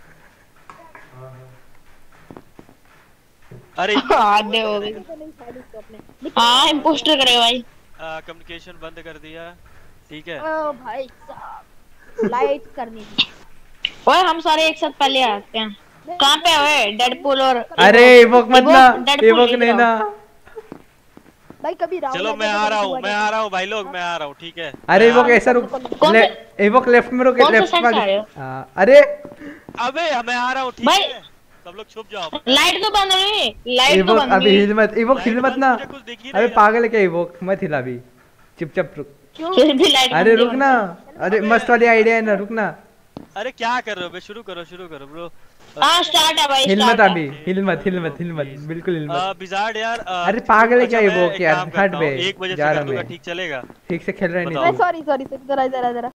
Speaker 16: अरे
Speaker 19: आधे हो गए। हां इंपोस्टर करेगा भाई।
Speaker 16: कम्युनिकेशन बंद कर दिया ठीक है।
Speaker 15: ओ भाई साहब लाइट करनी थी।
Speaker 19: ओए हम सारे एक साथ पहले आते हैं। कहां पे ओए डेडपूल और?
Speaker 5: अरे इवोक मत ना, इवोक नहीं ना
Speaker 15: भाई कभी राहुल।
Speaker 16: चलो मैं आ रहा हूँ मैं आ रहा हूँ भाई लोग, मैं आ रहा हूँ ठीक है।
Speaker 5: अरे इवोक ऐसा रुक, इवोक लेफ्ट में रुक, लेफ्ट वाले। अरे
Speaker 16: अबे मैं आ रहा हूँ ठीक है। सब लोग छुप जाओ।
Speaker 19: लाइट तो बंद हुई, लाइट तो
Speaker 5: इवोक
Speaker 19: बंद
Speaker 5: अभी
Speaker 19: हुई।
Speaker 5: हिल मत, इवोक हिल मत ना। अबे पागल है क्या इवोक, मत हिला अभी, चुपचाप रुक।
Speaker 19: फिर भी लाइट
Speaker 5: अरे रुक ना, अरे मस्त वाली आइडिया है ना, रुक ना।
Speaker 16: अरे क्या कर रहे हो बे, शुरू करो शुरू करो ब्रो।
Speaker 19: हां स्टार्ट है भाई,
Speaker 5: हिल मत
Speaker 19: स्टार्ट है।
Speaker 5: अभी, हिल मत हिल मत हिल मत, बिल्कुल हिल मत।
Speaker 16: बिजार्ड यार अ,
Speaker 5: अरे पागल है क्या
Speaker 16: अच्छा, मैं
Speaker 5: इवोक
Speaker 16: एक
Speaker 5: यार,
Speaker 16: काम करता
Speaker 5: हट बे,
Speaker 16: हूँ, एक बजे से
Speaker 5: जा
Speaker 16: कर
Speaker 5: रहा
Speaker 16: दूंगा,
Speaker 5: मैं।
Speaker 16: ठीक चलेगा?
Speaker 5: ठीक से खेल रहा है
Speaker 15: मैं
Speaker 5: नहीं तू।
Speaker 15: सॉरी सॉरी जरा जरा जरा